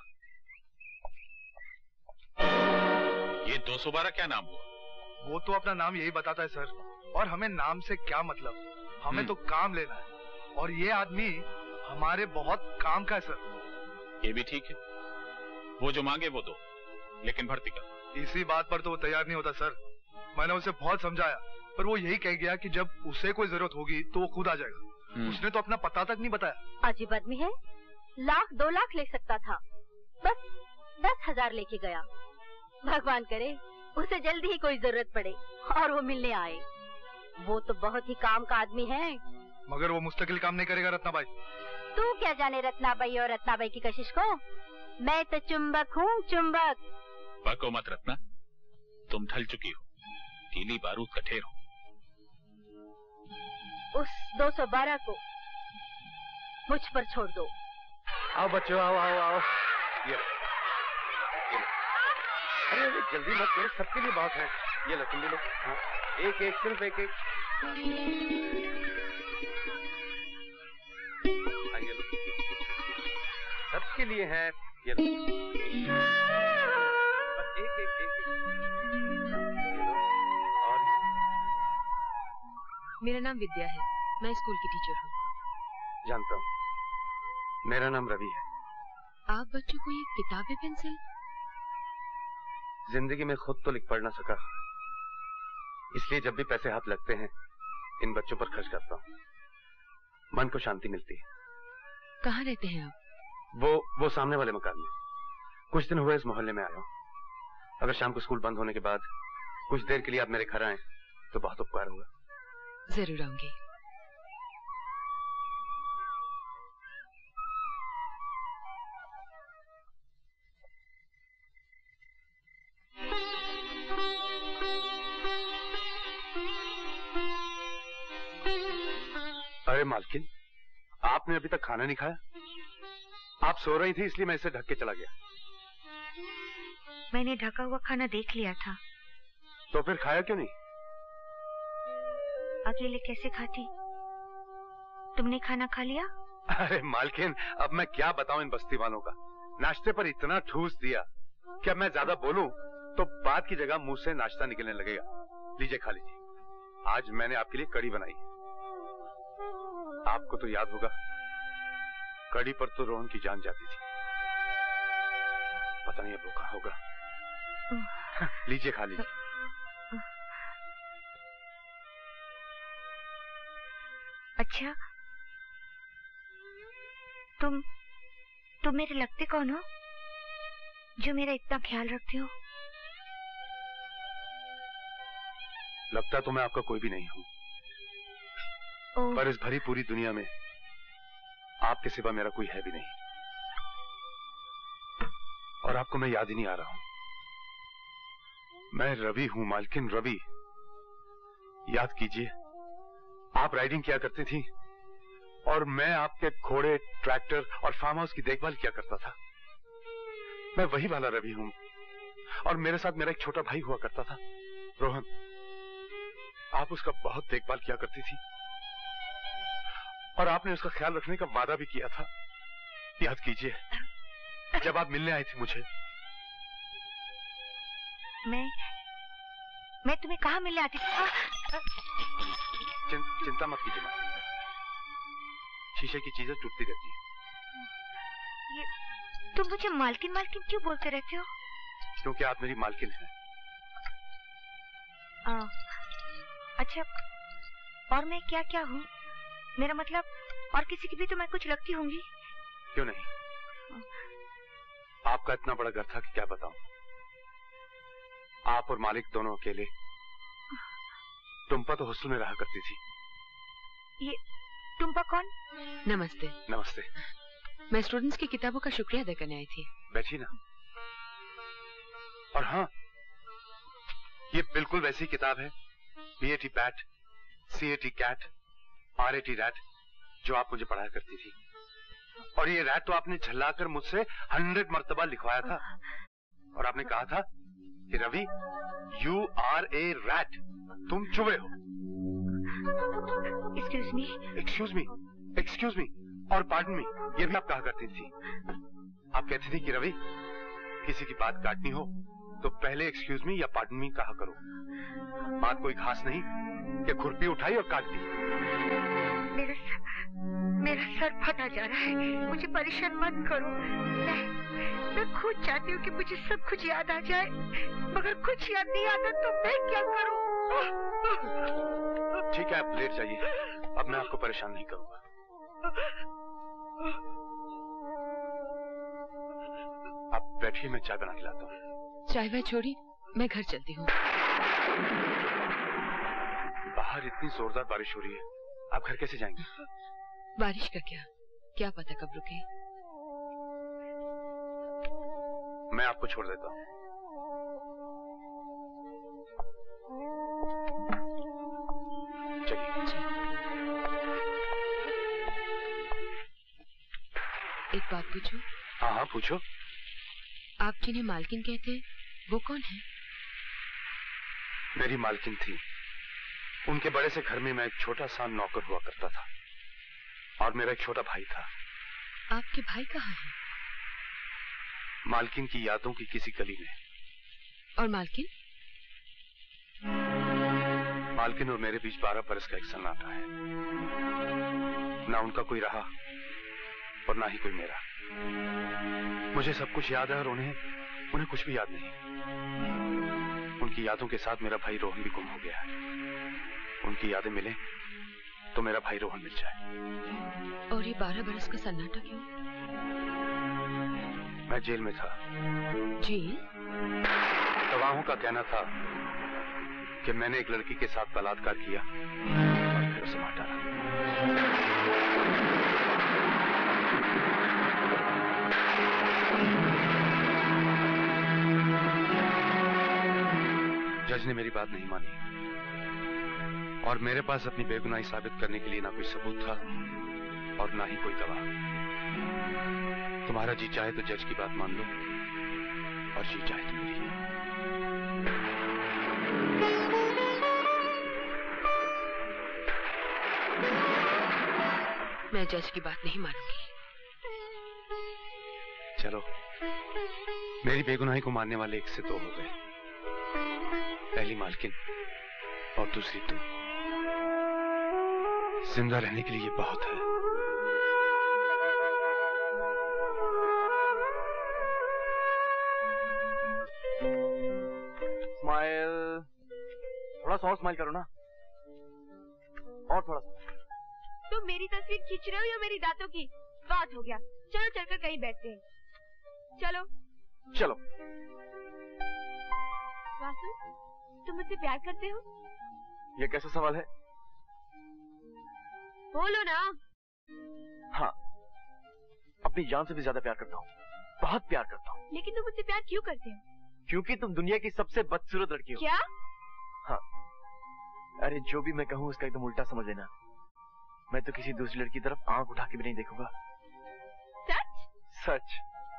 ये 212 क्या नाम हुआ? वो तो अपना नाम यही बताता है सर, और हमें नाम से क्या मतलब, हमें तो काम लेना है, और ये आदमी हमारे बहुत काम का है सर। ये भी ठीक है, वो जो मांगे वो दो, लेकिन भर्ती कर। इसी बात पर तो वो तैयार नहीं होता सर। मैंने उसे बहुत समझाया, पर वो यही कह गया कि जब उसे कोई जरूरत होगी तो वो खुद आ जाएगा। उसने तो अपना पता तक नहीं बताया। अजीब आदमी है, 1,00,000 2,00,000 ले सकता था, बस 10,000 लेके गया। भगवान करे उसे जल्दी ही कोई जरूरत पड़े और वो मिलने आए। वो तो बहुत ही काम का आदमी है। मगर वो मुस्तकिल काम नहीं करेगा रत्नाबाई। तू क्या जाने रत्नाबाई और रत्नाबाई की कशिश को। मैं तो चुंबक हूँ, चुंबक। बको मत रत्ना, तुम ढल चुकी हो, कीली बारूद का ढेर हो। उस 212 को मुझ पर छोड़ दो। आओ बच्चों, आओ आओ आओ। ये अरे अरे जल्दी मत करो, सबके लिए बहुत है। ये लो तुम भी लो। हाँ, एक एक, सिर्फ एक एक। हाँ, ये लो, सबके लिए है। ये लो, बस एक एक एक, ये लो। और मेरा नाम विद्या है, मैं स्कूल की टीचर हूँ। जानता हूँ, मेरा नाम रवि है। आप बच्चों को ये किताबें पेंसिल? जिंदगी में खुद तो लिख पढ़ ना सका, इसलिए जब भी पैसे हाथ लगते हैं इन बच्चों पर खर्च करता हूँ। मन को शांति मिलती है। कहाँ रहते हैं आप? वो सामने वाले मकान में। कुछ दिन हुए इस मोहल्ले में आया हूँ। अगर शाम को स्कूल बंद होने के बाद कुछ देर के लिए आप मेरे घर आए तो बहुत उपकार होगा। जरूर आऊंगी। अरे मालकिन, आपने अभी तक खाना नहीं खाया? आप सो रही थी इसलिए मैं इसे ढक के चला गया। मैंने ढका हुआ खाना देख लिया था। तो फिर खाया क्यों नहीं? अकेले कैसे खाती? तुमने खाना खा लिया? अरे मालकिन, अब मैं क्या बताऊं इन बस्ती वालों का। नाश्ते पर इतना ठूस दिया कि अब मैं ज्यादा बोलूं तो बात की जगह मुंह से नाश्ता निकलने लगेगा। लीजिए खा लीजिए। आज मैंने आपके लिए कड़ी बनाई। आपको तो याद होगा, कड़ी पर तो रोहन की जान जाती थी। पता नहीं अब वो कहाँ होगा। लीजिए खा लीजिए। अच्छा, तुम मेरे लगते कौन हो जो मेरा इतना ख्याल रखते हो? लगता तो मैं आपका कोई भी नहीं हूं, पर इस भरी पूरी दुनिया में आपके सिवा मेरा कोई है भी नहीं। और आपको मैं याद ही नहीं आ रहा हूं। मैं रवि हूं मालकिन, रवि। याद कीजिए, आप राइडिंग किया करती थी और मैं आपके घोड़े, ट्रैक्टर और फार्म हाउस की देखभाल किया करता था। मैं वही वाला रवि हूं। और मेरे साथ मेरा एक छोटा भाई हुआ करता था, रोहन। आप उसका बहुत देखभाल किया करती थी और आपने उसका ख्याल रखने का वादा भी किया था। याद कीजिए, जब आप मिलने आई थी मुझे। मैं तुम्हें कहाँ मिलने आती थी? चिंता मत कीजिए माँ, शीशे की चीजें टूटती रहती हैं। तुम मुझे मालकिन मालकिन क्यों बोलते रहते हो? क्योंकि आप मेरी मालकिन हैं। अच्छा, और मैं क्या क्या हूँ? मेरा मतलब और किसी की भी तो मैं कुछ लगती होंगी। क्यों नहीं? आपका इतना बड़ा घर था कि क्या बताऊं। आप और मालिक दोनों अकेले। टुम्पा तो हॉस्टल में रहा करती थी। ये टुम्पा कौन? नमस्ते। नमस्ते। मैं स्टूडेंट्स की किताबों का शुक्रिया अदा करने आई थी। बैठी ना। और हाँ, ये बिल्कुल वैसी किताब है, BAT bat, CAT cat, RAT rat, जो आप मुझे पढ़ाया करती थी। और ये रैट तो आपने झल्लाकर मुझसे 100 मर्तबा लिखवाया था। और आपने कहा था कि Ravi, You are a rat, तुम चूहे हो। Excuse me, Excuse me, Excuse me और Pardon me, ये भी आप कहा करती थी। आप कहती थी कि रवि, किसी की बात काटनी हो तो पहले Excuse me या Pardon me कहा करो। बात कोई खास नहीं कि खुरपी उठाई और काट दी। मेरा सर फटा जा रहा है, मुझे परेशान मत करो। मैं खुद चाहती हूँ कि मुझे सब कुछ याद आ जाए, मगर कुछ याद नहीं आता तो मैं क्या करूँ? ठीक है, आप लेट जाइए, अब मैं आपको परेशान नहीं करूँगा। आप बैठिए, मैं चाय बना के लाता हूँ। चाय वाय छोड़ी, मैं घर चलती हूँ। बाहर इतनी जोरदार बारिश हो रही है, आप घर कैसे जाएंगे? बारिश का क्या पता कब रुके। मैं आपको छोड़ देता हूँ। चलिए। एक बात पूछूं? हाँ हाँ पूछो। आप जिन्हें मालकिन कहते हैं, वो कौन है? मेरी मालकिन थी। उनके बड़े से घर में मैं एक छोटा सा नौकर हुआ करता था, और मेरा एक छोटा भाई था। आपके भाई कहाँ है? मालकिन की यादों की किसी गली में। और मालकिन? मालकिन और मेरे बीच 12 बरस का एक सन्नाटा है। ना उनका कोई रहा और ना ही कोई मेरा। मुझे सब कुछ याद है और उन्हें कुछ भी याद नहीं। उनकी यादों के साथ मेरा भाई रोहन भी गुम हो गया है। उनकी यादें मिले तो मेरा भाई रोहन मिल जाए। और ये 12 बरस का सन्नाटा क्यों? मैं जेल में था। जेल? गवाहों का कहना था कि मैंने एक लड़की के साथ बलात्कार किया और फिर उसे मार डाला। जज ने मेरी बात नहीं मानी और मेरे पास अपनी बेगुनाही साबित करने के लिए ना कोई सबूत था और ना ही कोई गवाह। तुम्हारा जी चाहे तो जज की बात मान लो और जी चाहे तो मेरी। मैं जज की बात नहीं मानूंगी। चलो, मेरी बेगुनाही को मानने वाले 1 से 2 हो गए। पहली मालकिन और दूसरी तुम। जिंदा रहने के लिए ये बहुत है। स्माइल, थोड़ा सा और स्माइल करो ना, और थोड़ा सा। तुम मेरी तस्वीर खींच रहे हो या मेरी दांतों की? बात हो गया, चलो चलकर कहीं बैठते हैं। चलो चलो। वासु, तुम मुझसे प्यार करते हो? ये कैसा सवाल है? बोलो ना। हाँ, अपनी जान से भी ज्यादा प्यार करता हूँ, बहुत प्यार करता हूँ। लेकिन तुम मुझसे प्यार क्यों करते हो? क्योंकि तुम दुनिया की सबसे बदसूरत लड़की हो। क्या? हाँ, अरे जो भी मैं कहूँ उसका एकदम उल्टा समझ लेना। मैं तो किसी दूसरी लड़की की तरफ आंख उठा के भी नहीं देखूंगा। सच? सच।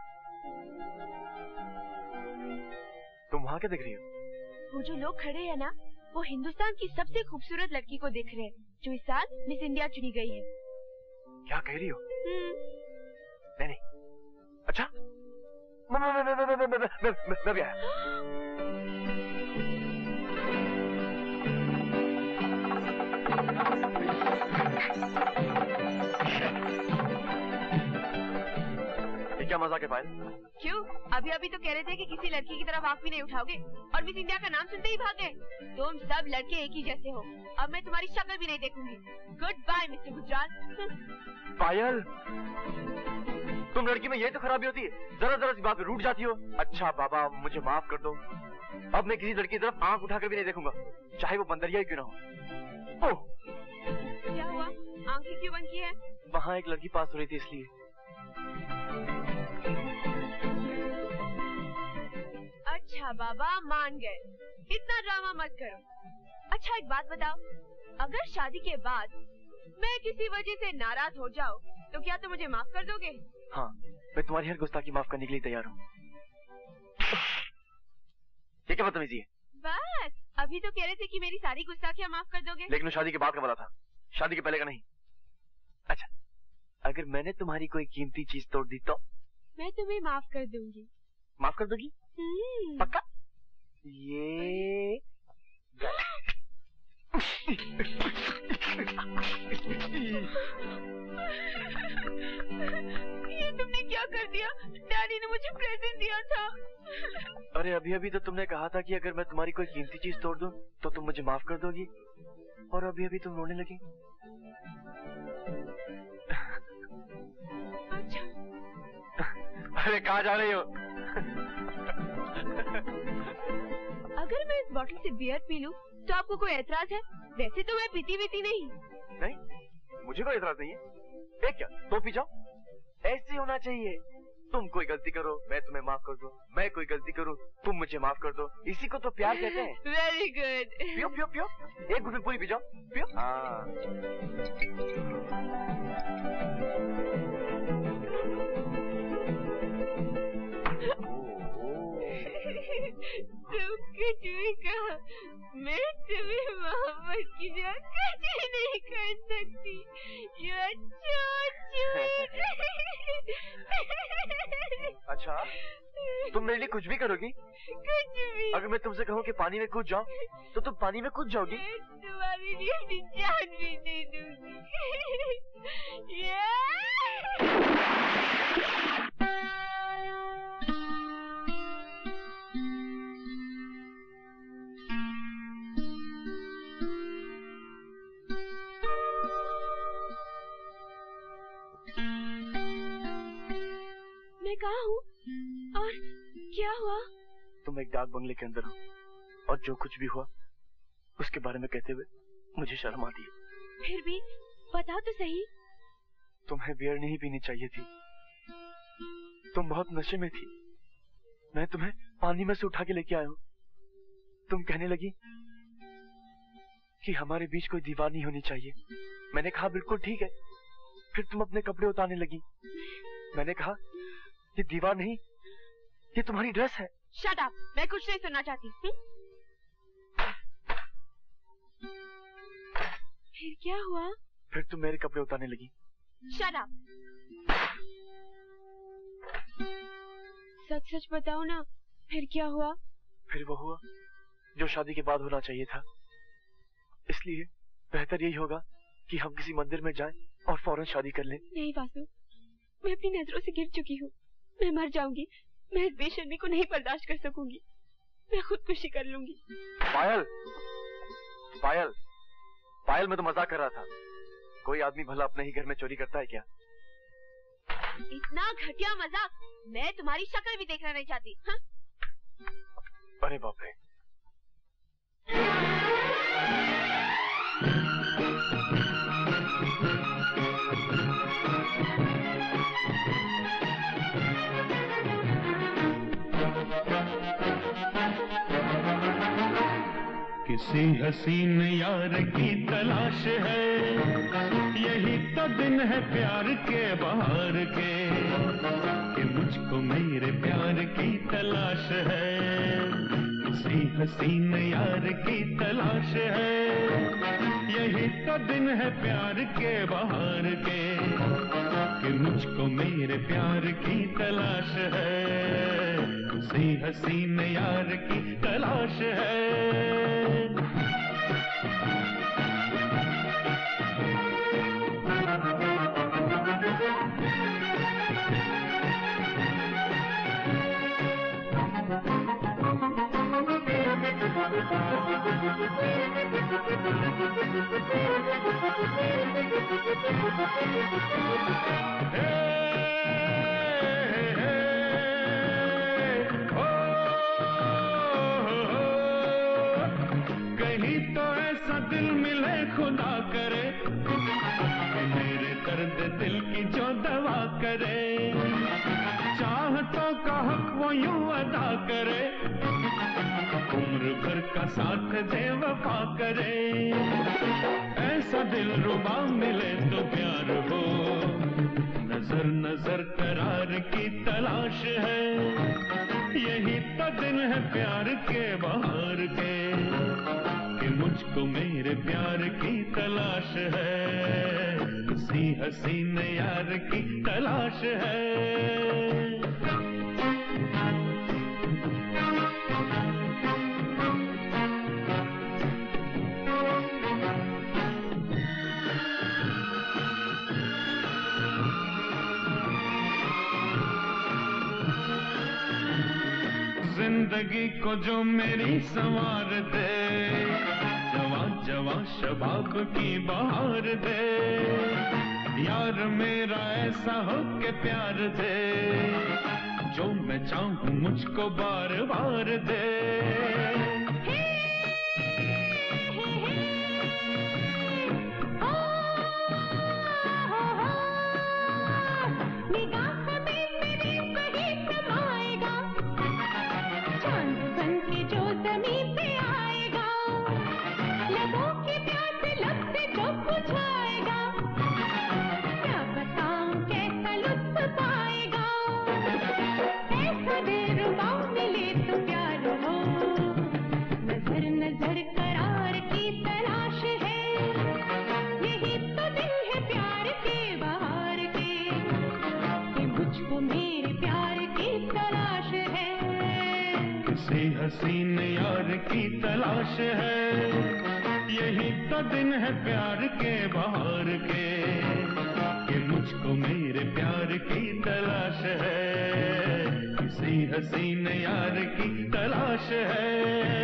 तुम वहां क्या देख रही हो? वो जो लोग खड़े हैं ना, वो हिंदुस्तान की सबसे खूबसूरत लड़की को देख रहे हैं, जो इस साल मिस इंडिया चुनी गई है। क्या कह रही हो? नहीं। अच्छा, मैं भी आया। क्या मजाक है पायल? क्यों? अभी अभी तो कह रहे थे कि किसी लड़की की तरफ आंख भी नहीं उठाओगे और मिस इंडिया का नाम सुनते ही भाग गए। तुम सब लड़के एक ही जैसे हो। अब मैं तुम्हारी शक्ल भी नहीं देखूंगी। Goodbye Mr Gujral. Payal, तुम लड़की में यही तो खराबी होती है, जरा जरा सी बात पे रूठ जाती हो। अच्छा बाबा मुझे माफ कर दो, अब मैं किसी लड़की की तरफ आंख उठाकर भी नहीं देखूंगा, चाहे वो बंदरिया ही क्यों ना हो। ओह क्या हुआ, आंखें क्यों बंद की है? वहाँ एक लड़की पास हो रही थी इसलिए। अच्छा बाबा मान गए, इतना ड्रामा मत करो। अच्छा एक बात बताओ, अगर शादी के बाद मैं किसी वजह से नाराज हो जाऊँ तो क्या तुम मुझे माफ कर दोगे? हाँ, मैं तुम्हारी हर गुस्ताखी माफ करने के लिए तैयार हूँ। ये क्या बदतमीजी है? बस अभी तो कह रहे थे कि मेरी सारी गुस्ताखियाँ माफ कर दोगे। लेकिन वो शादी के बाद का बोला था, शादी के पहले का नहीं। अच्छा, अगर मैंने तुम्हारी कोई कीमती चीज तोड़ दी तो? मैं तुम्हें माफ कर दूंगी। माफ कर दोगी? पक्का? ये तुमने क्या कर दिया? डैडी ने मुझे प्रेजेंट दिया था। अरे अभी अभी तो तुमने कहा था कि अगर मैं तुम्हारी कोई कीमती चीज तोड़ दूं तो तुम मुझे माफ कर दोगी, और अभी अभी तुम रोने लगी। अच्छा। अरे कहाँ जा रही हो? अगर मैं इस बोतल से बियर पी लूं तो आपको कोई एतराज है? वैसे तो मैं पीती नहीं। नहीं, मुझे कोई एतराज नहीं है। एक क्या, तो पी जाओ। ऐसे होना चाहिए, तुम कोई गलती करो मैं तुम्हें माफ कर दूं, मैं कोई गलती करूं तुम मुझे माफ कर दो, इसी को तो प्यार कहते हैं। Very good. पियो पियो पियो, एक घुट में पूरी पी जाओ, पियो। हाँ। तुम कुछ भी कहो, मैं तुम्हें मोहब्बत की जगह कुछ नहीं कर सकती। अच्छा, तुम मेरे लिए कुछ भी करोगी? कुछ भी। अगर मैं तुमसे कहूँ कि पानी में कूद जाओ तो तुम पानी में कूद जाओगी? तुम्हारे लिए अपनी जान भी दे दूंगी। मैं कहाँ हूँ और क्या हुआ? तुम एक डाक बंगले के अंदर हो और जो कुछ भी हुआ उसके बारे में कहते हुए मुझे शर्म आती है। फिर भी बताओ तो सही। तुम्हें बियर नहीं पीनी चाहिए थी, तुम बहुत नशे में थी, मैं तुम्हें पानी में से उठा के लेके आया हूँ। तुम कहने लगी कि हमारे बीच कोई दीवार नहीं होनी चाहिए। मैंने कहा बिल्कुल ठीक है। फिर तुम अपने कपड़े उतारने लगी। मैंने कहा ये दीवार नहीं, ये तुम्हारी ड्रेस है। शट अप, मैं कुछ नहीं सुनना चाहती। फिर क्या हुआ? फिर तुम मेरे कपड़े उतारने लगी। Shut up. सच सच बताओ ना, फिर क्या हुआ? फिर वो हुआ जो शादी के बाद होना चाहिए था। इसलिए बेहतर यही होगा कि हम किसी मंदिर में जाएं और फौरन शादी कर लें। नहीं वासु, मैं अपनी नजरों से गिर चुकी हूँ। मैं मर जाऊंगी। मैं इस बेशर्मी को नहीं बर्दाश्त कर सकूंगी। मैं खुदकुशी कर लूंगी। पायल, पायल, पायल, मैं तो मजाक कर रहा था। कोई आदमी भला अपने ही घर में चोरी करता है क्या? इतना घटिया मजाक मैं तुम्हारी शक्ल भी देखना नहीं चाहती। हाँ? अरे बाप रे। किसी हसीन यार की तलाश है, यही तो दिन है प्यार के बहार के, कि मुझको मेरे प्यार की तलाश है। किसी हसीन यार की तलाश है, यही तो दिन है प्यार के बहार के, कि मुझको मेरे प्यार की तलाश है। किसी हसीन यार की तलाश है। खुदा करे, मेरे दर्द दिल की जो दवा करे, चाहतों का हक वो यूं अदा करे, उम्र भर का साथ दे वफा करे। ऐसा दिल रुबा मिले तो प्यार हो, नजर नजर करार की तलाश है, यही तो दिन है प्यार के बहार के, कि मुझको मेरे प्यार की तलाश है, किसी हसीन यार की तलाश है। जिंदगी को जो मेरी संवार दे, जवां जवां शबाब की बहार दे, यार मेरा ऐसा हो के प्यार दे, जो मैं चाहूं मुझको बार बार दे। हसीन यार की तलाश है, यही तो दिन है प्यार के बहार के, कि मुझको मेरे प्यार की तलाश है, किसी हसीन यार की तलाश है।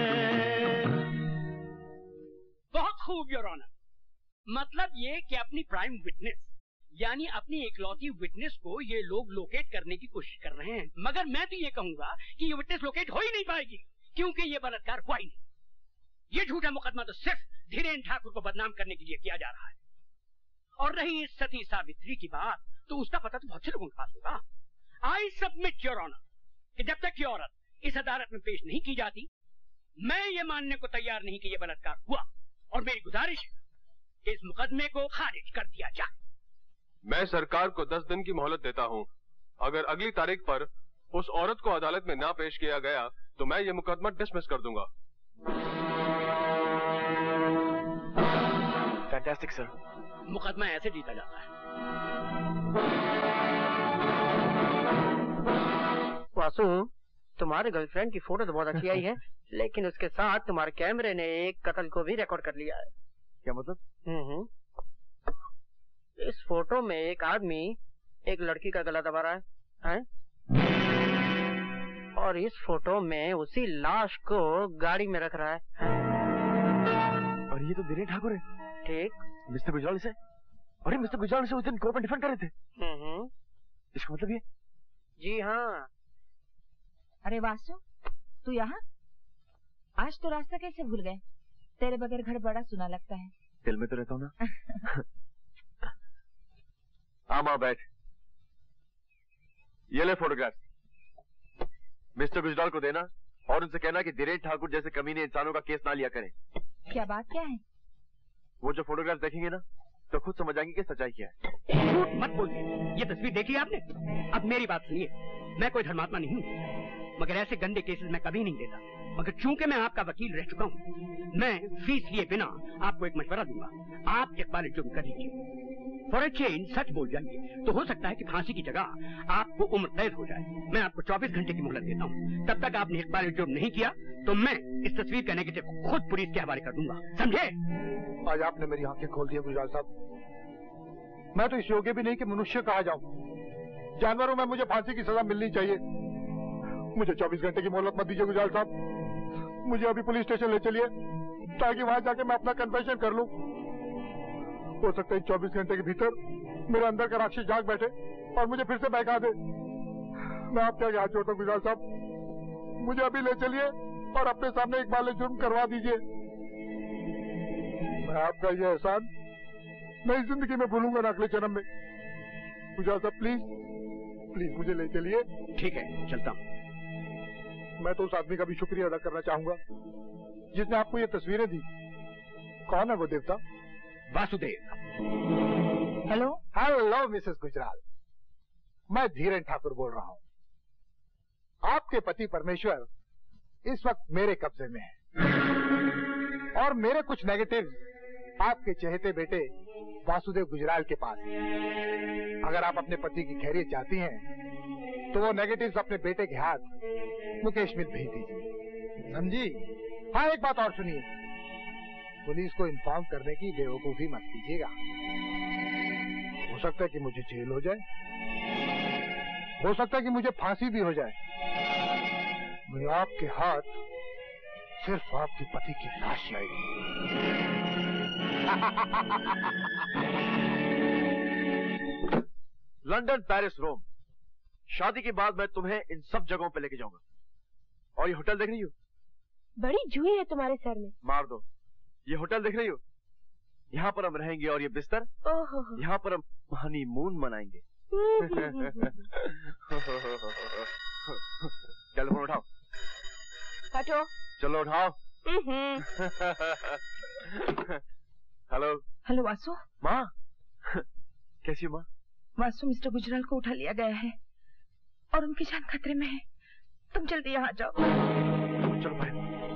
बहुत खूब योर ऑनर। मतलब ये कि अपनी प्राइम विटनेस यानी अपनी एकलौती विटनेस को ये लोग लोकेट करने की कोशिश कर रहे हैं, मगर मैं तो ये कहूंगा कि ये विटनेस लोकेट हो ही नहीं पाएगी, क्योंकि ये बलात्कार हुआ ही नहीं। ये झूठा मुकदमा तो सिर्फ धीरेन ठाकुर को बदनाम करने के लिए किया जा रहा है। और रही इस सती सावित्री की बात, तो उसका पता तो बहुत से लोगों के पास होगा। आई सबमिट योर ऑनर कि जब तक ये औरत इस अदालत में पेश नहीं की जाती, मैं ये मानने को तैयार नहीं कि ये बलात्कार हुआ, और मेरी गुजारिश है इस मुकदमे को खारिज कर दिया जाए। मैं सरकार को 10 दिन की मोहलत देता हूं। अगर अगली तारीख पर उस औरत को अदालत में ना पेश किया गया तो मैं ये मुकदमा डिसमिस कर दूंगा। Fantastic sir. मुकदमा ऐसे जीता जाता है। वासु, तुम्हारी गर्लफ्रेंड की फोटो तो बहुत अच्छी आई है, लेकिन उसके साथ तुम्हारे कैमरे ने एक कत्ल को भी रिकॉर्ड कर लिया है। क्या मतलब? इस फोटो में एक आदमी एक लड़की का गला दबा रहा है, और इस फोटो में उसी लाश को गाड़ी में रख रहा है। और ये तो धीरेन ठाकुर है। ठीक। मिस्टर गुजराल से, अरे मिस्टर गुजराल से उस दिन कोर्ट में डिफेंड कर रहे थे। इसका मतलब ये? जी हाँ। अरे वासु, तू यहाँ? आज तो रास्ता कैसे भूल गए? तेरे बगैर घर बड़ा सुना लगता है। दिल में तो रहता हूँ ना। हाँ माँ बैठ। ये ले फोटोग्राफ, मिस्टर गुजराल को देना और उनसे कहना कि धीरेन ठाकुर जैसे कमीने इंसानों का केस ना लिया करें। क्या बात क्या है? वो जो फोटोग्राफ देखेंगे ना तो खुद समझ आएंगे कि सच्चाई क्या है। झूठ मत बोलिए। ये तस्वीर देखी आपने? अब मेरी बात सुनिए, मैं कोई धर्मात्मा नहीं हूँ, मगर ऐसे गंदे केसेस मैं कभी नहीं देता। मगर चूंकि मैं आपका वकील रह चुका हूँ, मैं फीस लिए बिना आपको एक मशवरा दूंगा। आप इकबाल जुर्म कर लीजिए। फॉर ए चेंज सच बोल जाइए, तो हो सकता है कि फांसी की जगह आपको उम्र कैद हो जाए। मैं आपको 24 घंटे की मोहलत देता हूँ। तब तक आपने इकबाल जुर्म नहीं किया तो मैं इस तस्वीर का नेगेटिव खुद पुलिस के हवाले कर दूंगा, समझे? आज आपने मेरी आंखें खोल दी गुजराल साहब। मैं तो इस योग्य भी नहीं कि मनुष्य कहा जाऊं। जानवरों में मुझे फांसी की सजा मिलनी चाहिए। मुझे 24 घंटे की मोहलत मत दीजिए गुजराल साहब। मुझे अभी पुलिस स्टेशन ले चलिए ताकि वहां जाके मैं अपना कन्फेशन कर लूं। हो सकता है 24 घंटे के भीतर मेरे अंदर का राक्षस जाग बैठे और मुझे फिर से बहका दे। मैं आपके आगे हाथ जोड़ता हूं गुजराल साहब, मुझे अभी ले चलिए और अपने सामने एक बार जुर्म करवा दीजिए। मैं मैं आपका ये एहसान नई जिंदगी में भूलूंगा ना, अगले जन्म में। गुजराल साहब प्लीज प्लीज मुझे ले चलिए। ठीक है, चलता हूँ। मैं तो उस आदमी का भी शुक्रिया अदा करना चाहूंगा जिसने आपको ये तस्वीरें दी। कौन है वो देवता? Vasudev. Hello hello Mrs Gujral, मैं धीरेन ठाकुर बोल रहा हूँ। आपके पति परमेश्वर इस वक्त मेरे कब्जे में है और मेरे कुछ नेगेटिव आपके चहेते बेटे वासुदेव गुजराल के पास है। अगर आप अपने पति की खैरियत चाहती हैं तो वो नेगेटिव्स अपने बेटे के हाथ मुकेश मिल भेज दीजिए, समझी? हाँ, एक बात और सुनिए, पुलिस को इन्फॉर्म करने की बेवकूफी मत कीजिएगा। हो सकता है कि मुझे जेल हो जाए, हो सकता है कि मुझे फांसी भी हो जाए। मैं आपके हाथ सिर्फ आपके पति की लाश आएगी। लंदन, पेरिस, रोम, शादी के बाद मैं तुम्हें इन सब जगहों पे लेके जाऊंगा। और ये होटल देख रही हो? बड़ी जुई है तुम्हारे सर में। मार दो। ये होटल देख रही हो? यहाँ पर हम रहेंगे और ये बिस्तर, यहाँ पर हम हनीमून मनाएंगे। टेलीफोन उठाओ। हटो। चलो उठाओ। हेलो। हेलो वासु। माँ कैसी हो माँ? वासु, मिस्टर गुजराल को उठा लिया गया है और उनकी जान खतरे में है। तुम जल्दी यहाँ जाओ। चलो भाई।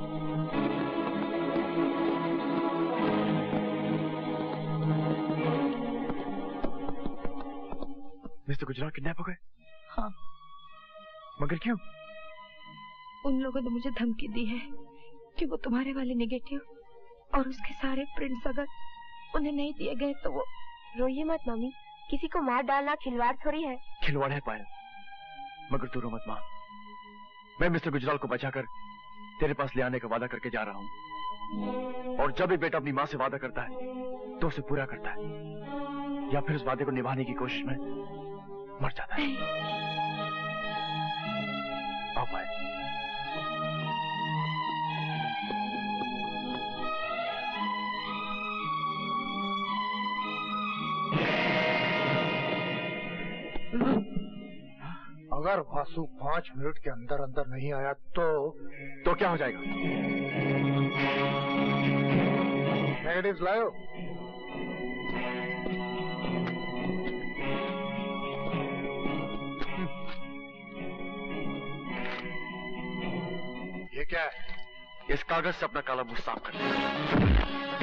मिस्टर गुजराल किडनैप हो गए? हाँ। मगर क्यों? उन लोगों ने मुझे धमकी दी है कि वो तुम्हारे वाले नेगेटिव और उसके सारे प्रिंट्स अगर उन्हें नहीं दिए गए तो वो। रोइए मत मम्मी, किसी को मार डालना खिलवाड़ थोड़ी है। खिलवाड़ है पायल, मगर तू रो मत माँ। मैं मिस्टर गुजराल को बचाकर तेरे पास ले आने का वादा करके जा रहा हूँ। और जब एक बेटा अपनी माँ से वादा करता है तो उसे पूरा करता है, या फिर उस वादे को निभाने की कोशिश में मर जाता है। आओ पायल। अगर वासु 5 मिनट के अंदर अंदर नहीं आया तो क्या हो जाएगा? नेगेटिव्स लायो। ये क्या है? इस कागज से अपना काला मुंह साफ कर।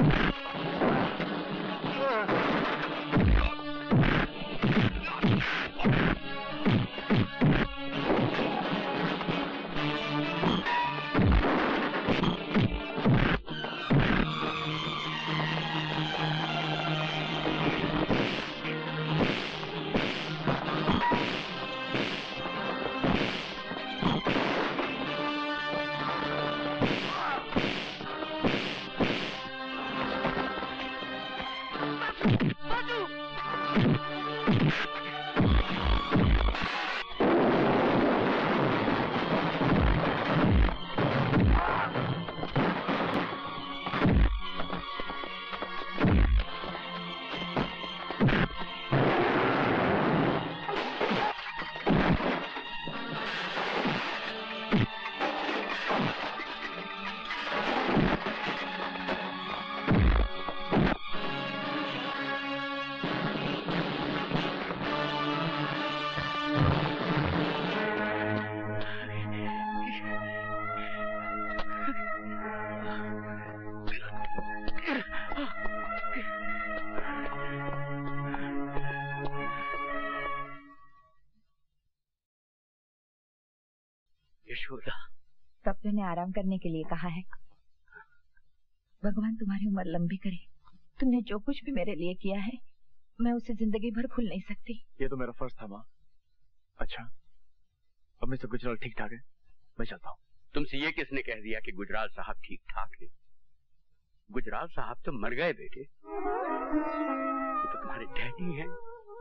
डॉक्टर ने आराम करने के लिए कहा है। भगवान तुम्हारी उम्र लंबी करे। तुमने जो कुछ भी मेरे लिए किया है मैं उसे जिंदगी भर भूल नहीं सकती। ये तो मेरा फर्ज था माँ। अच्छा, अब मिस्टर गुजराल ठीक ठाक है, मैं चलता हूँ। तुमसे ये किसने कह दिया कि गुजराल साहब ठीक ठाक है? गुजराल साहब तो मर गए बेटे। ये तो तुम्हारे डैडी हैं।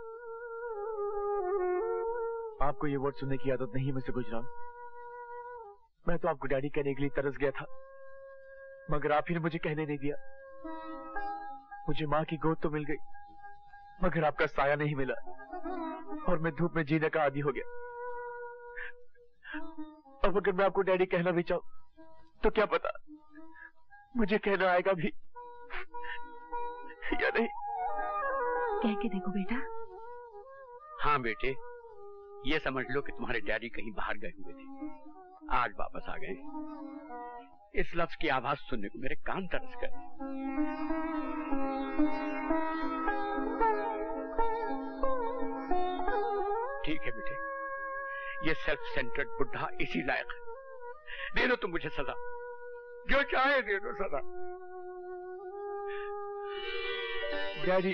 आपको ये वर्ड सुनने की आदत नहीं है मिस्टर गुजराल। मैं तो आपको डैडी कहने के लिए तरस गया था, मगर आप ही ने मुझे कहने नहीं दिया। मुझे माँ की गोद तो मिल गई, मगर आपका साया नहीं मिला और मैं धूप में जीने का आदी हो गया। अब अगर मैं आपको डैडी कहना भी चाहूं तो क्या पता मुझे कहना आएगा भी या नहीं। कह के देखो बेटा। हाँ बेटे, ये समझ लो कि तुम्हारे डैडी कहीं बाहर गए हुए थे, आज वापस आ गए। इस लफ्ज की आवाज सुनने को मेरे कान तरस गए। ठीक है बेटे, ये सेल्फ सेंटर्ड बुढ़ा इसी लायक है। दे दो तुम मुझे सजा, जो चाहे दे दो सजा। डैडी,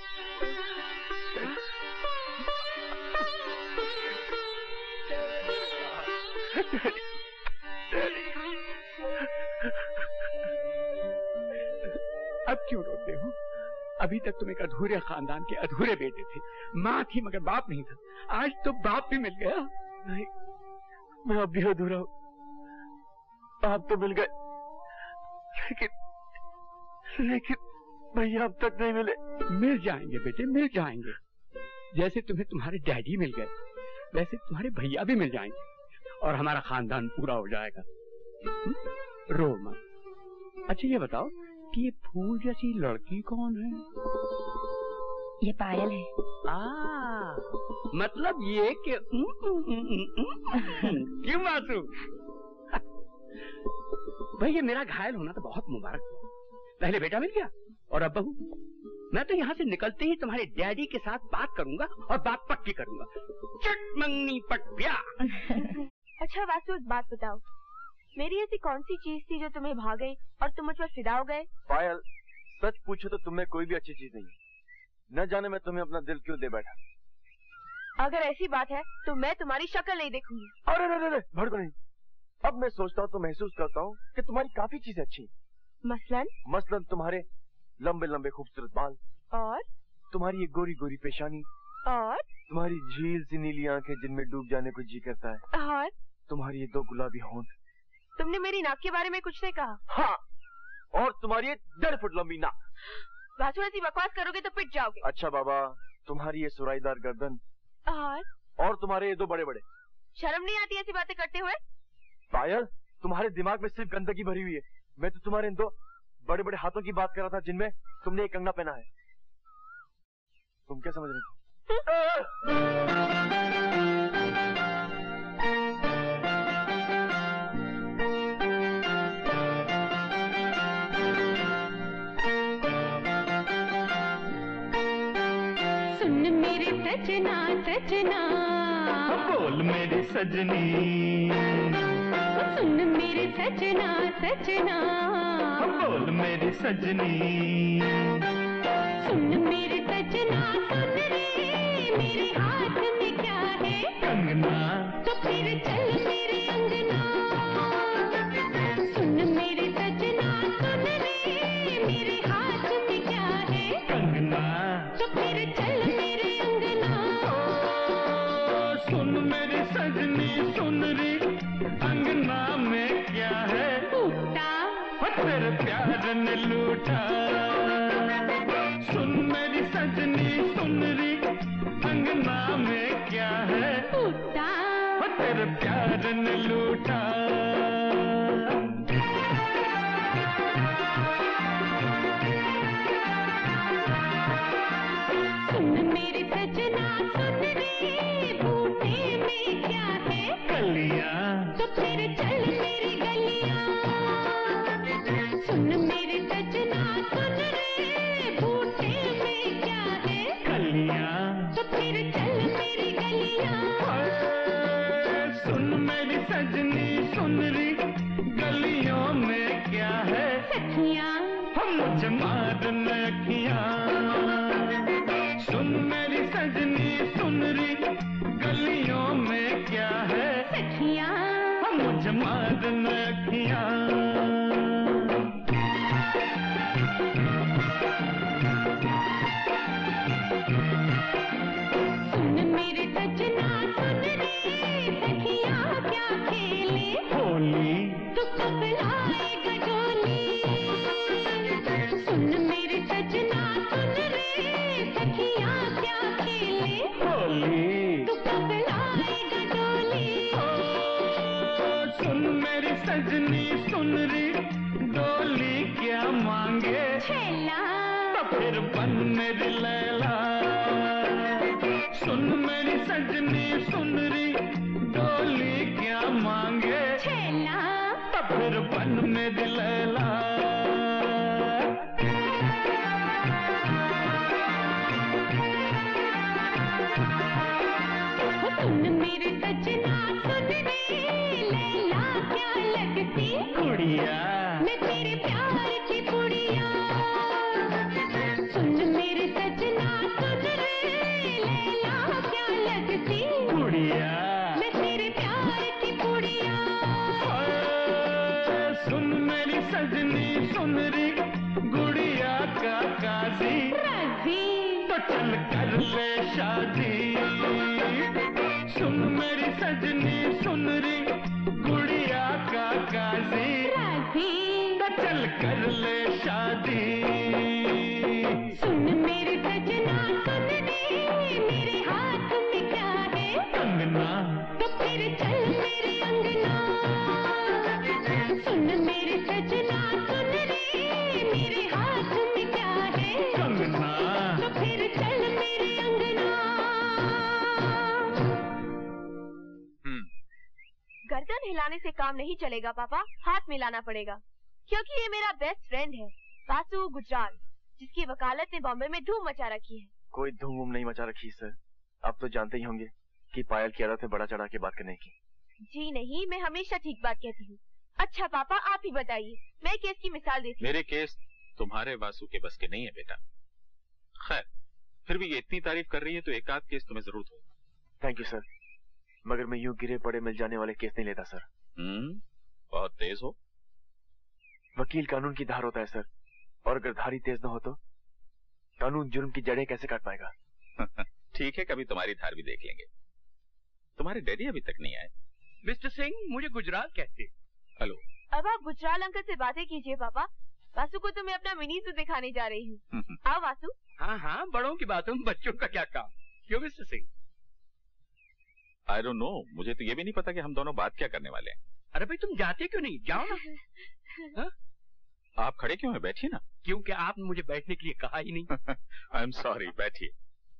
अब क्यों रोते हो? अभी तक तुम एक अधूरे खानदान के अधूरे बेटे थे। माँ थी मगर बाप नहीं था, आज तो बाप भी मिल गया। नहीं, मैं अब भी अधूरा हूँ। आप तो मिल गए, लेकिन भैया अब तक नहीं मिले। मिल जाएंगे बेटे, मिल जाएंगे। जैसे तुम्हें तुम्हारे डैडी मिल गए, वैसे तुम्हारे भैया भी मिल जाएंगे और हमारा खानदान पूरा हो जाएगा। रो मत। अच्छा ये बताओ कि ये फूल जैसी लड़की कौन है? ये पायल है। मतलब ये कि क्यों मासूम? भाई ये मेरा घायल होना तो बहुत मुबारक हुआ। पहले बेटा मिल गया और अब बहू। मैं तो यहाँ से निकलते ही तुम्हारे डैडी के साथ बात करूंगा और बात पक्की करूंगा। चट मंगनी पट ब्याह। अच्छा वासु, एक बात बताओ, मेरी ऐसी कौन सी चीज थी जो तुम्हें भा गई और तुम मुझ पर फिदा हो गए? पायल, सच पूछो तो तुम्हें कोई भी अच्छी चीज नहीं है। न जाने मैं तुम्हें अपना दिल क्यों दे बैठा। अगर ऐसी बात है तो मैं तुम्हारी शक्ल नहीं देखूंगी। अरे भड़को नहीं। अब मैं सोचता हूँ तो महसूस करता हूँ कि तुम्हारी काफी चीजें अच्छी हैं। मसलन तुम्हारे लंबे लंबे खूबसूरत बाल, और तुम्हारी ये गोरी गोरी पेशानी, और तुम्हारी झील सी नीली आंखें जिनमें डूब जाने को जी करता है, और तुम्हारी ये 2 गुलाबी होंठ। तुमने मेरी नाक के बारे में कुछ नहीं कहा? हाँ, और तुम्हारी ये 1.5 फुट लंबी नाक। वासु, ऐसी बकवास करोगे तो पिट जाओगे। अच्छा बाबा, तुम्हारी ये सुराईदार गर्दन, और तुम्हारे ये 2 बड़े बड़े। शर्म नहीं आती ऐसी बातें करते हुए? पायल, तुम्हारे दिमाग में सिर्फ गंदगी भरी हुई है। मैं तो तुम्हारे इन 2 बड़े बड़े हाथों की बात कर रहा था जिनमें तुमने एक कंगना पहना है। तुम क्या समझ रही थी? सुन मेरी सजना सजना, बोल मेरी सजनी। सुन मेरी सजना सजना, बोल मेरी सजनी। सुन मेरी सजना सुन रे, मेरे हाथ में क्या है कंगना, तो फिर चल मेरे अंगना। सुन मेरी सजना सुन रे, मेरे हाथ में क्या है कंगना, तो फिर चल मेरे अंगना। सुन मेरी सजनी सुन रे, अंगना में क्या है टूटा तेरे प्यार ने लूटा। सुन मेरी सजनी सुन रे, अंगना में क्या है टूटा तेरे प्यार ने लूटा। सुन मेरी सजना सुन रे, बूटे में क्या है कलियां, तो फिर चल मेरी गलियां। सुन मेरी सजना सुन रे, बूटे में क्या है कलियां, तो फिर चल मेरी गलियां। सुन मेरी सजनी सुन री, गलियों में क्या है सखियां, हम मुझे मारने अखियां। सुन मेरी सजनी सुन री, गलियों में क्या है सखियां, हम मुझे मारने अखियां। सुन मेरी सजना सुन रे, सखियां क्या खेले होली, तू कब लाएगा डोली। सुन मेरी सजना फिर बन मेरी लैला, सुन मेरी सजनी सुनरी, डोली क्या मांगे छेला, तो फिर बन मेरी लैला। सुन मेरे सजना सुन रे, लैला क्या लगती गुड़िया, मैं तेरे प्यार की पुड़िया। सुन मेरे सजना सुन रे, लैला क्या लगती गुड़िया, मैं तेरे प्यार की पुड़िया। सुन मेरी सजनी सुनरी, गुड़िया का काजी राजी, तो चल कर ले शादी। सुन मेरी सजनी सुनरी, गुड़िया का काजी राजी, तो चल कर ले शादी। सुन मेरे सजना सुन रे, मेरे हाथ में क्या है कंगना, तो फिर चल मेरे अंगना। सुन मेरे सजना सुन रे, मेरे हाथ में क्या है कंगना, तो फिर चल मेरे अंगना। गर्दन हिलाने से काम नहीं चलेगा पापा, हाथ मिलाना पड़ेगा, क्योंकि ये मेरा बेस्ट फ्रेंड है वासु गुजराल, जिसकी वकालत ने बॉम्बे में धूम मचा रखी है। कोई धूम वूम नहीं मचा रखी सर, आप तो जानते ही होंगे कि पायल की आदत है बड़ा चढ़ा के बात करने की। जी नहीं, मैं हमेशा ठीक बात कहती हूँ। अच्छा पापा आप ही बताइए, मैं केस की मिसाल देती हूँ। मेरे केस तुम्हारे वासु के बस के नहीं है बेटा। खैर, फिर भी ये इतनी तारीफ कर रही है तो एक आध केस तुम्हें जरूर हो। थैंक यू सर, मगर मैं यूं गिरे पड़े मिल जाने वाले केस नहीं लेता सर। बहुत तेज हो। वकील कानून की धार होता है सर, और अगर धारी तेज न हो तो कानून जुर्म की जड़ें कैसे काट पाएगा। ठीक है, कभी तुम्हारी धार भी देख लेंगे। तुम्हारे डैडी अभी तक नहीं आए। मिस्टर सिंह, मुझे गुजराल कहते। हेलो। अब आप गुजराल अंकल से बातें कीजिए पापा, वासु को तो मैं अपना मिनी सूट दिखाने जा रही हूँ। आओ वासु। हाँ हाँ, बड़ों की बातों में बच्चों का क्या काम। क्यों Mr Singh? I don't know, मुझे तो ये भी नहीं पता कि हम दोनों बात क्या करने वाले हैं। अरे भाई तुम जाते क्यों नहीं, जाओ ना। आप खड़े क्यों हैं, बैठिए ना। क्योंकि आपने मुझे बैठने के लिए कहा ही नहीं। आई एम सॉरी, बैठिए।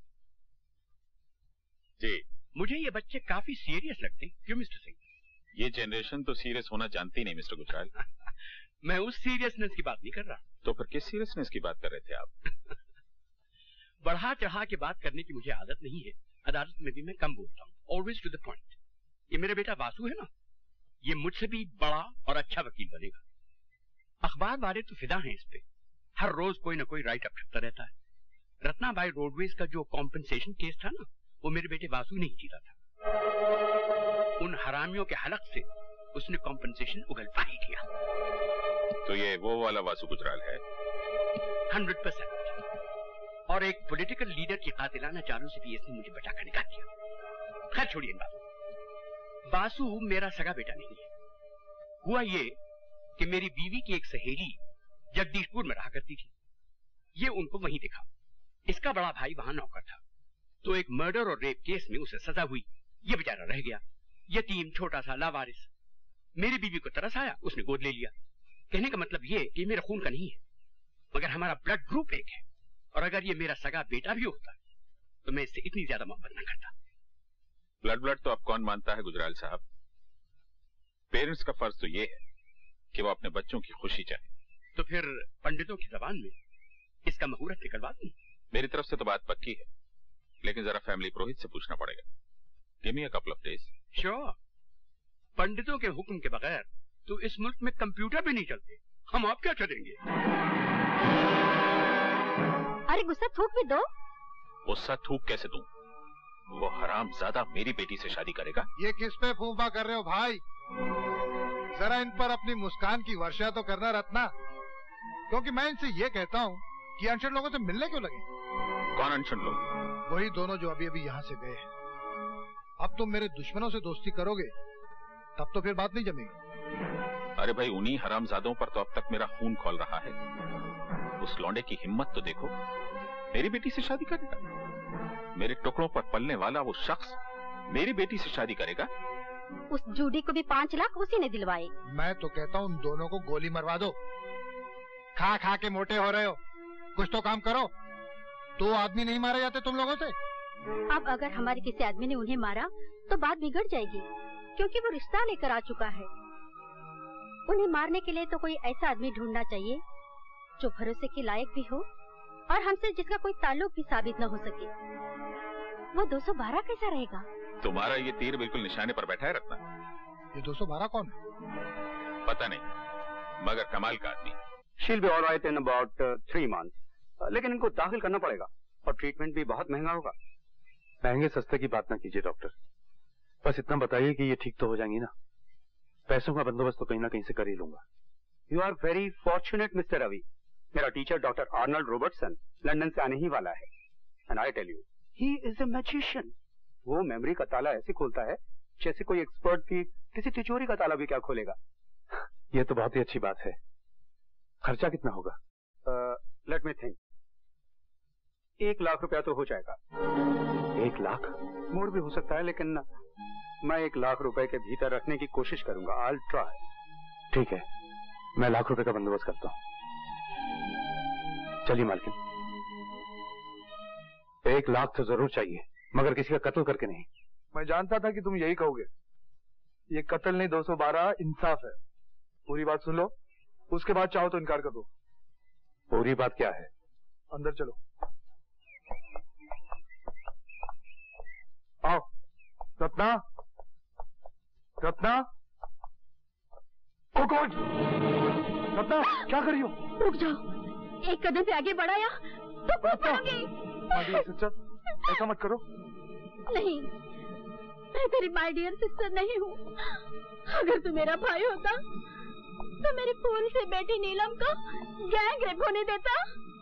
जी, मुझे ये बच्चे काफी सीरियस लगते हैं। क्यों मिस्टर सिंह? ये जनरेशन तो सीरियस होना जानती नहीं मिस्टर गुजराल। मैं उस सीरियसनेस की बात नहीं कर रहा। तो फिर किस सीरियसनेस की बात कर रहे थे आप? बढ़ा चढ़ा के बात करने की मुझे आदत नहीं है, अदालत में भी मैं कम बोलता हूँ, ऑलवेज टू द पॉइंट। ये मेरा बेटा वासु है ना, ये मुझसे भी बड़ा और अच्छा वकील बनेगा। अखबार वाले तो फिदा हैं इस पे, हर रोज कोई ना कोई राइट अप छपता रहता है। रत्नाबाई रोडवेज का जो कॉम्पेंसेशन केस था ना, वो मेरे बेटे वासु ने ही जीता था। उन हरामियों के हलक से उसने कॉम्पेंसेशन उगलवा ही दिया। तो ये वो वाला वासु गुजराल है? 100%। और एक पॉलिटिकल लीडर की कातिलाना चालों से भी इसने मुझे बचा कर निकाल दिया। खैर छोड़िए इन बातों। वासु मेरा सगा बेटा नहीं है। हुआ ये कि मेरी बीवी की एक सहेली जगदीशपुर में रहा करती थी। ये उनको वहीं दिखा। इसका बड़ा भाई वहां नौकर था, तो एक मर्डर और रेप केस में उसे सजा हुई। ये बेचारा रह गया, यतीम, छोटा सा, लावारिस। मेरी बीवी को तरस आया, उसने गोद ले लिया। कहने का मतलब ये कि मेरा खून का नहीं है, मगर हमारा ब्लड ग्रुप एक है। और अगर ये मेरा सगा बेटा भी होता तो मैं इससे इतनी ज्यादा मोहब्बत न करता। ब्लड तो अब कौन मानता है गुजराल साहब? पेरेंट्स का फर्ज तो ये है कि वो अपने बच्चों की खुशी चाहे। तो फिर पंडितों की जबान में इसका मुहूर्त निकलवा दूं? मेरी तरफ से तो बात पक्की है, लेकिन जरा फैमिली पुरोहित से पूछना पड़ेगा। Give me a couple of days. Sure. पंडितों के हुक्म के बगैर तो इस मुल्क में कंप्यूटर भी नहीं चलते। हम आप क्या करेंगे? अरे गुस्सा थूक भी दो। गुस्सा थूक कैसे दूं? वो हरामजादा मेरी बेटी से शादी करेगा। ये किस पे फूफा कर रहे हो भाई? जरा इन पर अपनी मुस्कान की वर्षा तो करना रत्ना, क्योंकि मैं इनसे ये कहता हूँ कि अनशन लोगों से मिलने क्यों लगे? कौन अनशन लोग? वही दोनों जो अभी अभी यहाँ से गए हैं। अब तुम मेरे दुश्मनों से दोस्ती करोगे तब तो फिर बात नहीं जमेगी। अरे भाई, उन्हीं हरामजादों पर तो अब तक मेरा खून खौल रहा है। उस लौंडे की हिम्मत तो देखो, मेरी बेटी से शादी करेगा। मेरे टुकड़ों पर पलने वाला वो शख्स मेरी बेटी से शादी करेगा। उस जूडी को भी 5 लाख उसी ने दिलवाए। मैं तो कहता हूँ उन दोनों को गोली मरवा दो। खा खा के मोटे हो रहे हो, कुछ तो काम करो। 2 आदमी नहीं मारे जाते तुम लोगों से? अब अगर हमारे किसी आदमी ने उन्हें मारा तो बात बिगड़ जाएगी, क्योंकि वो रिश्ता लेकर आ चुका है। उन्हें मारने के लिए तो कोई ऐसा आदमी ढूंढना चाहिए जो भरोसे के लायक भी हो और हमसे जिसका कोई ताल्लुक भी साबित न हो सके। वो 212 कैसा रहेगा? तुम्हारा ये तीर बिल्कुल निशाने पर बैठा है रत्ना। ये 212 कौन है? पता नहीं, मगर कमाल का आदमी। She'll be alright in about 3 months, लेकिन इनको दाखिल करना पड़ेगा और ट्रीटमेंट भी बहुत महंगा होगा। महंगे सस्ते की बात ना कीजिए डॉक्टर, बस इतना बताइए कि ये ठीक तो हो जाएंगी ना। पैसों का बंदोबस्त तो कहीं ना कहीं से कर ही लूंगा। You are very fortunate Mr Ravi. मेरा teacher doctor Arnold Robertson London से आने ही वाला है, and I tell you he is a magician. वो मेमोरी का ताला ऐसे खोलता है जैसे कोई एक्सपर्ट भी किसी तिजोरी का ताला भी क्या खोलेगा। ये तो बहुत ही अच्छी बात है। खर्चा कितना होगा? Let me think. 1 लाख रुपया तो हो जाएगा। 1 लाख? मोर भी हो सकता है, लेकिन मैं 1 लाख रुपए के भीतर रखने की कोशिश करूंगा। I will try. ठीक है, मैं 1 लाख रुपए का बंदोबस्त करता हूँ। चलिए मालकिन, 1 लाख तो जरूर चाहिए, मगर किसी का कत्ल करके नहीं। मैं जानता था कि तुम यही कहोगे। ये कत्ल नहीं, 212 इंसाफ है। पूरी बात सुन लो, उसके बाद चाहो तो इनकार कर दो। पूरी बात क्या है? अंदर चलो। आओ। रत्ना, रत्ना, कौन? रत्ना, क्या कर रही हो? रुक जाओ, एक कदम पे आगे बढ़ाया तो कूद पड़ोगे। माय डियर सिस्टर, ऐसा मत करो। नहीं, मैं तेरी माय डियर सिस्टर नहीं हूँ। अगर तू मेरा भाई होता तो मेरी फूल से बेटी नीलम को गैंग रेप होने देता।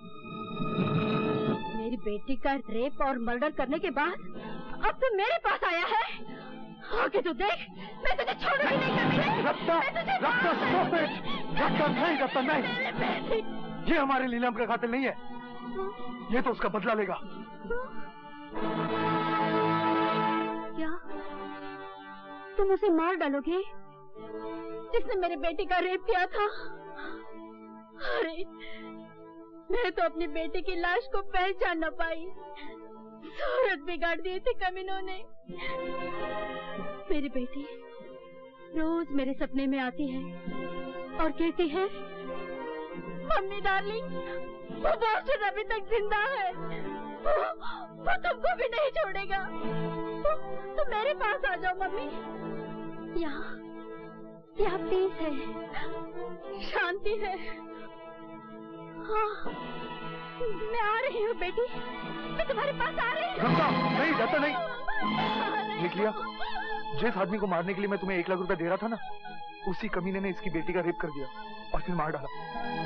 मेरी बेटी का रेप और मर्डर करने के बाद अब तू मेरे पास आया है। आगे तो देख, मैं तुझे छोड़ूंगी नहीं कभी। Ratna, Ratna, stop it! रत्ना नहीं, रत्ना नहीं। ये हमारे नीलम का कातिल नहीं है। ये तो उसका बदला लेगा। क्या तुम उसे मार डालोगे जिसने मेरे बेटे का रेप किया था? अरे, मैं तो अपनी बेटे की लाश को पहचान न पाई। सूरत बिगाड़ दिए थे कमीनों ने। मेरी बेटी रोज मेरे सपने में आती है और कहती है, मम्मी डार्लिंग, वो बॉस्टन अभी तक जिंदा है, वो तुमको भी नहीं छोड़ेगा। तो मेरे पास आ जाओ मम्मी। यहाँ पीस है, शांति है। हाँ, मैं आ रही हूँ बेटी, मैं तुम्हारे पास आ रही हूँ। नहीं, जाता नहीं। देख लिया, जिस आदमी को मारने के लिए मैं तुम्हें 1 लाख रुपया दे रहा था ना, उसी कमीने ने इसकी बेटी का रेप कर दिया और फिर मार डाला।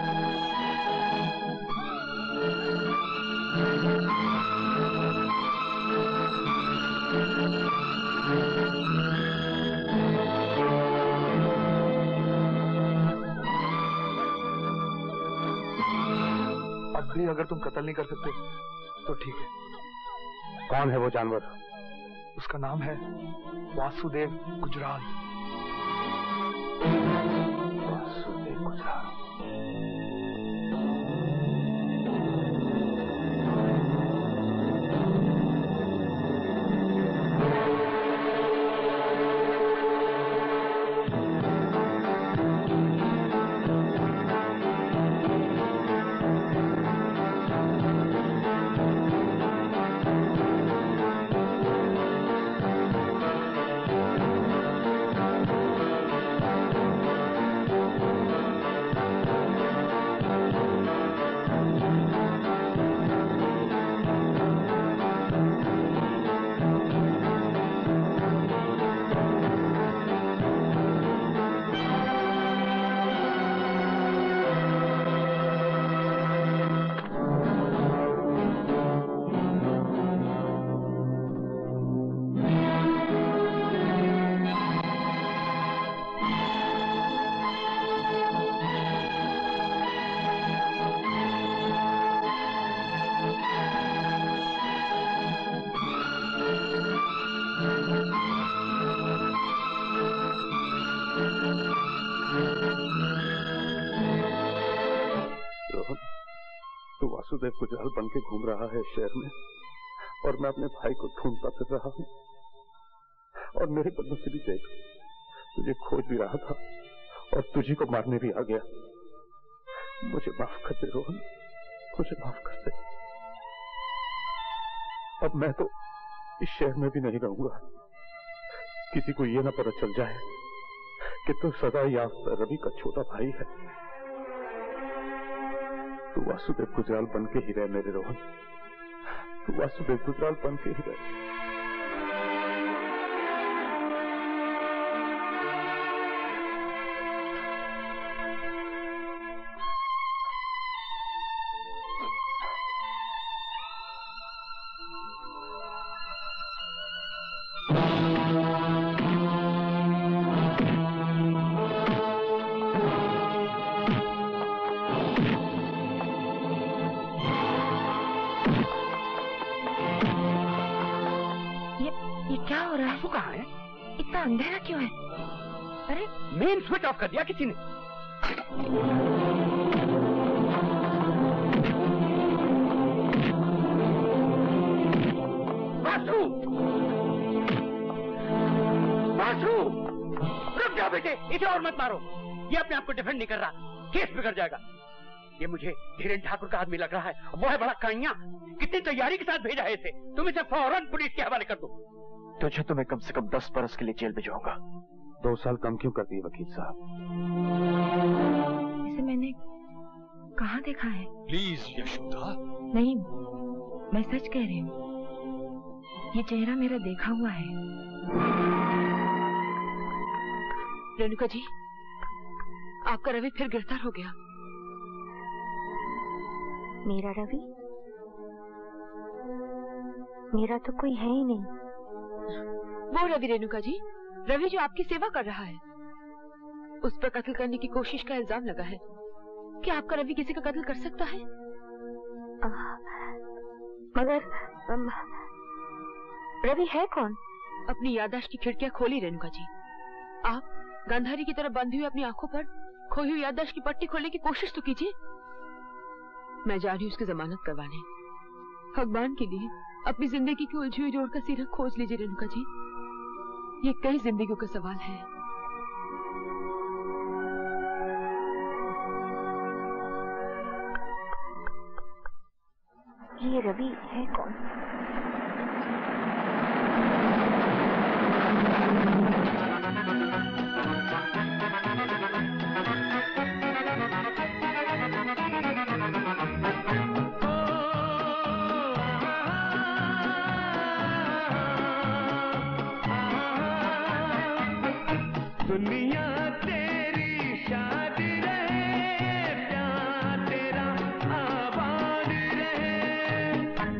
अब भी अगर तुम कत्ल नहीं कर सकते तो ठीक है। कौन है वो जानवर? उसका नाम है वासुदेव गुजराल। वासुदेव गुजराल। वासुदेव गुजराल बन के घूम रहा है शहर में, और मैं अपने भाई को ढूंढता फिर रहा हूँ। और मेरे बदनसीबी देख, तुझे खोज भी रहा था और तुझी को मारने भी आ गया। मुझे माफ कर दे रोहन, मुझे माफ कर दे। अब मैं तो इस शहर में भी नहीं रहूंगा, किसी को ये ना पता चल जाए कि तू सदा याफ्ता रवि का छोटा भाई है। तू वासुदेव गुजराल बन के ही रह मेरे रोहन, तू वासुदेव गुजराल बन के ही रह। अंधेरा क्यों है? अरे मेन स्विच ऑफ कर दिया किसी ने। वासु! वासु! रुक जाओ बेटे, इसे और मत मारो। ये अपने आप को डिफेंड नहीं कर रहा, केस बिगड़ जाएगा। ये मुझे धीरेन्द्र ठाकुर का आदमी लग रहा है, वो है बड़ा काइया। कितनी तैयारी के साथ भेजा है इसे। तुम इसे फौरन पुलिस के हवाले कर दो। तुझे तो मैं कम से कम 10 बरस के लिए जेल भिजवाऊंगा। 2 साल कम क्यों कर दिए वकील साहब? इसे मैंने कहाँ देखा है? प्लीज यशोदा। नहीं, मैं सच कह रही हूँ, ये चेहरा मेरा देखा हुआ है। रेणुका जी, आपका रवि फिर गिरफ्तार हो गया। मेरा रवि? मेरा तो कोई है ही नहीं। वो रवि रेणुका जी, रवि जो आपकी सेवा कर रहा है। उस पर कत्ल करने की कोशिश का इल्जाम लगा है। क्या आपका रवि किसी का कत्ल कर सकता है? मगर रवि है कौन? अपनी याददाश्त की खिड़कियां खोली रेणुका जी। आप गांधारी की तरह बंधी हुई अपनी आंखों पर खोई हुई याददाश्त की पट्टी खोलने की कोशिश तो कीजिए। मैं जा रही हूँ उसकी जमानत करवाने। भगवान के लिए अपनी जिंदगी की उलझी हुई जोड़ का सिरा खोज लीजिए रेणुका जी। ये कई जिंदगियों का सवाल है। ये रवि है कौन? दुनिया तेरी शादी रहे, प्यार तेरा आबाद रहे।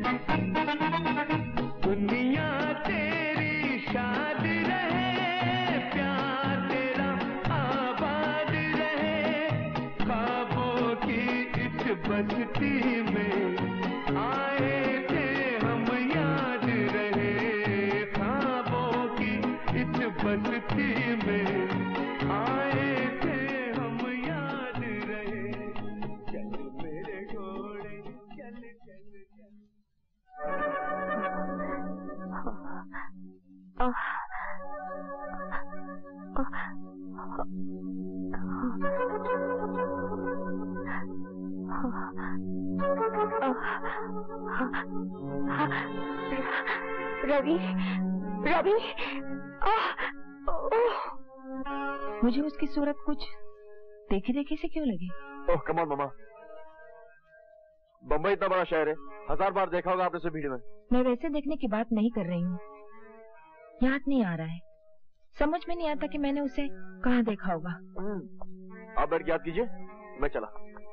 दुनिया तेरी शादी रहे, प्यार तेरा आबाद रहे। ख्वाबों की इस बस्ती में आए थे हम याद रहे। ख्वाबों की इस बस्ती में आए थे हम याद रहे। चल मेरे घोड़े चल चल चल। रवि, रवि, मुझे उसकी सूरत कुछ देखी देखी से क्यों लगी? ओह कम ऑन मामा, बम्बई इतना बड़ा शहर है, 1000 बार देखा होगा आपने उसे भीड़ में। मैं वैसे देखने की बात नहीं कर रही हूँ, याद नहीं आ रहा है, समझ में नहीं आता कि मैंने उसे कहाँ देखा होगा। आप बैठ के याद कीजिए, मैं चला।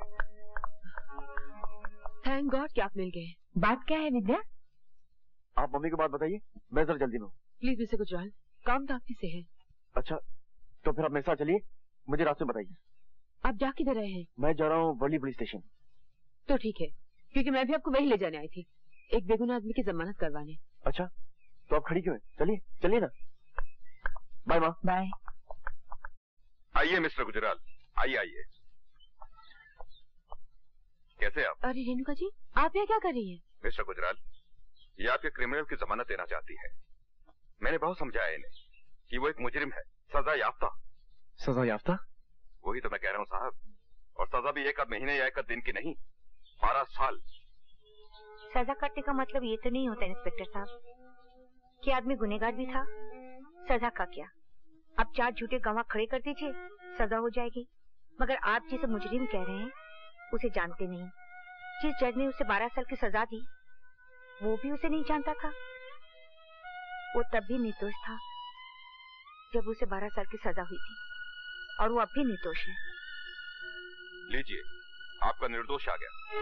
थैंक गॉड कि आप मिल गए। बात क्या है विद्या? आप मम्मी को बात बताइए, मैं जरा जल्दी में हूँ। प्लीज मिस्टर गुजराल, काम तो आपकी से है। अच्छा, तो फिर आप मेरे साथ चलिए, मुझे रास्ते में बताइए। आप जा किधर रहे हैं? मैं जा रहा हूँ वर्ली पुलिस स्टेशन। तो ठीक है, क्योंकि मैं भी आपको वही ले जाने आई थी, एक बेगुनाह आदमी की जमानत करवाने। अच्छा, तो आप खड़ी क्यों हैं? चलिए चलिए ना। बाय माँ। बाय। आइए मिस्टर गुजराल, आइए आइए। कैसे आप? अरे रेणुका जी, आप यहाँ क्या कर रही हैं? मिस्टर गुजराल, ये आपके क्रिमिनल की जमानत देना चाहती है। मैंने बहुत समझाया इन्हें कि वो एक मुजरिम है, सजा याफ्ता। सजा याफ्ता? वही तो मैं कह रहा हूँ साहब, और सजा भी 1 महीने या 1 दिन की नहीं, 12 साल। सजा काटने का मतलब ये तो नहीं होता इंस्पेक्टर साहब कि आदमी गुनहगार भी था। सजा का क्या, आप 4 झूठे गवाह खड़े कर दीजिए, सजा हो जाएगी। मगर आप जिसे मुजरिम कह रहे हैं उसे जानते नहीं। जिस जज ने उसे 12 साल की सजा दी वो भी उसे नहीं जानता था। वो तब भी निर्दोष था जब उसे 12 साल की सजा हुई थी, और वो अब भी निर्दोष है। लीजिए, आपका निर्दोष आ गया।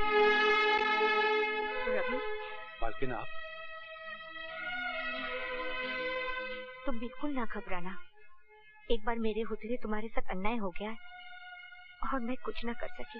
रवि, मालकिन आप? तुम बिल्कुल ना घबराना। एक बार मेरे होते हुए तुम्हारे साथ अन्याय हो गया है और मैं कुछ ना कर सकी,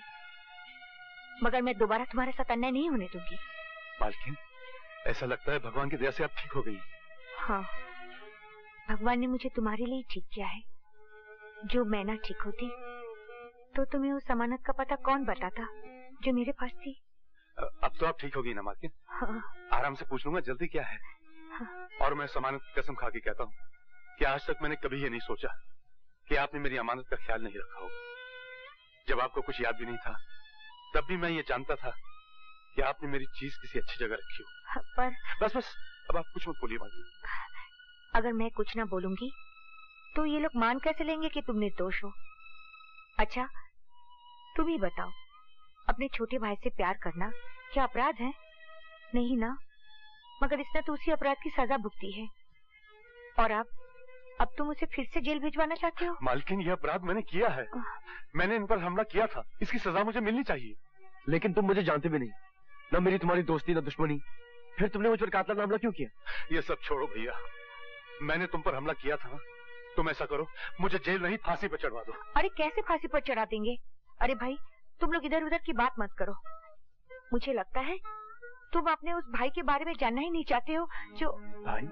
मगर मैं दोबारा तुम्हारे साथ अन्याय नहीं होने दूंगी। मालकिन, ऐसा लगता है भगवान की दया से आप ठीक हो गई। हाँ, भगवान ने मुझे तुम्हारे लिए ठीक किया है। जो मैं ना ठीक होती तो तुम्हें उस अमानत का पता कौन बताता जो मेरे पास थी। अब तो आप ठीक हो गई ना मालकिन? हाँ। आराम से पूछ लूंगा, जल्दी क्या है? हाँ। और मैं इस अमानत की कसम खा के कहता हूँ कि आज तक मैंने कभी ये नहीं सोचा कि आपने मेरी अमानत का ख्याल नहीं रखा होगा। जब आपको कुछ याद भी नहीं था तब भी मैं ये जानता था कि आपने मेरी चीज किसी अच्छी जगह रखी हो। पर बस बस, अब आप कुछ मत बोलिए मालकिन। अगर मैं कुछ ना बोलूंगी तो ये लोग मान कैसे लेंगे कि तुम निर्दोष हो? अच्छा, तुम ही बताओ, अपने छोटे भाई से प्यार करना क्या अपराध है? नहीं ना, मगर इसने तो उसी अपराध की सजा भुगती है, और अब तुम उसे फिर से जेल भिजवाना चाहते हो? मालकिन, यह अपराध मैंने किया है। मैंने इन पर हमला किया था, इसकी सजा मुझे मिलनी चाहिए। लेकिन तुम मुझे जानते भी नहीं, न मेरी तुम्हारी दोस्ती न दुश्मनी, फिर तुमने मुझ पर कातलाना हमला क्यों किया? ये सब छोड़ो भैया, मैंने तुम पर हमला किया था ना, तुम ऐसा करो, मुझे जेल नहीं फांसी पर चढ़वा दो। अरे कैसे फांसी पर चढ़ा देंगे? अरे भाई, तुम लोग इधर उधर की बात मत करो। मुझे लगता है तुम अपने उस भाई के बारे में जानना ही नहीं चाहते हो जो... भाई?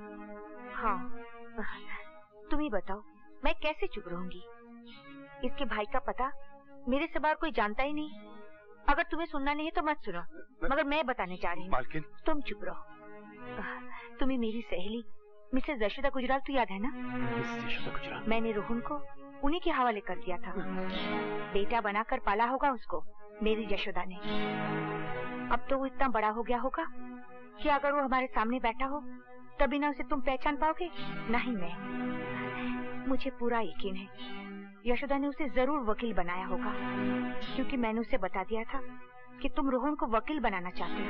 हाँ, तुम ही बताओ, मैं कैसे चुप रहूंगी? इसके भाई का पता मेरे सिवा कोई जानता ही नहीं। अगर तुम्हें सुनना नहीं है तो मत सुनो, मगर मैं बताने चाह रही हूँ। मालकिन, तुम चुप रहो। तुम्हें मेरी सहेली मिसेस यशोदा गुजराल तो याद है ना? मिसेस यशोदा गुजराल? मैंने रोहन को उन्हीं के हवाले कर दिया था। बेटा बनाकर पाला होगा उसको मेरी यशोदा ने। अब तो वो इतना बड़ा हो गया होगा कि अगर वो हमारे सामने बैठा हो तभी ना उसे तुम पहचान पाओगे। नहीं, मैं, मुझे पूरा यकीन है यशोदा ने उसे जरूर वकील बनाया होगा, क्योंकि मैंने उसे बता दिया था कि तुम रोहन को वकील बनाना चाहते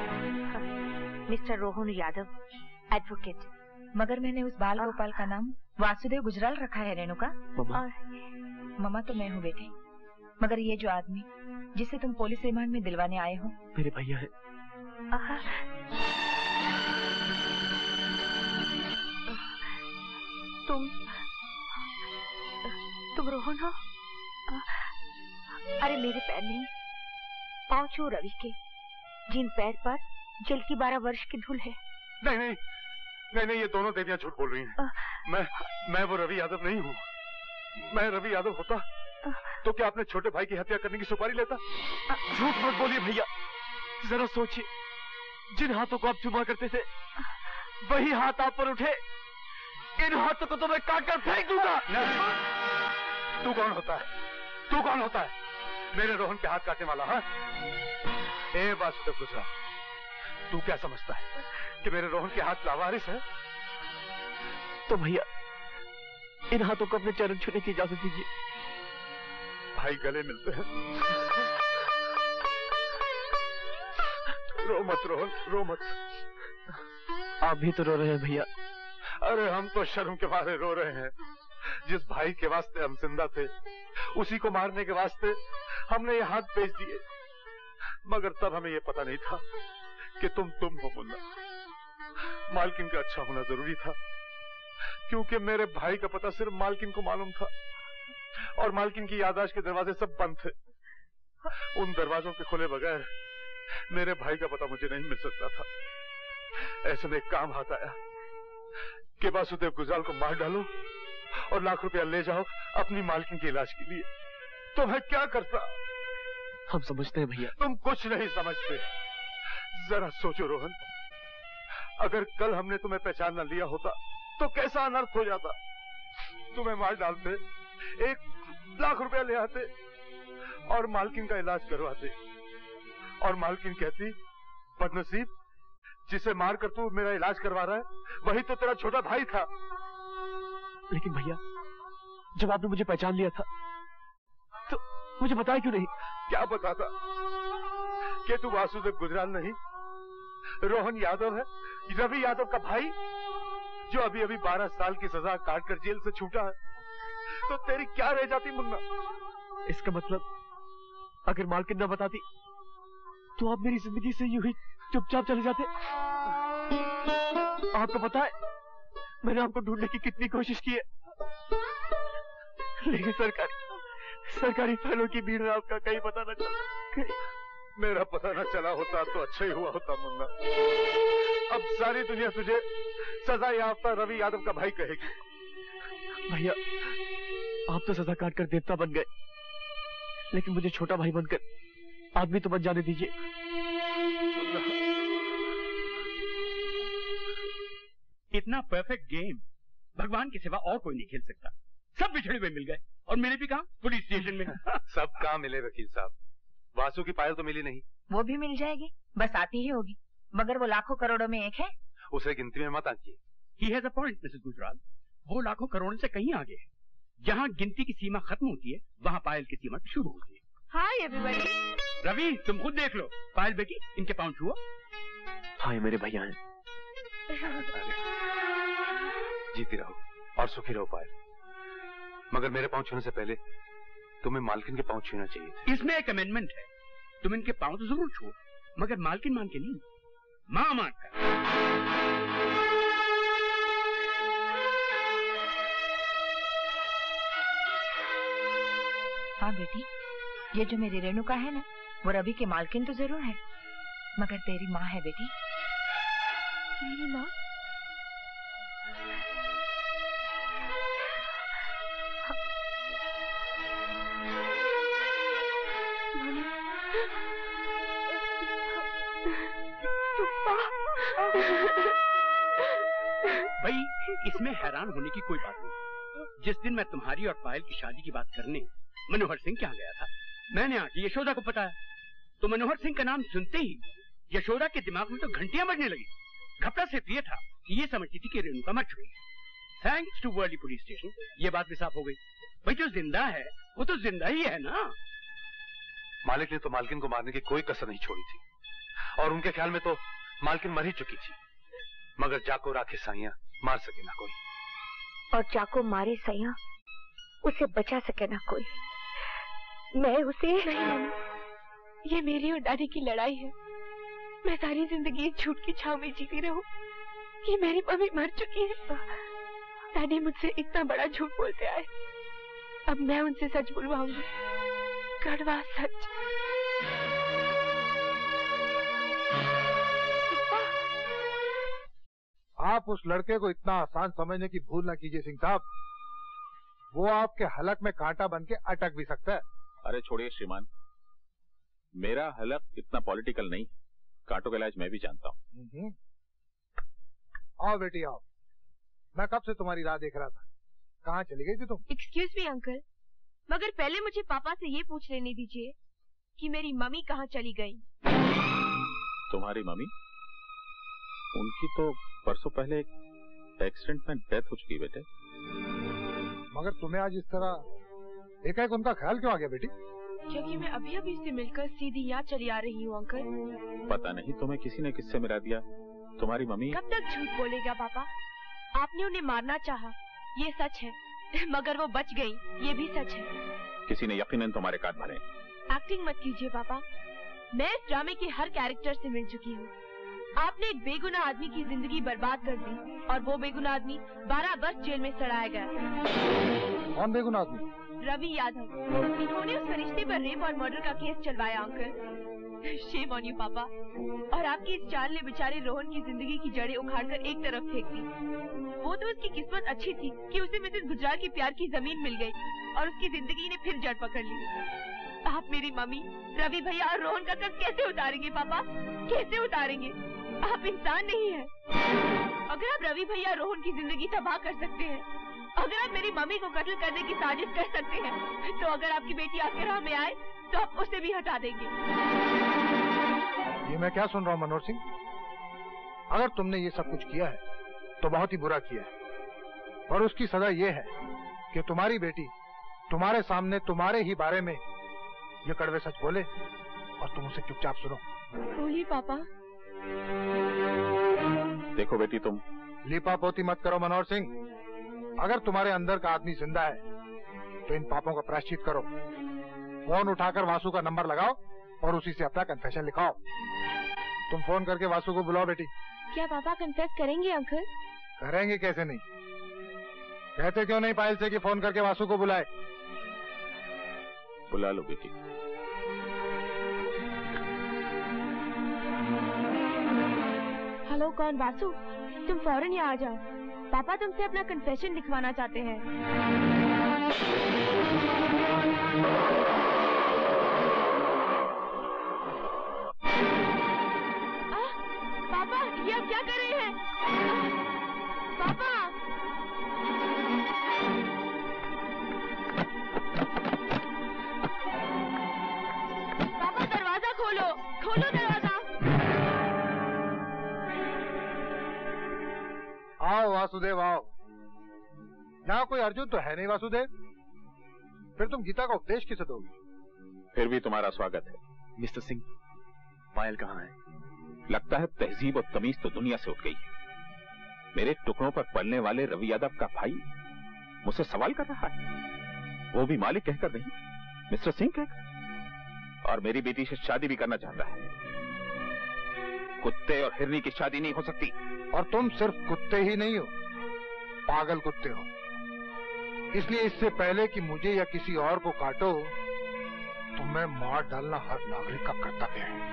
हो। Mr Rohan Yadav, advocate. मगर मैंने उस बाल गोपाल का नाम वासुदेव गुजराल रखा है रेणुका। ममा तो मैं हूँ बेटे, मगर ये जो आदमी जिसे तुम पुलिस रिमांड में दिलवाने आए हो मेरे भैया है। तुम रोहन हो? अरे मेरे पैर नहीं, पाँव छू रवि के, जिन पैर पर जेल की 12 वर्ष की धूल है। नहीं नहीं नहीं नहीं, ये दोनों देवियां झूठ बोल रही हैं। मैं वो रवि यादव नहीं हूँ। मैं रवि यादव होता तो क्या अपने छोटे भाई की हत्या करने की सुपारी लेता? झूठ मत बोलिए भैया, जरा सोचिए, जिन हाथों को आप चुमा करते थे वही हाथ आप पर उठे। इन हाथों को तो मैं काट कर फेंक दूंगा। तू कौन होता है? तू कौन होता है मेरे रोहन के हाथ काटने वाला? हाँ, ए वासुदेव गुजराल, तू क्या समझता है कि मेरे रोहन के हाथ लावारिस है? तो भैया इन हाथों को अपने चरण छूने की इजाजत दीजिए। भाई गले मिलते हैं। रो मत रोहन, रो मत। आप भी तो रो रहे हैं भैया। अरे हम तो शर्म के मारे रो रहे हैं। जिस भाई के वास्ते हम जिंदा थे उसी को मारने के वास्ते हमने ये हाथ बेच दिए। मगर तब हमें ये पता नहीं था कि तुम हो मुन्ना। मालकिन का अच्छा होना जरूरी था, क्योंकि मेरे भाई का पता सिर्फ मालकिन को मालूम था, और मालकिन की याददाश्त के दरवाजे सब बंद थे। उन दरवाजों के खुले बगैर मेरे भाई का पता मुझे नहीं मिल सकता था। ऐसे में एक काम हाथ आया कि वासुदेव गुजराल को मार डालो और लाख रुपया ले जाओ अपनी मालकिन के इलाज के लिए। तो मैं क्या करता? हम समझते हैं भैया। तुम कुछ नहीं समझते। जरा सोचो रोहन, अगर कल हमने तुम्हें पहचान न लिया होता तो कैसा अनर्थ हो जाता। तुम्हें मार डालते, 1,00,000 रुपया ले आते और मालकिन का इलाज करवाते, और मालकिन कहती बदनसीब, जिसे मार कर तू मेरा इलाज करवा रहा है वही तो तेरा छोटा भाई था। लेकिन भैया, जब आपने मुझे पहचान लिया था तो मुझे बताया क्यों नहीं? क्या बताता कि तू वासुदेव गुजराल नहीं, रोहन यादव है, रवि यादव का भाई, जो अभी अभी 12 साल की सजा काट कर जेल से छूटा है। तो तेरी क्या रह जाती मुन्ना? इसका मतलब अगर मालकिन न बताती तो आप मेरी जिंदगी से यूं ही चुपचाप चले जाते। आपको पता है मैंने आपको ढूंढने की कितनी कोशिश की है, लेकिन सरकारी फाइलों की भीड़ में आपका कहीं पता न चला। मेरा पता न चला होता तो अच्छा ही हुआ होता मुन्ना। अब सारी दुनिया तुझे सजा याफ्ता रवि यादव का भाई कहेगी। भैया, आप तो सजा काट कर देवता बन गए, लेकिन मुझे छोटा भाई बनकर आदमी तो बन जाने दीजिए। इतना परफेक्ट गेम भगवान के सिवा और कोई नहीं खेल सकता। सब बिछड़े हुए मिल गए, और मिले भी कहाँ? पुलिस स्टेशन में। सब कहाँ मिले वकील साहब? वासु की पायल तो मिली नहीं। वो भी मिल जाएगी, बस आती ही होगी। मगर वो लाखों करोड़ों में एक है। उसे गिनती में मत आंकिए। He has a point, Mrs Gujral. वो लाखों करोड़ों से कहीं आगे है। जहाँ गिनती की सीमा खत्म होती है, वहाँ पायल की सीमा शुरू होती है। Hi everybody. रवि, तुम खुद देख लो। पायल बेटी, इनके पाँव छुओ। हाँ, ये मेरे भैया हैं। जीती रहो और सुखी रहो पायल, मगर मेरे पाँव छूने से पहले तुम्हें मालकिन के पाँव छूना चाहिए। इसमें एक अमेंडमेंट है, तुम इनके पाँव तो जरूर छुओ, मगर मालकिन मान के नहीं, माँ मान कर। हाँ बेटी, ये जो मेरी रेणुका है ना, वो रवि के मालकिन तो जरूर है, मगर तेरी माँ है बेटी। मेरी माँ? भाई, इसमें हैरान होने की कोई बात नहीं। जिस दिन मैं तुम्हारी और पायल की शादी की बात करने मनोहर सिंह के यहाँ गया था, मैंने आके यशोदा को बताया, तो मनोहर सिंह का नाम सुनते ही यशोदा के दिमाग में तो घंटियां बजने लगी। घबरा सिर्फ ये था कि ये समझती थी कि रेणुका मर चुकी। Thanks to Worli police station ये बात भी साफ हो गई। भाई, जो जिंदा है वो तो जिंदा ही है ना। मालिक ने तो मालकिन को मारने की कोई कसर नहीं छोड़ी थी, और उनके ख्याल में तो मालकिन मर ही चुकी थी, मगर जाको राखे साइया मार सके ना कोई। और जाको मारे सैया उसे बचा सके ना कोई। मैं उसे नहीं, ये मेरी और डैडी की लड़ाई है। मैं सारी जिंदगी इस झूठ की छाव में जीती रहूं कि मेरी मम्मी मर चुकी है। डैडी मुझसे इतना बड़ा झूठ बोलते आए, अब मैं उनसे सच बुलवाऊंगी, कड़वा सच। आप उस लड़के को इतना आसान समझने की भूल ना कीजिए सिंह साहब, वो आपके हलक में कांटा बन के अटक भी सकता है। अरे छोड़िए श्रीमान, मेरा हलक इतना पॉलिटिकल नहीं, कांटों का इलाज मैं भी जानता हूँ। आओ बेटी आओ, मैं कब से तुम्हारी राह देख रहा था। कहाँ चली गई थी तुम? एक्सक्यूज मी अंकल, मगर पहले मुझे पापा से ये पूछ लेने दीजिए कि मेरी मम्मी कहाँ चली गई। तुम्हारी मम्मी? उनकी तो परसों पहले एक एक्सीडेंट में डेथ हो चुकी बेटे। मगर तुम्हें आज इस तरह एकाएक उनका ख्याल क्यों आ गया बेटी? क्योंकि मैं अभी अभी से मिलकर सीधी यहाँ चली आ रही हूँ अंकल। पता नहीं तुम्हें किसी ने किससे मिला दिया। तुम्हारी मम्मी कब तक झूठ बोलेगा पापा? आपने उन्हें मारना चाहा, ये सच है, मगर वो बच गई, ये भी सच है। किसी ने यकीनन तुम्हारे काट भरे। एक्टिंग मत कीजिए पापा, मैं इस ड्रामे के हर कैरेक्टर से मिल चुकी हूँ। आपने एक बेगुनाह आदमी की जिंदगी बर्बाद कर दी, और वो बेगुनाह आदमी 12 वर्ष जेल में सड़ाया गया। कौन बेगुनाह आदमी? रवि यादव। इन्होंने उस फरिश्ते पर रेप और मर्डर का केस चलवाया uncle. Shame on you papa. और आपकी इस चाल ने बेचारे रोहन की जिंदगी की जड़ें उखाड़कर एक तरफ फेंक दी। वो तो उसकी किस्मत अच्छी थी कि उसे मिसेस गुजराल की प्यार की जमीन मिल गई और उसकी जिंदगी ने फिर जड़ पकड़ ली। आप मेरी मम्मी, रवि भैया और रोहन का कर्ज कैसे उतारेंगे पापा? कैसे उतारेंगे? आप इंसान नहीं है। अगर आप रवि भैया रोहन की जिंदगी तबाह कर सकते हैं, अगर आप मेरी मम्मी को कत्ल करने की साजिश कर सकते हैं, तो अगर आपकी बेटी आपके राह में आए तो आप उसे भी हटा देंगे। ये मैं क्या सुन रहा हूँ मनोहर सिंह? अगर तुमने ये सब कुछ किया है तो बहुत ही बुरा किया है, और उसकी सजा ये है कि तुम्हारी बेटी तुम्हारे सामने तुम्हारे ही बारे में ये कड़वे सच बोले और तुम उसे चुपचाप सुनो। बोलिए पापा। देखो बेटी, तुम लीपा पोती मत करो मनोहर सिंह। अगर तुम्हारे अंदर का आदमी जिंदा है तो इन पापों का प्रायश्चित करो। फोन उठाकर वासु का नंबर लगाओ और उसी से अपना कन्फेशन लिखाओ। तुम फोन करके वासु को बुलाओ बेटी। क्या पापा कन्फेस करेंगे अंकल? करेंगे कैसे नहीं? कहते क्यों नहीं पायल से कि फोन करके वासु को बुलाए? बुला लो बेटी। हेलो, कौन? वासु, तुम फौरन यहाँ आ जाओ। पापा तुमसे अपना कन्फेशन लिखवाना चाहते हैं। पापा, ये आप क्या कर रहे हैं? पापा! पापा, दरवाजा खोलो, खोलो दरवाजा। आओ वासुदेव आओ। यहाँ कोई अर्जुन तो है नहीं वासुदेव, फिर तुम गीता का उपदेश किसे दोगे? फिर भी तुम्हारा स्वागत है। मिस्टर सिंह, पायल कहाँ है? लगता है तहजीब और तमीज तो दुनिया से उठ गई है। मेरे टुकड़ों पर पलने वाले रवि यादव का भाई मुझसे सवाल कर रहा है, वो भी मालिक कहकर नहीं, मिस्टर सिंह कहकर, और मेरी बेटी से शादी भी करना चाहता है। कुत्ते और हिरनी की शादी नहीं हो सकती। और तुम सिर्फ कुत्ते ही नहीं हो, पागल कुत्ते हो। इसलिए इससे पहले कि मुझे या किसी और को काटो, तुम्हें मार डालना हर नागरिक का कर्तव्य है।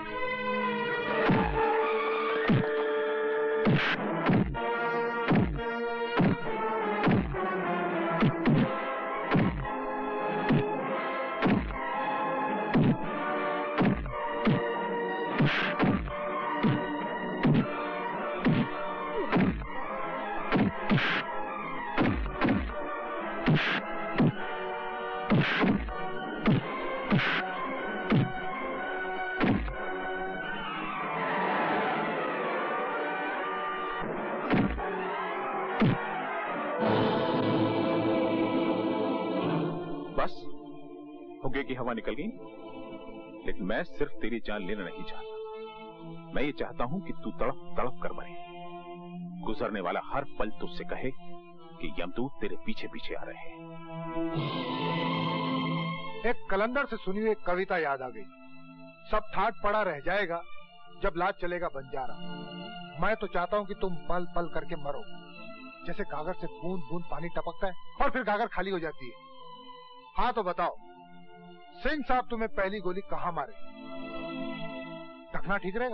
की हवा निकल गई, लेकिन मैं सिर्फ तेरी जान लेना नहीं चाहता। मैं ये चाहता हूं कि तू तड़प तड़प कर मरे। गुजरने वाला हर पल तुझसे कहे कि यमदूत तेरे पीछे पीछे आ रहे हैं। एक कलंदर से सुनी हुई एक कविता याद आ गई। सब ठाट पड़ा रह जाएगा जब लाज चलेगा बंजारा। मैं तो चाहता हूं कि तुम पल पल करके मरो, जैसे गागर से बूंद बूंद पानी टपकता है और फिर गागर खाली हो जाती है। हाँ तो बताओ सिंह साहब, तुम्हें पहली गोली कहाँ मारे? रखना ठीक रहेगा?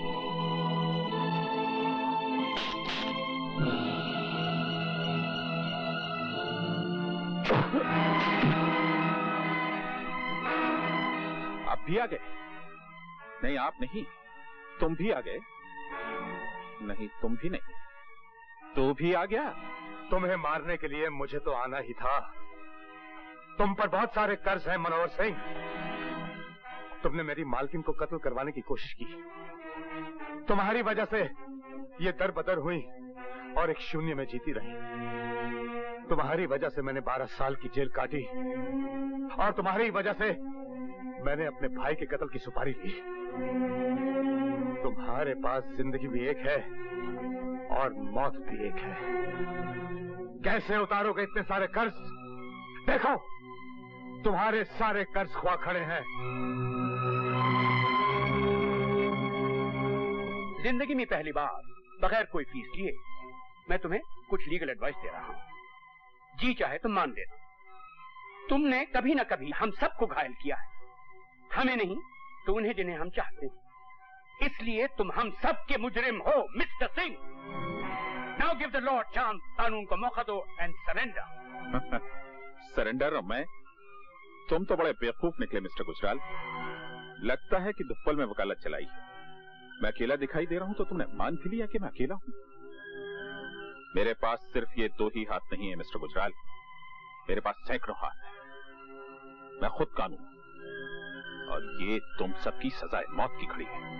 आप भी आ गए? नहीं आप नहीं, तुम भी आ गए? नहीं तुम भी नहीं, तू भी आ गया। तुम्हें मारने के लिए मुझे तो आना ही था। तुम पर बहुत सारे कर्ज हैं मनोहर सिंह। तुमने मेरी मालकिन को कत्ल करवाने की कोशिश की, तुम्हारी वजह से ये दर बदर हुई और एक शून्य में जीती रही। तुम्हारी वजह से मैंने 12 साल की जेल काटी और तुम्हारी वजह से मैंने अपने भाई के कत्ल की सुपारी ली। तुम्हारे पास जिंदगी भी एक है और मौत भी एक है। कैसे उतारोगे इतने सारे कर्ज? देखो तुम्हारे सारे कर्ज खुआ खड़े हैं। जिंदगी में पहली बार बगैर कोई फीस लिए मैं तुम्हें कुछ लीगल एडवाइस दे रहा हूं। जी चाहे तो मान देना। तुमने कभी न कभी हम सबको घायल किया है, हमें नहीं तो उन्हें जिन्हें हम चाहते हैं। इसलिए तुम हम सब के मुजरिम हो Mr Singh. Now give the law chance, कानून को मौका दो एंड सरेंडर। सरेंडर? मैं तुम तो बड़े बेवकूफ निकले मिस्टर गुजराल। लगता है कि दुप्पल में वकालत चलाई है। मैं अकेला दिखाई दे रहा हूं तो तुमने मान भी लिया कि मैं अकेला हूं। मेरे पास सिर्फ ये 2 ही हाथ नहीं है मिस्टर गुजराल, मेरे पास सैकड़ों हाथ है। मैं खुद कानून हूं और ये तुम सबकी सजाए मौत की घड़ी है।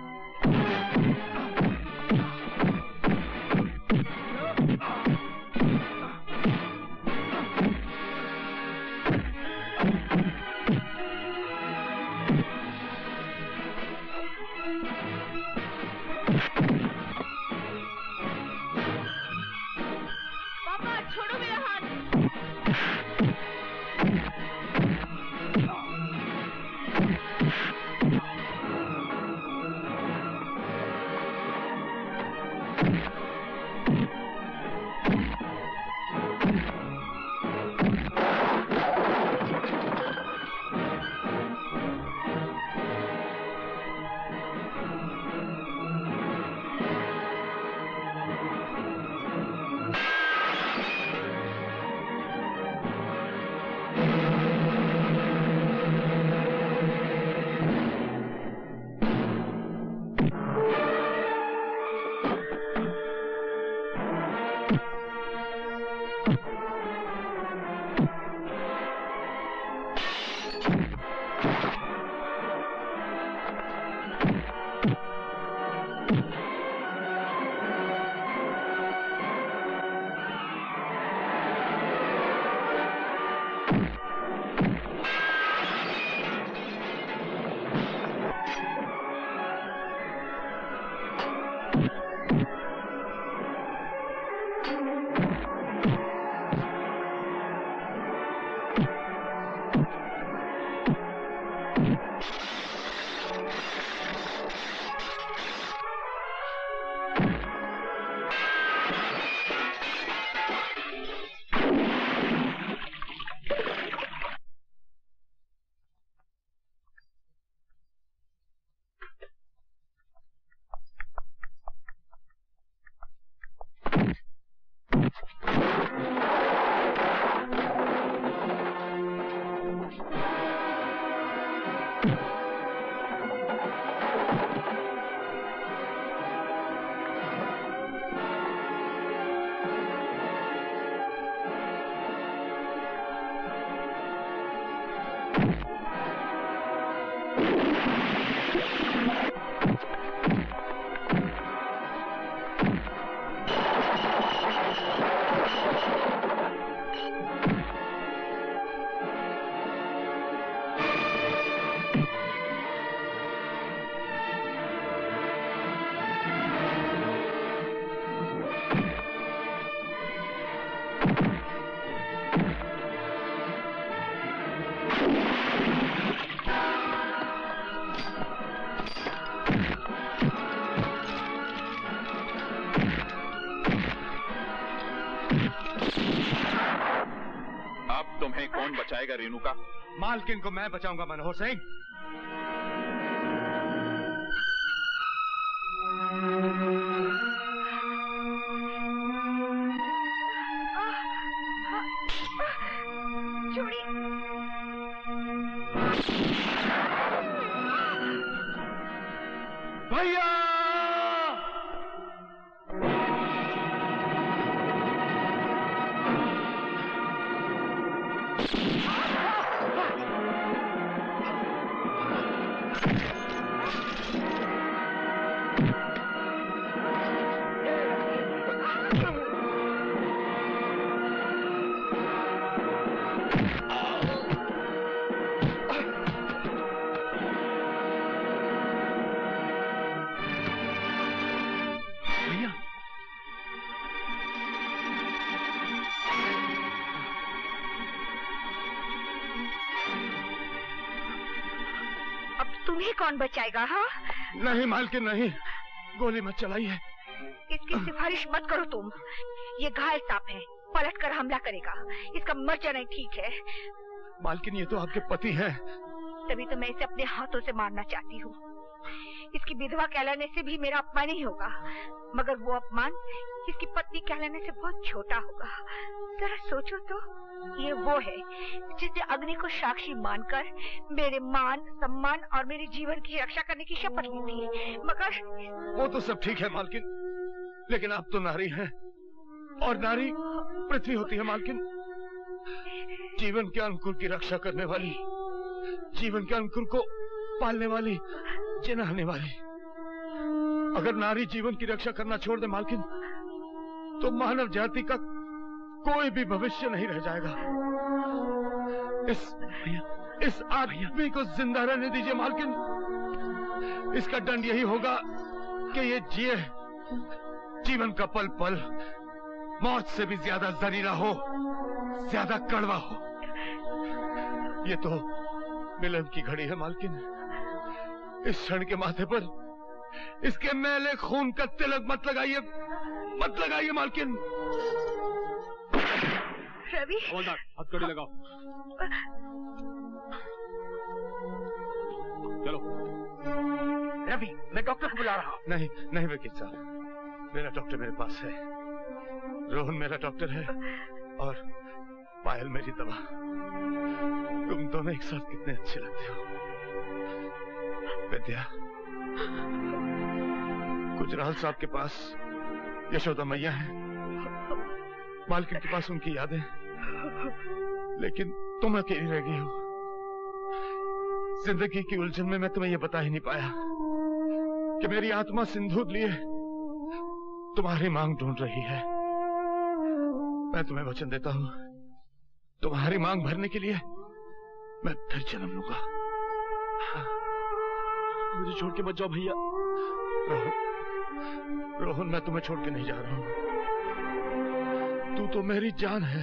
कौन बचाएगा रेणुका? मालकिन को मैं बचाऊंगा मनोहर सिंह। भैया कौन बचाएगा? हाँ नहीं मालकिन नहीं, गोली मत चलाइए। इसकी सिफारिश मत करो तुम, ये घायल सांप है, पलट कर हमला करेगा, इसका मर जाना ठीक है। मालकिन ये तो आपके पति हैं। तभी तो मैं इसे अपने हाथों से मारना चाहती हूँ। इसकी विधवा कहलाने से भी मेरा अपमान ही होगा, मगर वो अपमान इसकी पत्नी कहलाने से बहुत छोटा होगा। जरा सोचो तो, ये वो है जिसने अग्नि को साक्षी मानकर मेरे मान सम्मान और मेरे जीवन की रक्षा करने की शपथ ली थी, मगर वो तो सब ठीक है मालकिन, लेकिन आप तो नारी हैं और नारी पृथ्वी होती है मालकिन, जीवन के अंकुर की रक्षा करने वाली, जीवन के अंकुर को पालने वाली, जिनाने वाली। अगर नारी जीवन की रक्षा करना छोड़ दे मालकिन, तो मानव जाति का कोई भी भविष्य नहीं रह जाएगा। इस आदमी को जिंदा रहने दीजिए मालकिन। इसका दंड यही होगा कि ये जिए, जीवन का पल पल मौत से भी ज्यादा जहरीला हो, ज्यादा कड़वा हो। ये तो मिलन की घड़ी है मालकिन। इस क्षण के माथे पर इसके मैले खून का तिलक मत लगाइए, मत लगाइए मालकिन। रवि, हथकड़ी लगाओ। चलो। रवि, मैं डॉक्टर को बुला रहा हूँ। नहीं नहीं वकील साहब, मेरा डॉक्टर मेरे पास है। रोहन मेरा डॉक्टर है और पायल मेरी दवा। तुम दोनों एक साथ कितने अच्छे लगते हो। विद्या, गुजराल साहब के पास यशोदा मैया है, मालकिन के पास उनकी यादें, लेकिन तुम अकेली रह गई हो। जिंदगी की उलझन में मैं तुम्हें यह बता ही नहीं पाया कि मेरी आत्मा सिंदूर लिए तुम्हारी मांग ढूंढ रही है। मैं तुम्हें वचन देता हूं, तुम्हारी मांग भरने के लिए मैं फिर जन्म लूंगा। मुझे छोड़ के मत जाओ भैया। रोहन, मैं तुम्हें छोड़ के नहीं जा रहा हूं। तू तो मेरी जान है।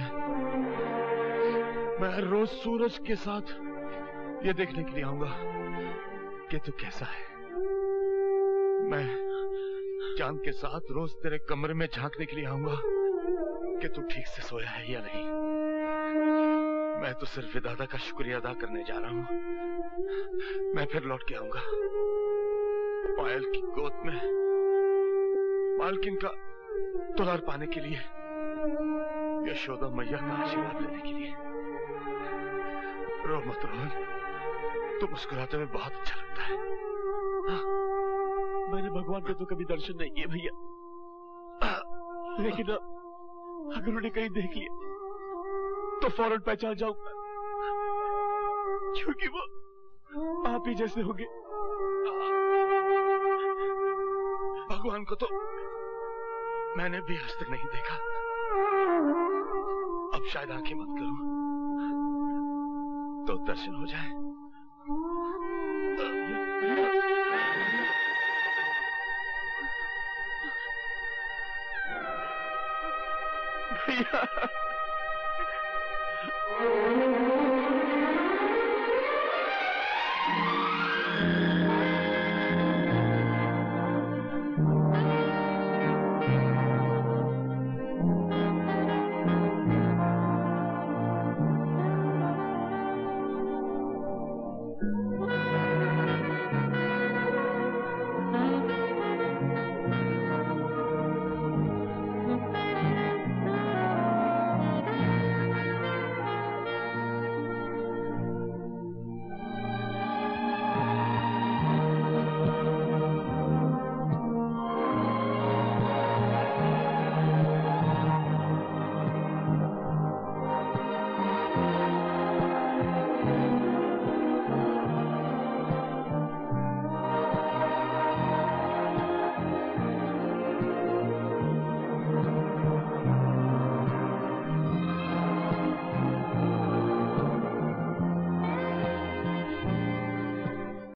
मैं रोज सूरज के साथ ये देखने के लिए आऊंगा कि तू कैसा है। मैं चांद के साथ रोज तेरे कमरे में झांकने के लिए आऊंगा कि तू ठीक से सोया है या नहीं। मैं तो सिर्फ विधाता का शुक्रिया अदा करने जा रहा हूं। मैं फिर लौट के आऊंगा पायल की गोद में मालकिन का दुलार पाने के लिए, यशोदा मैया का आशीर्वाद लेने के लिए। रो मत रोहन, तो मुस्कुराते हुए बहुत अच्छा लगता है। मैंने भगवान के तो कभी दर्शन नहीं किए भैया, लेकिन अगर उन्हें कहीं देख लिया तो फौरन पहचान जाऊंगा, क्योंकि वो आप ही जैसे होंगे। भगवान को तो मैंने भी आज तक नहीं देखा। अब शायद आंखें बंद करूं तो दर्शन हो जाए। भैया